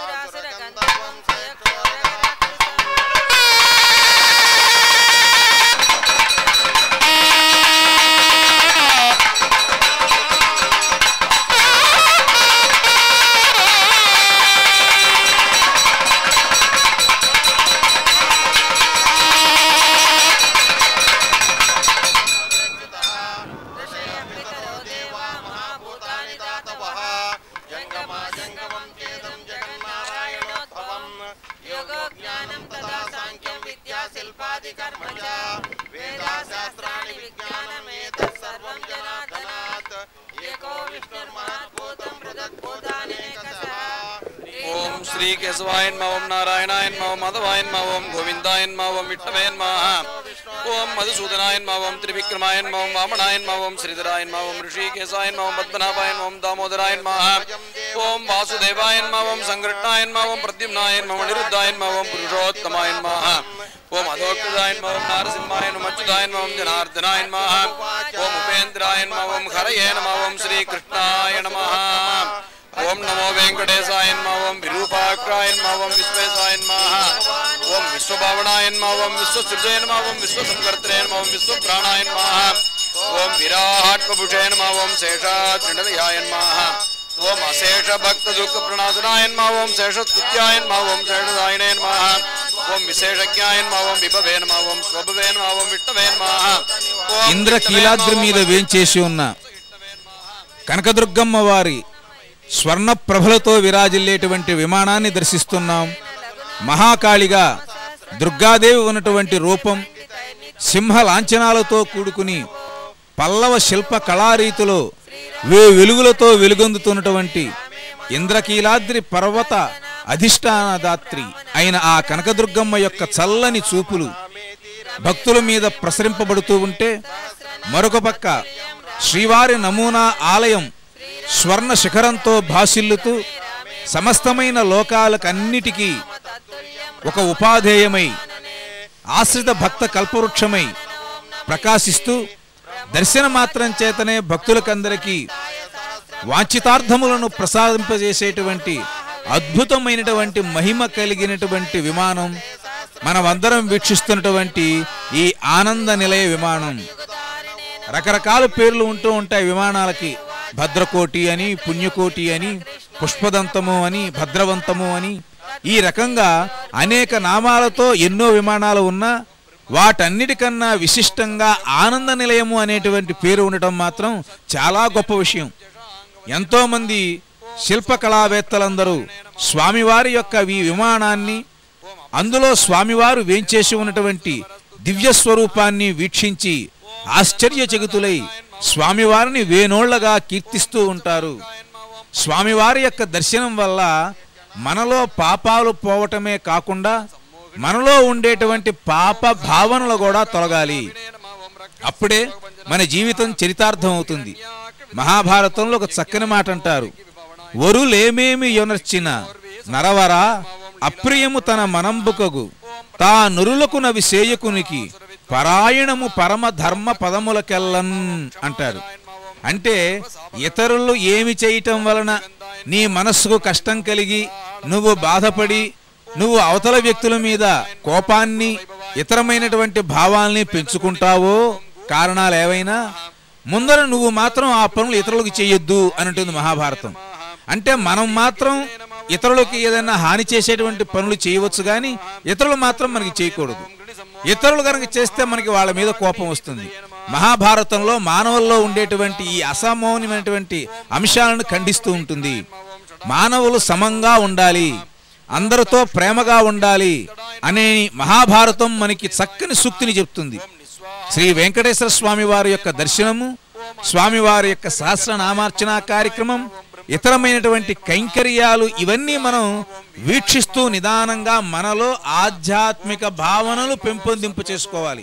ఓం శ్రీ కేశవాయ నమః, ఓం నారాయణాయ నమః, ఓం మాధవాయ నమః, ఓం గోవిందాయ నమః, ఓం విష్ణవే నమః, ఓం మధుసూదనాయ నమః, ఓం త్రివిక్రమాయ నమః, ఓం వామనాయ నమః, ఓం శ్రీధరాయ నమః, ఓం ఋషికేశాయ నమః, ఓం పద్మనాభాయ నమః, ఓం దామోదరాయ నమః, ఓం వాసుదేవాయ నమః, ఓం సంకృష్ణాయ నమః, ఓం ప్రద్యుమ్నాయ నమః, ఓం అనిరుద్ధాయ నమః, ఓం పురుషోత్తమాయ నమః, ఓం అధోక్షజాయ నమః ఓం నారసింహాయ నమః అచ్యుతాయ నమః ఓం జనార్దనాయ నమః ఓం ఉపేంద్రాయ నమః ఓం హరయే నమః ఓం శ్రీకృష్ణాయ నమః ఓం నమో వెంకటేశాయ నమః ఓం విరూపాక్షాయ నమః ఓం విశ్వేశాయ నమః ఓం విశ్వభావనాయ నమః ఓం విశ్వసృజాయ నమః ఓం విశ్వసంకర్త్రే నమః ఓం విశ్వప్రాణాయ నమః ఓం విరాట్పభుషే నమః ఓం శేషాద్రినదయాయ నమః ఓం అశేష భక్త దుఃఖ ప్రణాశనాయ నమః ఓం శేషస్తుత్యాయ నమః ఓం శేషదాయినే నమః ఓం విశేషజ్ఞాయ నమః ఓం విభవే నమః ఓం స్వభవే నమః ఓం విష్ణవే నమః ఓం ఇంద్రకీలాద్రి మీద వేంచేసి ఉన్న కనకదుర్గమ్మ వారి స్వర్ణ ప్రభలతో విరాజిల్లేటువంటి విమానాన్ని దర్శిస్తున్నాం. మహాకాళిగా దుర్గాదేవి ఉన్నటువంటి రూపం సింహ లాంఛనాలతో కూడుకుని పల్లవ శిల్ప కళారీతిలో వే వెలుగులతో వెలుగొందుతున్నటువంటి ఇంద్రకీలాద్రి పర్వత అధిష్టానదాత్రి అయిన ఆ కనకదుర్గమ్మ యొక్క చల్లని చూపులు భక్తుల మీద ప్రసరింపబడుతూ ఉంటే, మరొక పక్క శ్రీవారి నమూనా ఆలయం స్వర్ణ శిఖరంతో భాసిల్లుతూ సమస్తమైన లోకాలకన్నిటికీ ఒక ఉపాధేయమై ఆశ్రిత భక్త కల్పవృక్షమై ప్రకాశిస్తూ దర్శన మాత్రం చేతనే భక్తులకందరికీ వాంఛితార్థములను ప్రసాదింపజేసేటువంటి అద్భుతమైనటువంటి మహిమ కలిగినటువంటి విమానం మనమందరం వీక్షిస్తున్నటువంటి ఈ ఆనంద నిలయ విమానం. రకరకాల పేర్లు ఉంటూ ఉంటాయి విమానాలకి. భద్రకోటి అని, పుణ్యకోటి అని, పుష్పదంతము అని, భద్రవంతము అని, ఈ రకంగా అనేక నామాలతో ఎన్నో విమానాలు ఉన్నా వాటన్నిటికన్నా విశిష్టంగా ఆనంద నిలయము అనేటువంటి పేరు ఉండటం మాత్రం చాలా గొప్ప విషయం. ఎంతోమంది శిల్పకళావేత్తలందరూ స్వామివారి యొక్క ఈ విమానాన్ని, అందులో స్వామివారు వేంచేసి ఉన్నటువంటి దివ్య స్వరూపాన్ని వీక్షించి ఆశ్చర్యచకితులై స్వామివారిని వేనోళ్లగా కీర్తిస్తూ ఉంటారు. స్వామివారి యొక్క దర్శనం వల్ల మనలో పాపాలు పోవటమే కాకుండా మనలో ఉండేటువంటి పాప భావనలు కూడా తొలగాలి. అప్పుడే మన జీవితం చరితార్థం అవుతుంది. మహాభారతంలో ఒక చక్కని మాట అంటారు, వరులేమేమి యొనర్చిన నరవరా అప్రియము తన మనంబుకగు తా నురులకు నవి సేయకునికి పరాయణము పరమ ధర్మ పదములకెల్లన్ అంటారు. అంటే ఇతరులు ఏమి చేయటం వలన నీ మనస్సుకు కష్టం కలిగి నువ్వు బాధపడి నువ్వు అవతల వ్యక్తుల మీద కోపాన్ని ఇతరమైనటువంటి భావాల్ని పెంచుకుంటావో కారణాలు ఏవైనా, ముందర నువ్వు మాత్రం ఆ పనులు ఇతరులకు చేయొద్దు అని ఉంటుంది మహాభారతం. అంటే మనం మాత్రం ఇతరులకి ఏదైనా హాని చేసేటువంటి పనులు చేయవచ్చు కానీ ఇతరులు మాత్రం మనకి చేయకూడదు. ఇతరులు కనుక చేస్తే మనకి వాళ్ళ మీద కోపం వస్తుంది. మహాభారతంలో మానవుల్లో ఉండేటువంటి ఈ అసామాన్యమైనటువంటి అంశాలను ఖండిస్తూ ఉంటుంది. మానవులు సమంగా ఉండాలి, అందరితో ప్రేమగా ఉండాలి అనే మహాభారతం మనకి చక్కని సూక్తిని చెప్తుంది. శ్రీ వెంకటేశ్వర స్వామి వారి యొక్క దర్శనము, స్వామివారి యొక్క సహస్రనామార్చన కార్యక్రమం, ఇతరమైనటువంటి కైంకర్యాలు ఇవన్నీ మనం వీక్షిస్తూ నిదానంగా మనలో ఆధ్యాత్మిక భావనలు పెంపొందింపు చేసుకోవాలి.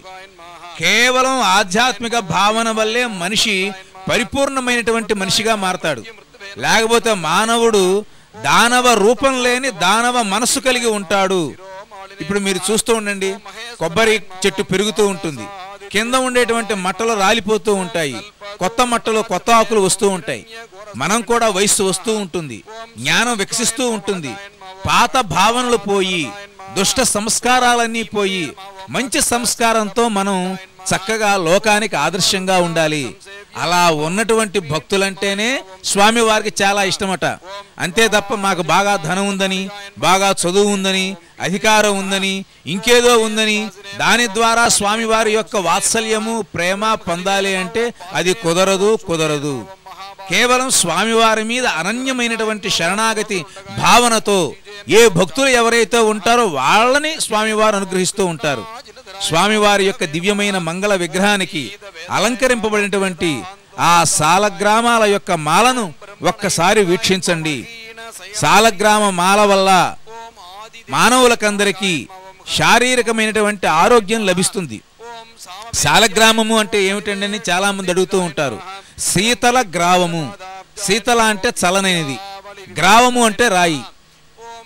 కేవలం ఆధ్యాత్మిక భావన వల్లే మనిషి పరిపూర్ణమైనటువంటి మనిషిగా మారతాడు. లేకపోతే మానవుడు దానవ రూపం లేని దానవ మనస్సు కలిగి ఉంటాడు. ఇప్పుడు మీరు చూస్తూ ఉండండి, కొబ్బరి చెట్టు పెరుగుతూ ఉంటుంది, కింద ఉండేటువంటి మట్టలు రాలిపోతూ ఉంటాయి, కొత్త మట్టలు కొత్త ఆకులు వస్తూ ఉంటాయి. మనం కూడా వయస్సు వస్తూ ఉంటుంది, జ్ఞానం వికసిస్తూ ఉంటుంది. పాత భావనలు పోయి దుష్ట సంస్కారాలన్నీ పోయి మంచి సంస్కారంతో మనం చక్కగా లోకానికి ఆదర్శంగా ఉండాలి. అలా ఉన్నటువంటి భక్తులంటేనే స్వామి వారికి చాలా ఇష్టమట. అంతే తప్ప మాకు బాగా ధనం ఉందని, బాగా చదువు ఉందని, అధికారం ఉందని, ఇంకేదో ఉందని దాని ద్వారా స్వామివారి యొక్క వాత్సల్యము ప్రేమ పొందాలి అంటే అది కుదరదు కుదరదు కేవలం స్వామివారి మీద అనన్యమైనటువంటి శరణాగతి భావనతో ఏ భక్తులు ఎవరైతే ఉంటారో వాళ్ళని స్వామివారు అనుగ్రహిస్తూ ఉంటారు. స్వామివారి యొక్క దివ్యమైన మంగళ విగ్రహానికి అలంకరింపబడినటువంటి ఆ సాలగ్రామాల యొక్క మాలను ఒక్కసారి వీక్షించండి. సాలగ్రామ మాల వల్ల మానవులకందరికీ శారీరకమైనటువంటి ఆరోగ్యం లభిస్తుంది. శాలగ్రామము అంటే ఏమిటండి అని చాలా మంది అడుగుతూ ఉంటారు. శీతల గ్రావము, శీతల అంటే చలనైనది, గ్రావము అంటే రాయి.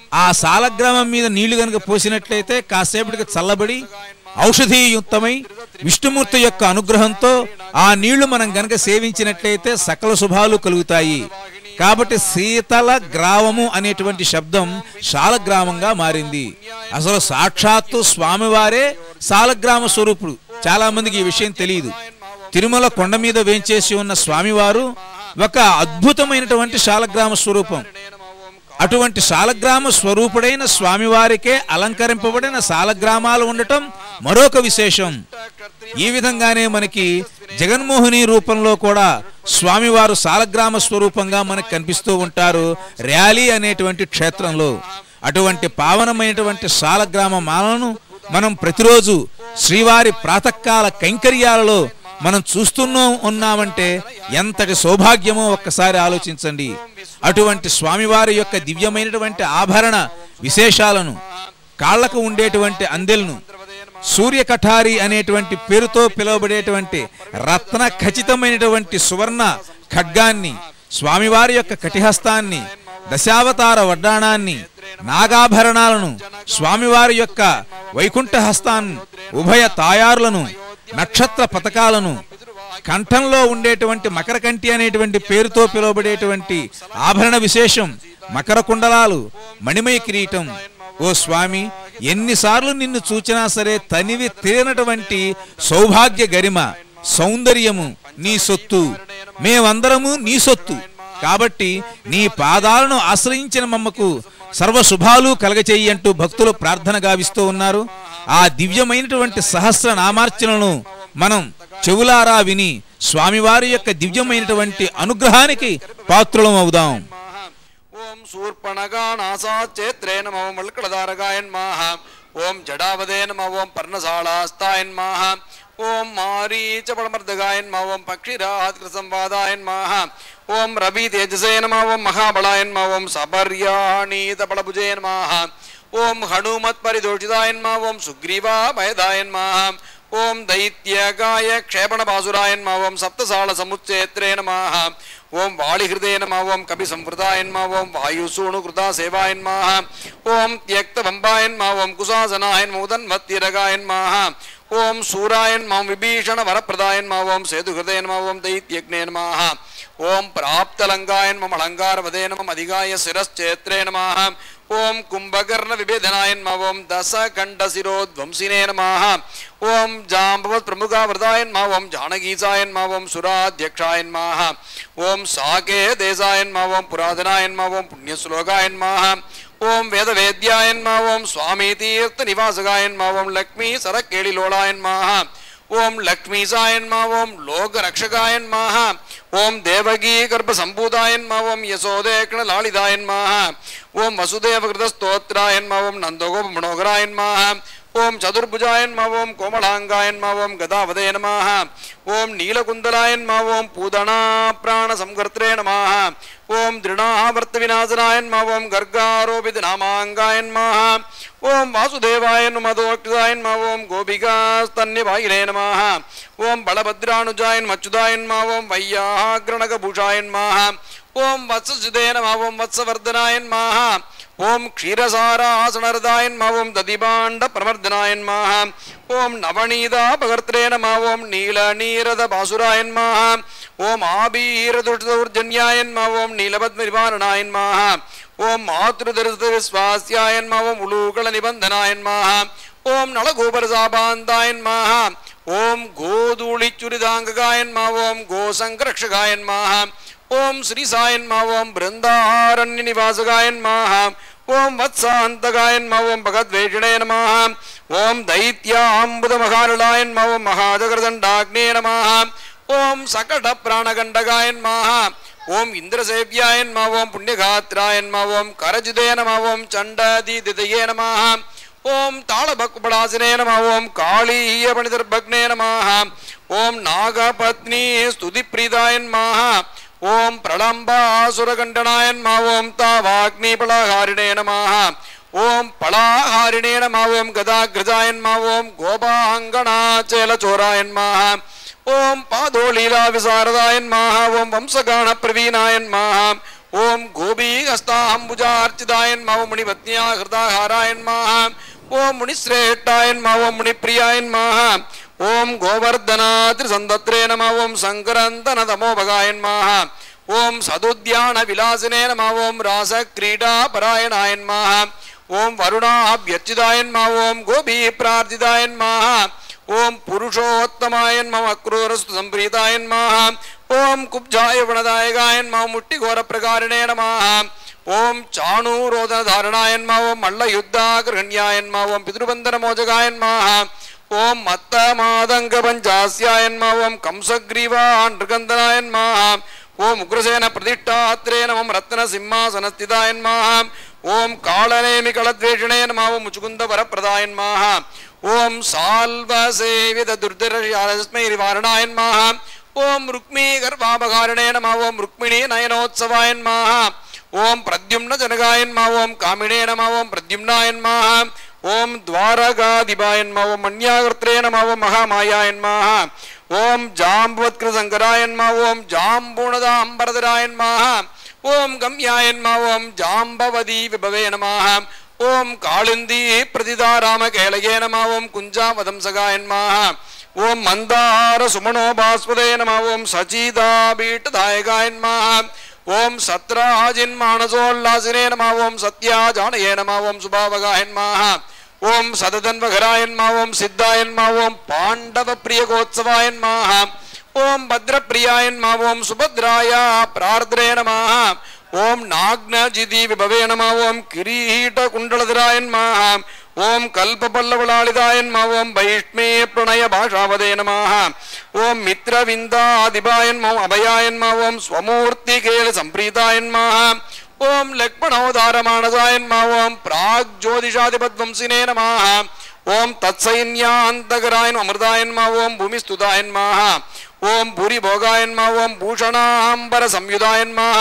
ఆ సాలగ్రామం మీద నీళ్లు కనుక పోసినట్లయితే కాసేపటికి చల్లబడి ఔషధీయుక్తమై విష్ణుమూర్తి యొక్క అనుగ్రహంతో ఆ నీళ్లు మనం గనక సేవించినట్లయితే సకల శుభాలు కలుగుతాయి. కాబట్టి శీతల గ్రామము అనేటువంటి శబ్దం శాలగ్రామంగా మారింది. అసలు సాక్షాత్తు స్వామివారే శాలగ్రామ స్వరూపుడు. చాలా మందికి ఈ విషయం తెలియదు. తిరుమల కొండ మీద వేంచేసి ఉన్న స్వామివారు ఒక అద్భుతమైనటువంటి శాలగ్రామ స్వరూపం. అటువంటి శాలగ్రామ స్వరూపుడైన స్వామివారికే అలంకరింపబడిన శాలగ్రామాలు ఉండటం మరొక విశేషం. ఈ విధంగానే మనకి జగన్మోహిని రూపంలో కూడా స్వామివారు శాలగ్రామ స్వరూపంగా మనకు కనిపిస్తూ ఉంటారు ర్యాలీ అనేటువంటి క్షేత్రంలో. అటువంటి పావనమైనటువంటి శాలగ్రామ మాలను మనం ప్రతిరోజు శ్రీవారి ప్రాతకాల కైంకర్యాలలో మనం చూస్తూనే ఉన్నామంటే ఎంతటి సౌభాగ్యమో ఒక్కసారి ఆలోచించండి. అటువంటి స్వామివారి యొక్క దివ్యమైనటువంటి ఆభరణ విశేషాలను, కాళ్లకు ఉండేటువంటి అందెలను, సూర్య కఠారి అనేటువంటి పేరుతో పిలువబడేటువంటి రత్న ఖచ్చితమైనటువంటి సువర్ణ ఖడ్గాన్ని, స్వామివారి యొక్క కటిహస్తాన్ని, దశావతార వడ్డాణాన్ని, నాగాభరణాలను, స్వామివారి యొక్క వైకుంఠ హస్తాన్ని, ఉభయ తాయారులను, నక్షత్ర పతకాలను, కంఠంలో ఉండేటువంటి మకరకంఠి అనేటువంటి పేరుతో పిలువబడేటువంటి ఆభరణ విశేషం, మకర కుండలాలు, మణిమయ కిరీటం. ఓ స్వామి, ఎన్నిసార్లు నిన్ను చూచినా సరే తనివి తీరనటువంటి సౌభాగ్య గరిమ, సౌందర్యము నీ సొత్తు, మేమందరము నీ సొత్తు. కాబట్టి నీ పాదాలను ఆశ్రయించిన మమ్మకు సర్వశుభాలు కలగచేయి అంటూ భక్తులు ప్రార్థన గావిస్తూ ఉన్నారు. ఆ దివ్యమైనటువంటి సహస్ర నామార్చనను మనం చెవులారా విని స్వామివారి యొక్క దివ్యమైనటువంటి అనుగ్రహానికి పాత్రులం అవుదాం. ఓం శూర్పణగానాసాచేత్రే నమో మల్కళదారగాయ నమః. ఓం జడావదే నమః. ఓం పర్ణశాళాస్తాయ నమః. ఓం మారీచపళమర్దగాయ నమః. ఓం పక్షిరాత్కృసంవాదాయ నమః. ఓం రవి తేజసే నమః. ఓం మహాబలాయ నమః. ఓం సపర్యాణీతబళభుజే నమః. ఓం హనుమత్ పరిదోషితాయ నమః. ఓం సుగ్రీవాభయదాయ నమః. ఓం దైత్యగాయ క్షేపణబాసురాయ నమః. ఓం సప్తసాళ సముచ్చేత్రే నమః. ఓం వాళిహృదే నమః. ఓం కపి సంవృతాయ నమః. ఓం వాయుసూణుకృతా సేవాయ నమః. ఓం త్యక్తవంబాయ నమః. ఓం కుశాసనాయ నమః. ఉదన్వత్తిరగాయ నమః. ఓం శూరాయ నమః. విభీషణ వరప్రదాయ నమః. ఓం సేతుహృదే నమః. ఓం దైత్యజ్ఞే నమః. ఓం ప్రాప్తలంగాయ నమః. అలంకారవదే నమః. అధిగాయ శిరశ్చేత్రే నమః. ఓం కుంభకర్ణ విభేదనాయ నమః. ఓం దశకంఠశిరోధ్వంసినే నమః. ఓం జాంబవత్ ప్రముఖావృతాయ నమః. ఓం జానకీసాయ నమః. ఓం సురాధ్యక్షాయ నమః. ఓం సాకే దేశాయ నమః. ఓం పురాతనాయ నమః. ఓం పుణ్యశ్లోకాయ నమః. ఓం వేదవేద్యాయ నమః. ఓం స్వామి తీర్థ నివాసగాయ నమః. ఓం లక్ష్మీ సరకేళిలోళాయ నమః. ఓం లక్ష్మీసాయ నమః. ఓం లోకరక్షకాయ నమః. ఓం దేవకీ గర్భ సంభూతాయ నమః. ఓం యశోదేకణ లాళితాయ నమః. ఓం వసుదేవకృత స్తోత్రాయ నమః. ఓం నందగోప మనోహరాయ నమః. ఓం చతుర్భుజాయ నమః. ఓం కోమళాంగాయ నమః. ఓం గదావదే నమః. ఓం నీలకుందలాయ నమః. ఓం పూదనా ప్రాణ సంకర్త్రే నమః. ఓం దృఢావర్త వినాశనాయ నమః. ఓం గర్గారోపిత నామాంగాయ నమః. ఓం వాసుదేవాయ నమః. దోక్షాయ నమః. ఓం గోపికాస్తన్యవాయినే నమః. ఓం బలభద్రానుజాయ నమః. అచ్యుతాయ నమః. ఓం వయ్యాగ్రణకభూషాయ నమః. ఓం వత్ససుదే నమః. ఓం వత్సవర్ధనాయ నమః. ఓం క్షీరసారాసనరదాయ నమః. ఓం దదిబాండ ప్రమర్దనాయ నమః. ఓం నవనీతాపకర్త్రే నమః. ఓం నీలనీరద బాసురాయ నమః. ఓం ఆబీరదుర్జన్యాయ నమః. ఓం నీలపద్మనివారణాయ నమః. ఓం మాతృదర్శ విశ్వాస్యాయ నమః. ఓం ఉలూకళ నిబంధనాయ నమః. ఓం నళగోపరసాపాంతాయ నమః. ఓం గోధూళిచురిదాంగకాయ నమః. ఓం గోసంకరక్షకాయ నమః. ఓం శ్రీ సాయ నమః. ఓం బృందారణ్య నివాసగాయ నమః. ఓం వత్సాంతగాయ నమః. ఓం భగద్వేషిణే నమః. ఓం దైత్యాంబుధమహారళాయ నమః. ఓం మహాజగర్దండాగ్నే నమః. ఓం సకట ప్రాణగండకాయ నమః. ఓం ఇంద్రసేవ్యాయ నమః. ఓం పుణ్యగాత్రాయ నమః. ఓం కరజిదే నమః. ఓం చండాదిదిదయే నమః. ఓం తాళభక్పడాసినే నమః. ఓం కాళీయ పణిదర్భగ్నే నమః. ఓం నాగపత్ని స్తుతిప్రీదాయ నమః. ఓం ప్రళంబాసురగండనాయ నమః. ఓం తావాగ్నిపళాహారిణే నమః. ఓం పళాహారిణే నమః. ఓం గదాగ్రజాయ నమః. ఓం గోపాంగణాచలచోరాయ నమః. ఓం పాదోళీలా విశారదాయ నమః. ఓం వంశగాణ ప్రవీణాయ నమః. ओम गोपी हस्तांबुजार्चिताय नमः ओम मुनिपत्न्या हृदयहाराय नमः ओम मुनिश्रेष्ठाय नमः ओम मुनिप्रियाय नमः ओम गोवर्धनात्रिसंदत्रे नमः ओम संकरन्दनतमोभगाय नमः ओम सदुद्यान विलासिने नमः ओम रासक्रीडापरायणाय नमः ओम वरुणाभ्यर्चिताय नमः ओम गोपी प्रार्थिताय नमः ओम पुरुषोत्तमाय नमः क्रूरस्तु संप्रीताय नमः ओम कुब्जाय वनदायकाय नमः मुट्टिघोरप्रकारिणे नमः ओम चाणूरोदनधारणाय नमः ओम मल्लयुद्धाग्रहण्याय नमः ओम पितृबन्धनमोचकाय नमः ओम मत्तमादङ्गपञ्चास्याय नमः ओम कंसग्रीवानृकन्दनाय नमः ओम उग्रसेन प्रतिष्ठात्रे नमः रत्नसिंहासनस्थिताय नमः ओम कालनेमिकलद्वेषिणे नमः ओम मुचुकुन्दवरप्रदाय नमः ओम साल्वसेवितदुर्धरस्मै नमः ओम रुक्मी गर्भापकारिणे नमः ओम रुक्मिणी नयनोत्सवाय नमः ओम प्रद्युम्न जनकाय नमः ओम कामिने नमः ओम प्रद्युम्नाय नमः ओम द्वारकाधिपाय नमः ओम मन्याकर्त्रे नमः ओम महामायाय नमः ओम जाम्बवत्कृतशङ्कराय नमः ओम जाम्बूणदाम्बरधराय नमः ओम गम्याय नमः ओम जाम्बवती विभवे नमः ओम कालिंदी प्रतिदारामकेलये नमः ओम कुञ्जावदंसकाय नमः ओम मंदार सुमनोभास्पदे नमः ओम सचिदापीठदायकाय नमः ओम सत्राजिन्मानसोल्लासिने नमः ओम सत्याजानये नमः ओम सुभावगाय नमः ओम सततन्वघराय नमः ओम सिद्धाय नमः ओम पाण्डवप्रियगोत्सवाय नमः ओम भद्रप्रियाय नमः ओम सुभद्राय प्रार्द्रे नमः ओम नाग्नजिति विभवे नमः ओम किरीटकुण्डलधराय नमः ओम कल्पपल्लवलालिताय नमः ओम वैष्णे प्रणय भाषावदे नमः ओम मित्रविन्दाधिपाय नमः अभयाय नमः ओम स्वमूर्तिकेल संप्रीताय नमः ओम लक्ष्मणोदारमानसाय नमः ओम प्राग्ज्योतिषाधिपद्वंसिने नमः ओम तत्सैन्यान्तकराय अमृताय नमः ओम भूमिस्तुताय नमः ओम भूरिभोगाय नमः ओम भूषणाम्बर संयुधाय नमः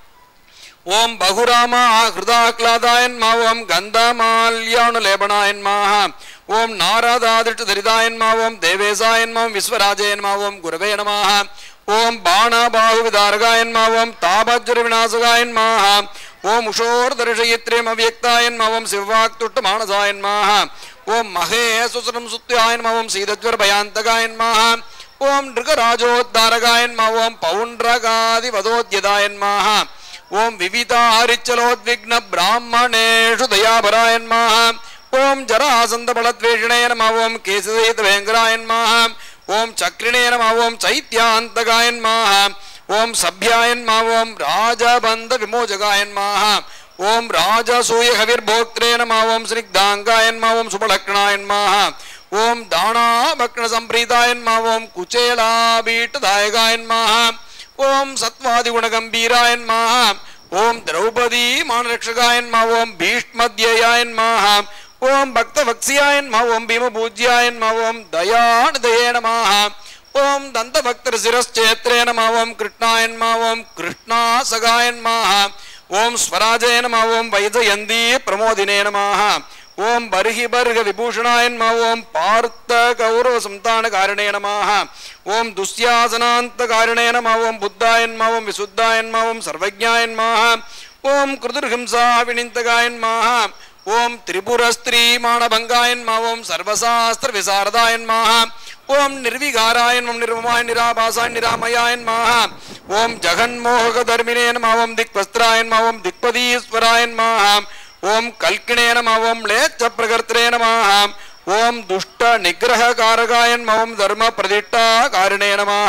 ओम बहुरामा हृदाक्लादाय नमः ओम गन्धमाल्यानुलेपनाय नमः ओम नारदादिष्टधरिताय नमः ओम देवेशाय नमः विश्वराजय नमः ओम गुरवे नमः ओम बाणबाहुविदारकाय नमः ओम तापज्वरविनाशकाय नमः ओम उषोर्दर्शयित्रेमव्यक्ताय नमः ओम शिववाक्तुष्टमानसाय नमः ओम महेशुसरं सुत्याय नमः ओम सीदज्वरभयान्तकाय नमः ओम नृगराजोद्धारकाय नमः ओम पौण्ड्रकादिवदोद्यताय नमः ओम विविधारिच्चलोद्विग्न ब्राह्मणेषु दयाभराय नमः ओम जरासन्दबलद्वेषिणे नमः ओम केशसहितभयङ्कराय नमः ओम चक्रिणे नमः ओम चैत्यान्तकाय नमः ओम सभ्याय नमः ओम राजबन्धविमोचकाय नमः ओम राजसूयहविर्भोक्त्रे नमः ओम स्निग्धाङ्गाय नमः ओम सुबलक्षणाय नमः ओम दानाभक्षणसम्प्रीताय नमः ओम कुचेलाभीष्टदायकाय नमः ओम सत्वादिगुणगंभीराय नमः ओम द्रौपदी मानरक्षकाय नमः ओम भीष्मद्ययाय नमः ओम भक्तवत्स्याय नमः ओम भीमपूज्याय नमः ओम दयानिधये नमः ओम दन्तभक्तशिरश्चेत्रे नमः ओम कृष्णाय नमः ओम कृष्णासगाय नमः ओम स्वराजय नमः ओम वैजयन्ती प्रमोदिने नमः ओम बर्हि बर्ह विभूषणाय नमः ओम पार्थ कौरव संतानकारिणे नमः ओम दुस्यासनान्तकारिणे नमः ओम बुद्धाय नमः ओम विशुद्धाय नमः ओम सर्वज्ञाय नमः ओम कृतुर्हिंसा विनिन्तकाय नमः ओम त्रिपुरस्त्री मानभंगाय नमः ओम सर्वशास्त्र विशारदाय नमः ओम निर्विकाराय नमः निर्ममाय निराभासाय निरामयाय नमः ओम जगन्मोहकधर्मिणे नमः ओम दिक्वस्त्राय नमः ओम दिक्पदीश्वराय नमः ओम कल्किणे नमः ओम म्लेच्छप्रकर्त्रे नमः ओम दुष्ट निग्रहकारकाय नमः ओम धर्म प्रतिष्ठाकारिणे नमः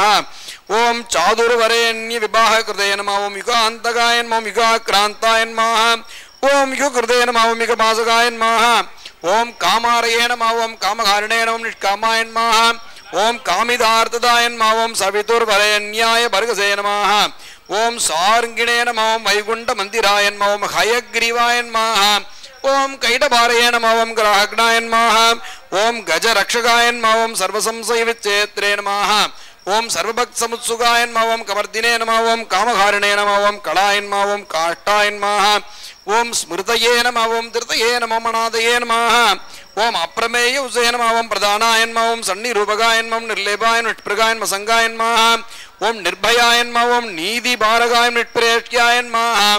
ओम चादुर्वरेण्य विवाहकृते नमः ओम युगान्तकाय नमः ओम युगाक्रान्ताय नमः ओम युगकृते नमः ओम युगभासकाय नमः ओम कामारये नमः ओम कामकारिणे नमः निष्कामाय नमः ओम कामिदार्थदाय नमः ओम सवितुर्वरेण्याय भर्गसे नमः ओम सार्गिणे नमः ओम वैकुण्ठमन्दिराय नमः ओम हयग्रीवाय नमः ओम कैटभारये नमः ओम ग्राहग्नाय नमः ओम गजरक्षकाय नमः ओम सर्वसंशयविच्छेत्रे नमः ओम सर्वभक्तसमुत्सुकाय नमः ओम कवर्दिने नमः ओम कामकारिणे नमः ओम कलाय नमः ओम काष्ठाय नमः ओम स्मृतये नमः ओम धृतये नमः मनादये नमः ओम अप्रमेय उसे नमः ओम प्रधानाय नमः ओम सन्निरूपकाय नमः ओम निर्लेपाय निष्प्रगाय नमः संगाय नमः ओम निर्भयाय नमः ओम नीतिभारकाय निष्प्रेष्याय नमः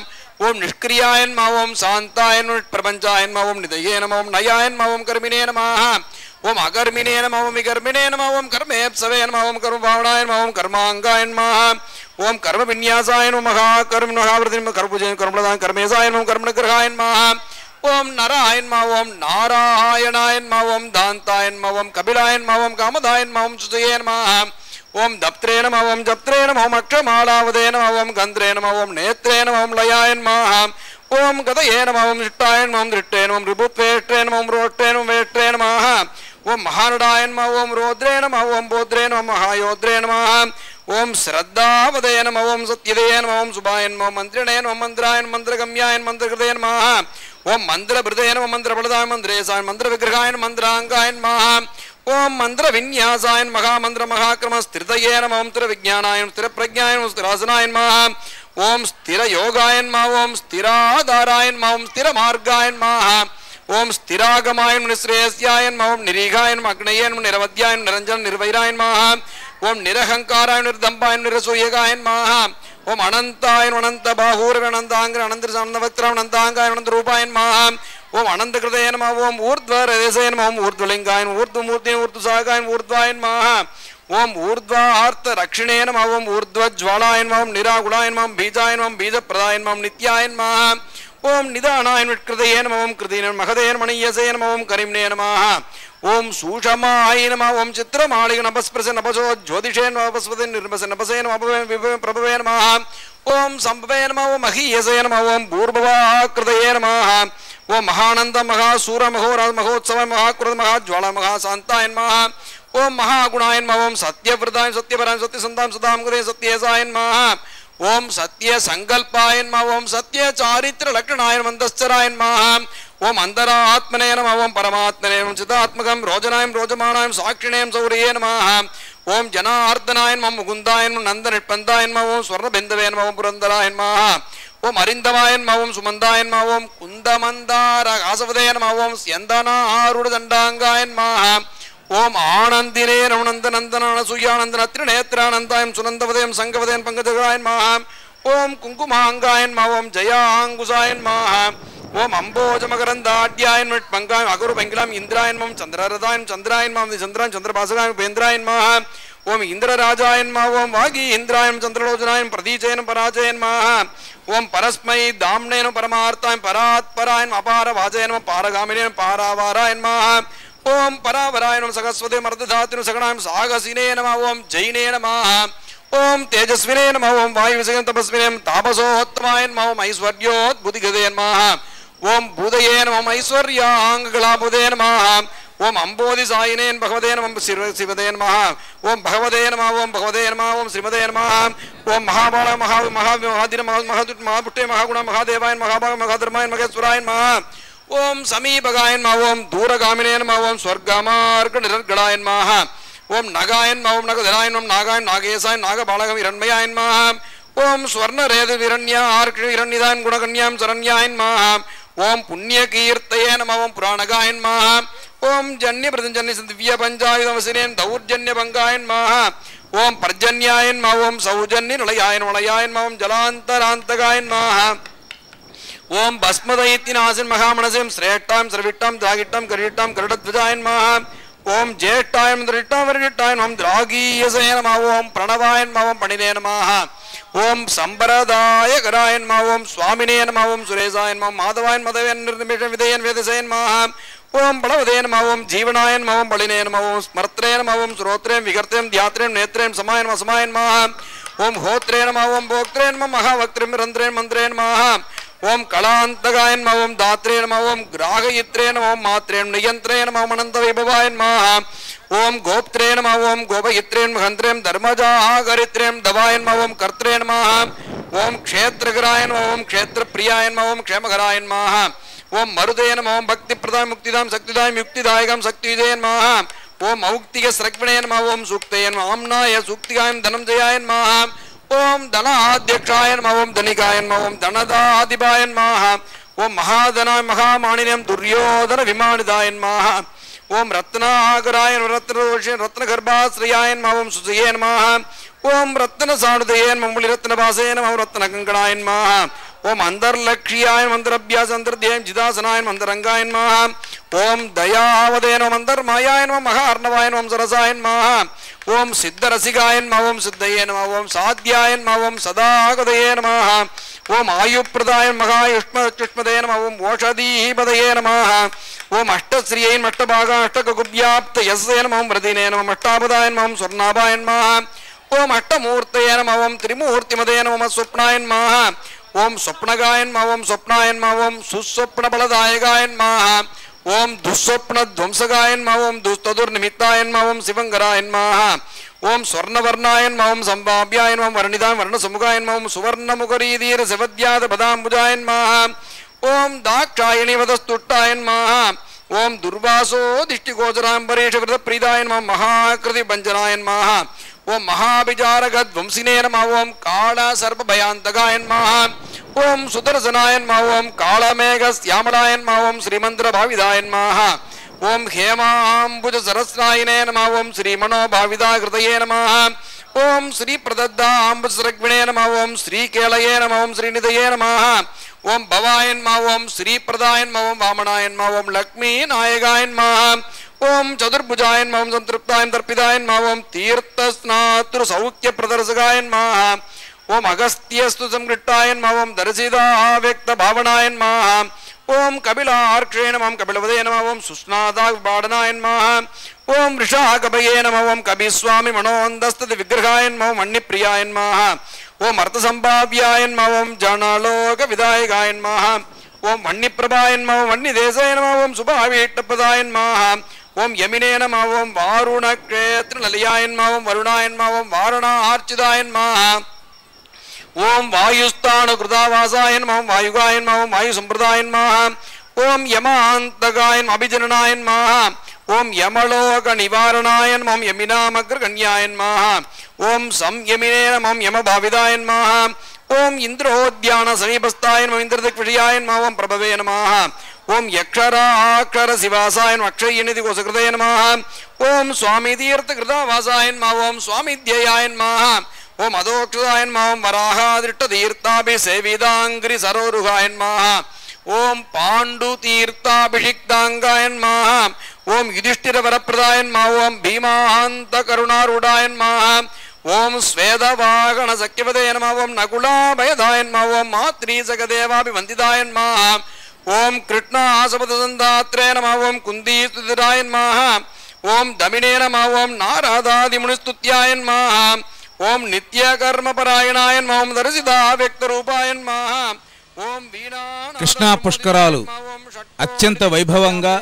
ஓம் நிஷ்கிரியாய நம ஓம் சாந்தாய நம பிரபஞ்சாய நம ஓம் நிதயே நம ஓம் நயாய நம ஓம் கர்மிணே நமः ஓம் அகர்மிணே நம ஓம் விகர்மிணே நம ஓம் கர்மேப்சவே நம ஓம் கர்மபாவனாய நம ஓம் கர்மாங்காய நமः ஓம் கர்ம விநியாசாய நம மகா கர்ம மகாவிரதி நம கர்மபுஜே கர்மலதான கர்மேசாய நம கர்மணகிரகாய நமः ஓம் நராய நம ஓம் நாராயணாய நம ஓம் தாந்தாய நம ஓம் கபிலாய நம ஓம் காமதாய நம ஓம் சுதயே நமः ஓம் தப்த்ரே நம ஓம் ஜப்த்ரே நம ஓம் அக்ஷமாலாவதே நம ஓம் கந்திரே நம ஓம் நேத்ரே நம ஓம் லயாய நமः ஓம் கதயே நம ஓம் சிட்டாய நம ஓம் திருட்டே நம ஓம் ரிபுத்வேஷ்டே நம ஓம் ரோஷ்டே நம வேஷ்டே நமः ஓம் மகாநடாய நம ஓம் ரோத்ரே நம ஓம் போத்ரே நம மகாயோத்ரே நமः ஓம் ஸ்ரத்தாவதே நம ஓம் சத்யதே நம ஓம் சுபாய நம ஓம் மந்திரிணே நம மந்திராய மந்திரகம்யாய மந்திரகிருதே நமः ஓம் மந்திரபிருதே நம மந்திரபலதாய மந்திரேசாய மந்திர விக்கிரகாய மந்திராங்காய நமः ஓம் மந்திர விநியாசாய மகா மந்திர மகாக்கிரம ஸ்திரதயே நம ஓம் ஸ்திர விஜானாய ஸ்திர பிரஜாய ஸ்திராசனாய நமः ஓம் ஸ்திர யோகாய நம ஓம் ஸ்திராதாராய நம ஓம் ஸ்திர மார்காய நமः ஓம் ஸ்திராகமாய நிஸ்ரேயஸ்யாய நம ஓம் நிரீகாய நம அக்னயே நம நிரவத்யாய நிரஞ்சன நிர்வைராய நமः ஓம் நிரஹங்காராய நிர்தம்பாய நிரசூயகாய நமः ஓம் அனந்தாய அனந்த பாஹூர அனந்தாங்க அனந்த சமனவக்ர அனந்தாங்காய அனந்த ரூபாய நமः ஓம் அனந்த கிருதய நம ஓம் ஊர்த்வ ரதேசய நம ஓம் ஊர்த்வலிங்காய ஊர்த்வமூர்த்தி ஊர்த்வசாகாய ஊர்த்வாய நமः ஓம் ஊர்த்வார்த்த ரக்ஷிணே நம ஓம் ஊர்த்வஜ்வாலாய நம ஓம் நிராகுலாய நம பீஜாய நம பீஜப்ரதாய நம நித்யாய நமः ஓம் நிதானாய விட்கிருதயே நம ஓம் கிருதீன மகதே மணியசே நம ஓம் கரிம்னே நமः ஓம் சூஷமாய நம ஓம் சித்திரமாளிக நபஸ்பிரச நபசோ ஜோதிஷே நபஸ்வதி நிர்பச நபசே நம பிரபவே நமः ஓம் சம்பவே நம ஓம் மகீயசே நம ஓம் பூர்பவாக்கிருதயே நமः ஓம் மகானந்த மகா சூர மகோராஜ மகோத்சவ மகாக்ருத மகாஜ்வாலா மகாசாந்தாய நமः ஓம் மகாகுணாய நம ஓம் சத்யவிரதாய சத்யபராய சத்யசந்தாம் சதாம் குதே சத்யேசாய நமः ஓம் சத்ய சங்கல்பாய நம ஓம் சத்ய சாரித்திர லக்ஷணாய மந்தஸ்சராய நமः ஓம் அந்தராத்மனே நம ஓம் பரமாத்மனே ஓம் சிதாத்மகம் ரோஜனாயம் ரோஜமானாயம் சாட்சிணேயம் சௌரியே நமः ஓம் ஜனார்தனாய நம முகுந்தாய நம நந்த நிட்பந்தாய நம ஓம் ஸ்வர்ணபிந்தவே நம ஓம் புரந்தராய நமः ஓம் அரிந்தமாய நம ஓம் சுமந்தாய நம ஓம் குந்தமந்தார ஆசவதே நம ஓம் ஸ்யந்தனாருட தண்டாங்காய நமः ஓம் ஆனந்தினே ரமணந்த நந்தன சுயானந்தன திரிநேத்ரானந்தாயம் சுனந்தவதயம் சங்கவதயம் பங்கஜகாய நமः ஓம் குங்குமாங்காய நம ஓம் ஜயாங்குசாய நமः ஓம் அம்போஜமகரந்தாட்யாய நம பங்காய அகுரு பங்கிலாம் இந்திராய நம சந்திரரதாய சந்திராய நம சந்திராய சந்திரபாசகாய உபேந்திராய நமः ஓம் இந்திரராஜாய நம ஓம் வாகி இந்திராய சந்திரலோச்சனாய பிரதீச்சேன பராஜய நமः ஓம் பரஸ்மை தாம்னேன பரமார்த்தாய பராத்பராய அபார வாஜய நம பாரகாமினே பாராவாராய நமः ஓம் பராவராய நம சகஸ்வதே மர்ததாத்ரு சகணாயம் சாகசினே நம ஓம் ஜெயினே நமः ஓம் தேஜஸ்வினே நம ஓம் வாயு விசயம் தபஸ்வினே தாபசோத்தமாய நம ஓம் ஐஸ்வர்யோத்புதிகதே நமः ஓம் பூதயே நம ஐஸ்வர்யாங்ககலாபுதே நமः ஓம் அம்போதி சாயினேன் பகவதே நம சிவதே நமः ஓம் பகவதே நம ஓம் பகவதே நம ஓம் ஸ்ரீமதே நமः ஓம் மகாபால மகா மகா மகாதிர மகாதுட் மகாபுட்டே மகாகுண மகாதேவாய மகாபாக மகாதர்மாய மகேஸ்வராய நமः ஓம் சமீபகாய நம ஓம் தூரகாமினே நம ஓம் ஸ்வர்கமார்க நிரர்கடாய நமः ஓம் நகாய நம ஓம் நகதராய நம நாகாய நாகேசாய நாகபாலகம் இரண்மயாய நமः ஓம் ஸ்வர்ணரேது விரண்யா ஆர்க இரண்யதாய குணகன்யாம் சரண்யாய நமः ஓம் புண்ணிய கீர்த்தயே நம ஓம் புராணகாய நமः ஓம் ஜன்ய பிரதஞ்சன்ய திவ்ய பஞ்சாயுதவசினேன் தௌர்ஜன்ய பங்காய நமः ஓம் பர்ஜன்யாய நம ஓம் சௌஜன்ய நிலையாய நிலையாய நம ஓம் ஜலாந்தராந்தகாய நமः ஓம் பஸ்மதயித்தினாசின் மகாமனசிம் ஸ்ரேஷ்டாம் சர்விட்டாம் திராகிட்டாம் கரிட்டாம் கருடத்வஜாய நமः ஓம் ஜேஷ்டாயம் திரிட்டாம் வரிட்டாய நம திராகீயசே நம ஓம் பிரணவாய நம ஓம் பணினே நமः ஓம் சம்பரதாய கராய நம ஓம் சுவாமினே நம ஓம் சுரேசாய நம மாதவாய மதவேன் நிர்நிமிஷ விதயன் வேதசே நமः ஓம் பலவதே நம ஓம் ஜீவனாய நம ஓம் பலினே நம ஓம் ஸ்மர்த்ரே நம ஓம் ஸ்ரோத்ரேம் விகர்த்தேம் தியாத்ரேம் நேத்ரேம் சமாய நம சமாய நமः ஓம் ஹோத்ரே நம ஓம் போக்த்ரே நம மகாவக்திரம் ரந்திரேன் மந்திரே நமः ஓம் கலாந்தகாய நம ஓம் தாத்ரே நம ஓம் கிராகயித்ரே நம ஓம் மாத்ரே நியந்திரே நம ஓம் அனந்த வைபவாய நமः ஓம் கோப்த்ரே நம ஓம் கோபயித்ரேன் மகந்திரேம் தர்மஜாகரித்ரேம் தவாய நம ஓம் கர்த்ரே நமः ஓம் க்ஷேத்ரகராய நம ஓம் க்ஷேத்ரப்பிரியாய நம ஓம் க்ஷேமகராய நமः ஓம் மருதே நம ஓம் பக்தி பிரதாய முக்திதாம் சக்திதாயம் யுக்திதாயகம் சக்தியுதே நமः ஓம் மௌக்திக ஸ்ரக்விணே நம ஓம் சூக்தயே நம ஆம்னாய சூக்திகாயம் தனஞ்சயாய நமः ஓம் தனாத்யக்ஷாய நம ஓம் தனிகாய நம ஓம் தனதாதிபாய நமः ஓம் மகாதனாய மகாமானினம் துரியோதன விமானிதாய நமः ஓம் ரத்னாகராய ரத்னரோஷ ரத்னகர்பாஸ்ரயாய நம ஓம் சுசயே நமः ஓம் ரத்ன சாடுதயே நம ரத்னபாசே நம ரத்னகங்கணாய நமः ఓం అంతర్లక్ష్యాయ మంత్రభ్యాస అంతర్ధ్యేయం జిదాసనాయ మంతరంగాయ నమః ఓం దయావదేన మంతర్మాయాయ నమః మహార్ణవాయ నమః సరసాయ నమః ఓం సిద్ధరసికాయ నమః ఓం సిద్ధయే నమః ఓం సాధ్యాయ నమః ఓం సదాగదయే నమః ఓం ఆయుప్రదాయ మహాయుష్మచుష్మదే నమః ఓం ఓషధీపదయే నమః ఓం అష్టశ్రియై అష్టభాగా అష్టకగుభ్యాప్తయస్సే నమః ఓం వ్రతినే నమః అష్టాపదాయ నమః ఓం స్వర్ణాభాయ నమః ఓం అష్టమూర్తయే నమః ఓం త్రిమూర్తిమదే నమః స్వప్నాయ నమః ఓం స్వప్నగాయ నమః ఓం స్వప్నాయ నమః ఓం సుస్వప్నఫలదాయకాయ నమః ఓం దుస్వప్నధ్వంసకాయ నమః ఓం దుస్తదుర్నిమిత్తాయ నమః ఓం శివంకరాయ నమః ఓం స్వర్ణవర్ణాయ నమః ఓం సంభావ్యాయ నమః వర్ణితాయ వర్ణసముఖాయ నమః ఓం సువర్ణముఖరీధీర శివద్యాత పదాంబుజాయ నమః ఓం దాక్షాయణి వదస్తుట్టాయ నమః ఓం దుర్వాసో దిష్టిగోచరాంబరీషకృత ప్రీదాయ నమః మహాకృతి భంజనాయ నమః ఓం మహాభిచారగధ్వంసినే నమః ఓం కాళ సర్పభయాంతకాయ నమః ఓం సుదర్శనాయ నమః ఓం కాళమేఘశ్యామలాయ నమః ఓం శ్రీమంత్రభావిదాయ నమః ఓం హేమాంబుజ సరస్నాయినే నమః ఓం శ్రీమనోభావిదాకృతయే నమః ఓం శ్రీ ప్రదద్దాంబుజసరగ్విణే నమః ఓం శ్రీకేళయే నమః ఓం శ్రీనిధయే నమః ఓం భవాయ నమః ఓం శ్రీప్రదాయ నమః ఓం వామనాయ నమః ఓం లక్ష్మీనాయకాయ నమః ఓం చతుర్భుజాయ నమః ఓం సంతృప్తాయ తర్పిదాయ నమః ఓం తీర్థస్నాతృ సౌఖ్య ప్రదర్శకాయ నమః ఓం అగస్త్యస్తు సంకృష్టాయ నమః ఓం దర్శితావ్యక్త భావనాయ నమః ఓం కపిలార్క్షే నమః కపిలవదే నమః ఓం సుస్నాదాబాడనాయ నమః ఓం వృషాకభయే నమః ఓం కపిస్వామి మనోందస్తతి విగ్రహాయ నమః ఓం మణిప్రియాయ నమః ఓం అర్థసంభావ్యాయ నమః ఓం జనలోక విదాయకాయ నమః ఓం మణిప్రభాయ నమః ఓం మణిదేశాయ నమః ఓం శుభావీట్టపదాయ నమః ఓం యమినే నమః ఓం వారుణక్షేత్ర నలయాయ నమః ఓం వరుణాయ నమః ఓం వారుణార్చిదాయ నమః ఓం వాయుస్థానకృతావాసాయ నమః ఓం వాయుగాయ నమః ఓం వాయుసంప్రదాయ నమః ఓం యమాంతకాయ నమః అభిజననాయ నమః ఓం యమలోక నివారణాయ నమః ఓం యమినామగ్రగణ్యాయ నమః ఓం సంయమినే నమః ఓం యమభావిదాయ నమః ఓం ఇంద్రోద్యాన సమీపస్థాయ నమః ఇంద్రదిగ్విషయాయ నమః ఓం ప్రభవే నమః ఓం యక్షరాక్షర శివాసాయ నమః అక్షయనిధి కోశకృతయ నమః ఓం స్వామి తీర్థకృతావాసాయ నమః ఓం స్వామిధ్యయాయ నమః ఓం అదోక్షాయ నమః ఓం వరాహాదృష్టతీర్థాభిసేవిదాంగ్రి సరోరుహాయ నమః ఓం పాండుతీర్థాభిషిక్తాంగాయ నమః ఓం యుధిష్ఠిర వరప్రదాయ నమః ఓం భీమాంత కరుణారూఢాయ నమః ఓం స్వేదవాగణ సఖ్యవదే నమః ఓం నకులాభయదాయ నమః ఓం మాత్రీ జగదేవాభివందిదాయ నమః ఓం కృష్ణాసపదసందాత్రే నమః ఓం కుందీస్తుతిరాయ నమః ఓం దమినే నమః ఓం నారదాదిమునిస్తుత్యాయ నమః ఓం నిత్యకర్మపరాయణాయ నమః ఓం దర్శితావ్యక్తరూపాయ నమః ఓం వీణా కృష్ణా పుష్కరాలు అత్యంత వైభవంగా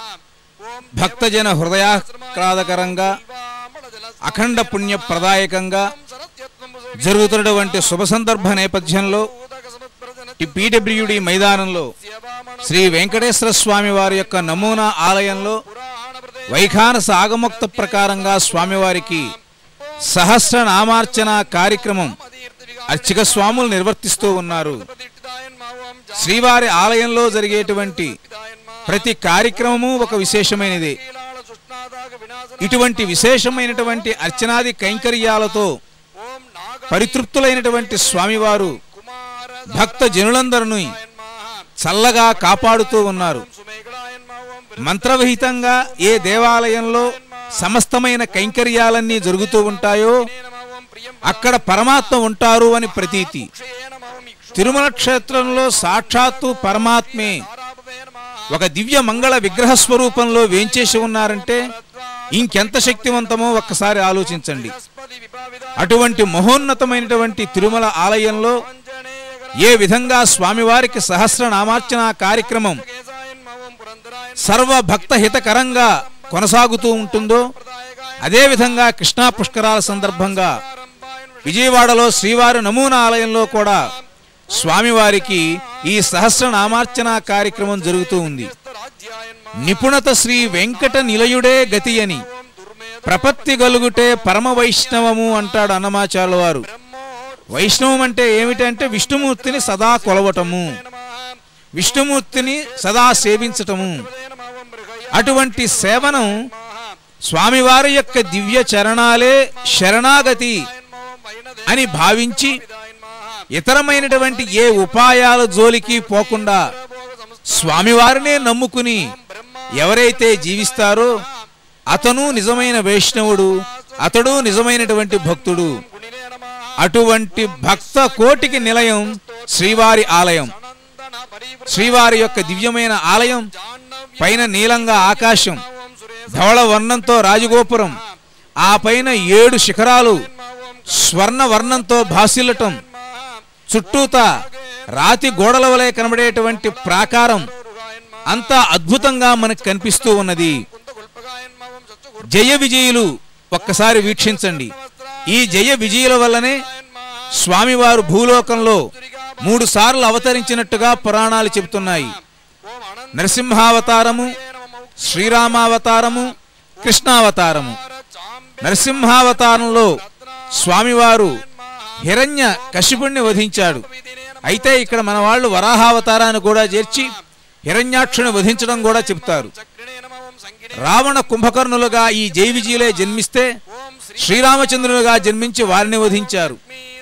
భక్తజన హృదయాహ్లాదకరంగా అఖండ పుణ్యప్రదాయకంగా జరుగుతున్నటువంటి శుభ సందర్భ నేపథ్యంలో ఈ పీడబ్ల్యూడి మైదానంలో శ్రీ వెంకటేశ్వర స్వామి వారి యొక్క నమూనా ఆలయంలో వైఖానస ఆగమోక్త ప్రకారంగా స్వామివారికి సహస్ర నామార్చన కార్యక్రమం అర్చక స్వాములు నిర్వర్తిస్తూ ఉన్నారు. శ్రీవారి ఆలయంలో జరిగేటువంటి ప్రతి కార్యక్రమము ఒక విశేషమైనది. ఇటువంటి విశేషమైనటువంటి అర్చనాది కైంకర్యాలతో పరితృప్తులైనటువంటి స్వామివారు భక్త జనులందరినీ చల్లగా కాపాడుతూ ఉన్నారు. మంత్రవిహితంగా ఏ దేవాలయంలో సమస్తమైన కైంకర్యాలన్నీ జరుగుతూ ఉంటాయో అక్కడ పరమాత్మ ఉంటారు అని ప్రతీతి. తిరుమల క్షేత్రంలో సాక్షాత్తు పరమాత్మే ఒక దివ్య మంగళ విగ్రహ స్వరూపంలో వేంచేసి ఉన్నారంటే ఇంకెంత శక్తివంతమో ఒక్కసారి ఆలోచించండి. అటువంటి మహోన్నతమైనటువంటి తిరుమల ఆలయంలో ఏ విధంగా స్వామివారికి సహస్ర నామార్చన కార్యక్రమం సర్వ భక్త హితకరంగా కొనసాగుతూ ఉంటుందో అదేవిధంగా కృష్ణా పుష్కరాల సందర్భంగా విజయవాడలో శ్రీవారి నమూనా ఆలయంలో కూడా స్వామివారికి ఈ సహస్ర నామార్చన కార్యక్రమం జరుగుతూ ఉంది. నిపుణత శ్రీ వెంకట నిలయుడే గతి అని ప్రపత్తి గలుగుటే పరమ వైష్ణవము అంటాడు అన్నమాచార్యుల వారు. వైష్ణవం అంటే ఏమిటంటే విష్ణుమూర్తిని సదా కొలవటము, విష్ణుమూర్తిని సదా సేవించటము. అటువంటి సేవనం స్వామివారి యొక్క దివ్య చరణాలే శరణాగతి అని భావించి ఇతరమైనటువంటి ఏ ఉపాయాల జోలికి పోకుండా స్వామివారినే నమ్ముకుని ఎవరైతే జీవిస్తారో అతను నిజమైన వైష్ణవుడు, అతడు నిజమైనటువంటి భక్తుడు. అటువంటి భక్త కోటికి నిలయం శ్రీవారి ఆలయం. శ్రీవారి యొక్క దివ్యమైన ఆలయం పైన నీలంగా ఆకాశం, ధవళ వర్ణంతో రాజగోపురం, ఆ పైన ఏడు శిఖరాలు స్వర్ణ వర్ణంతో భాసిల్లటం, చుట్టూత రాతి గోడల వలె కనబడేటువంటి ప్రాకారం అంతా అద్భుతంగా మనకు కనిపిస్తూ ఉన్నది. జయ విజయులు ఒక్కసారి వీక్షించండి. ఈ జయ విజయుల వల్లనే స్వామివారు భూలోకంలో మూడు సార్లు అవతరించినట్టుగా పురాణాలు చెబుతున్నాయి. నరసింహావతారము, శ్రీరామావతారము, కృష్ణావతారము. నరసింహావతారంలో స్వామివారు హిరణ్య కశిపుణ్ణి వధించాడు. అయితే ఇక్కడ మన వాళ్ళు వరాహావతారాన్ని కూడా చేర్చి హిరణ్యాక్షుని వధించడం కూడా చెప్తారు. రావణ కుంభకర్ణులుగా ఈ జయ విజయులే జన్మిస్తే శ్రీరామచంద్రులుగా జన్మించి వారిని వధించారు.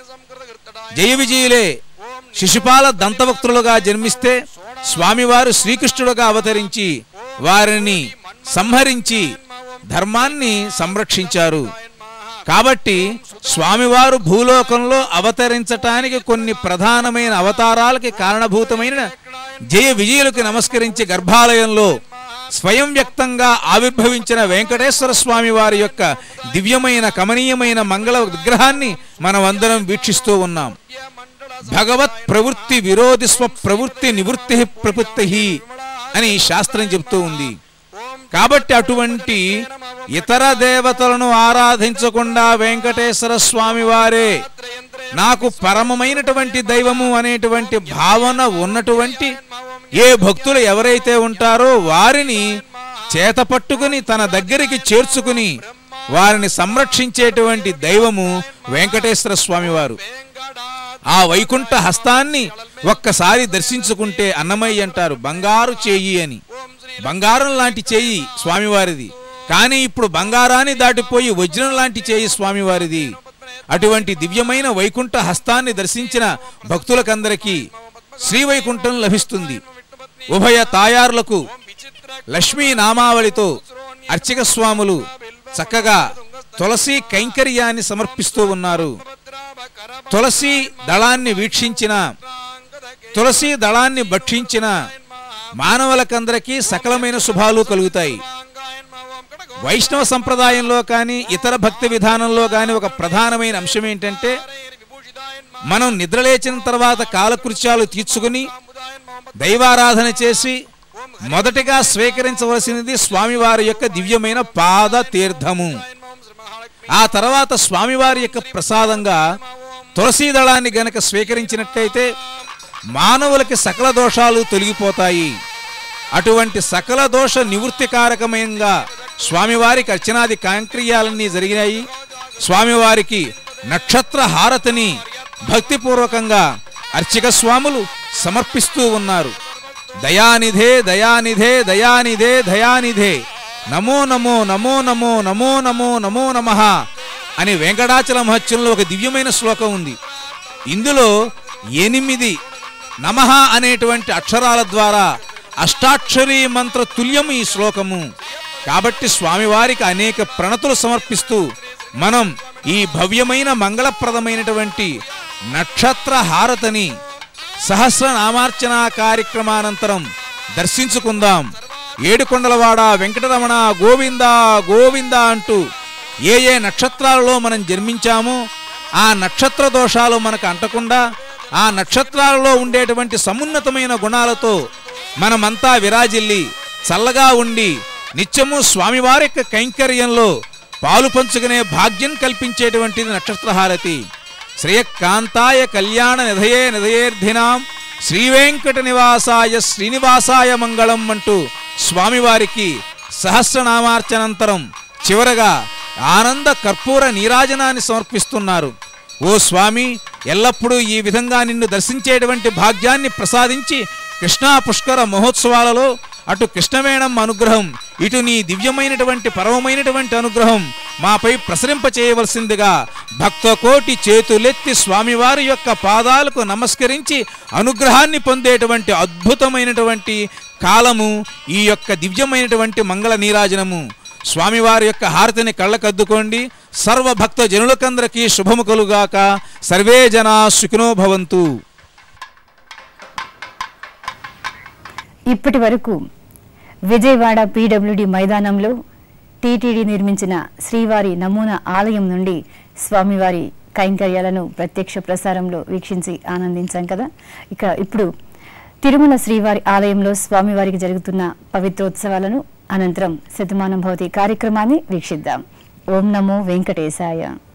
జయ విజయులే శిశుపాల దంతవక్తులుగా జన్మిస్తే స్వామివారు శ్రీకృష్ణుడుగా అవతరించి వారిని సంహరించి ధర్మాన్ని సంరక్షించారు. కాబట్టి స్వామివారు భూలోకంలో అవతరించటానికి కొన్ని ప్రధానమైన అవతారాలకి కారణభూతమైన జయ విజయులకు నమస్కరించి గర్భాలయంలో స్వయం వ్యక్తంగా ఆవిర్భవించిన వెంకటేశ్వర స్వామి వారి యొక్క దివ్యమైన కమనీయమైన మంగళ విగ్రహాన్ని మనం అందరం వీక్షిస్తూ ఉన్నాం. భగవత్ ప్రవృత్తి విరోధి స్వ ప్రవృత్తి నివృత్తి ప్రవృత్తి అని శాస్త్రం చెప్తూ ఉంది. కాబట్టి అటువంటి ఇతర దేవతలను ఆరాధించకుండా వెంకటేశ్వర స్వామి వారే నాకు పరమమైనటువంటి దైవము అనేటువంటి భావన ఉన్నటువంటి ఏ భక్తులు ఎవరైతే ఉంటారో వారిని చేత పట్టుకుని తన దగ్గరికి చేర్చుకుని వారిని సంరక్షించేటువంటి దైవము వెంకటేశ్వర స్వామి వారు. ఆ వైకుంఠ హస్తాన్ని ఒక్కసారి దర్శించుకుంటే అన్నమయ్య అంటారు బంగారు చేయి అని. బంగారం లాంటి చేయి స్వామివారిది, కానీ ఇప్పుడు బంగారాన్ని దాటిపోయి వజ్రం లాంటి చేయి స్వామివారిది. అటువంటి దివ్యమైన వైకుంఠ హస్తాన్ని దర్శించిన భక్తులకందరికీ శ్రీవైకుంఠం లభిస్తుంది. ఉభయ తాయారులకు లక్ష్మీ నామావళితో అర్చక స్వాములు చక్కగా తులసి కైంకర్యాన్ని సమర్పిస్తూ ఉన్నారు. తులసి దళాన్ని వీక్షించిన, తులసి దళాన్ని భక్షించిన మానవులకందరికీ సకలమైన శుభాలు కలుగుతాయి. వైష్ణవ సంప్రదాయంలో కానీ ఇతర భక్తి విధానంలో కానీ ఒక ప్రధానమైన అంశం ఏంటంటే మనం నిద్రలేచిన తర్వాత కాలకృత్యాలు తీర్చుకుని దైవారాధన చేసి మొదటిగా స్వీకరించవలసినది స్వామివారి యొక్క దివ్యమైన పాద తీర్థము. ఆ తర్వాత స్వామివారి యొక్క ప్రసాదంగా తులసీ దళాన్ని గనక స్వీకరించినట్లయితే మానవులకి సకల దోషాలు తొలగిపోతాయి. అటువంటి సకల దోష నివృత్తికారకమైనగా స్వామివారికి అర్చనాది కాంక్రియాలన్నీ జరిగినాయి. స్వామివారికి నక్షత్ర హారతిని భక్తిపూర్వకంగా అర్చక స్వాములు సమర్పిస్తూ ఉన్నారు. దయానిధే దయానిధే దయానిధే దయానిధే నమో నమో నమో నమో నమో నమో నమో నమః అని వెంకటాచల మహత్యంలో ఒక దివ్యమైన శ్లోకం ఉంది. ఇందులో ఎనిమిది నమః అనేటువంటి అక్షరాల ద్వారా అష్టాక్షరీ మంత్ర తుల్యము ఈ శ్లోకము. కాబట్టి స్వామివారికి అనేక ప్రణతులు సమర్పిస్తూ మనం ఈ భవ్యమైన మంగళప్రదమైనటువంటి నక్షత్ర హారతిని సహస్రనామార్చన కార్యక్రమానంతరం దర్శించుకుందాం. ఏడుకొండలవాడ వెంకటరమణ గోవింద గోవింద అంటూ ఏ ఏ నక్షత్రాలలో మనం జన్మించామో ఆ నక్షత్ర దోషాలు మనకు అంటకుండా ఆ నక్షత్రాలలో ఉండేటువంటి సమున్నతమైన గుణాలతో మనమంతా విరాజిల్లి చల్లగా ఉండి నిత్యము స్వామివారి యొక్క కైంకర్యంలో పాలు పంచుకునే భాగ్యం కల్పించేటువంటిది నక్షత్రహారతి. శ్రేయకాంతాయ కళ్యాణ నిధయే నిధయేర్ధినాం శ్రీవేంకట నివాసాయ శ్రీనివాసాయ మంగళం అంటూ స్వామివారికి సహస్రనామార్చనంతరం చివరగా ఆనంద కర్పూర నీరాజనాన్ని సమర్పిస్తున్నారు. ఓ స్వామి, ఎల్లప్పుడూ ఈ విధంగా నిన్ను దర్శించేటువంటి భాగ్యాన్ని ప్రసాదించి కృష్ణా పుష్కర మహోత్సవాలలో అటు కృష్ణవేణమ్మ అనుగ్రహం, ఇటు నీ దివ్యమైనటువంటి పరమమైనటువంటి అనుగ్రహం మాపై ప్రసరింప చేయవలసిందిగా భక్తకోటి చేతులెత్తి స్వామివారి యొక్క పాదాలకు నమస్కరించి అనుగ్రహాన్ని పొందేటువంటి అద్భుతమైనటువంటి కాలము ఈ యొక్క దివ్యమైనటువంటి మంగళ నీరాజనము. స్వామివారి యొక్క హారతిని కళ్ళకద్దుకోండి. సర్వభక్త జనులకందరికీ శుభము కలుగాక. సర్వే జనా సుఖినో భవంతు. ఇప్పటి వరకు విజయవాడ పీడబ్ల్యూడి మైదానంలో టీటీడీ నిర్మించిన శ్రీవారి నమూనా ఆలయం నుండి స్వామివారి కైంకర్యాలను ప్రత్యక్ష ప్రసారంలో వీక్షించి ఆనందించాం కదా. ఇక ఇప్పుడు తిరుమల శ్రీవారి ఆలయంలో స్వామివారికి జరుగుతున్న పవిత్రోత్సవాలను అనంతరం శతమానం భవతి కార్యక్రమాన్ని వీక్షిద్దాం. ఓం నమో వెంకటేశాయ.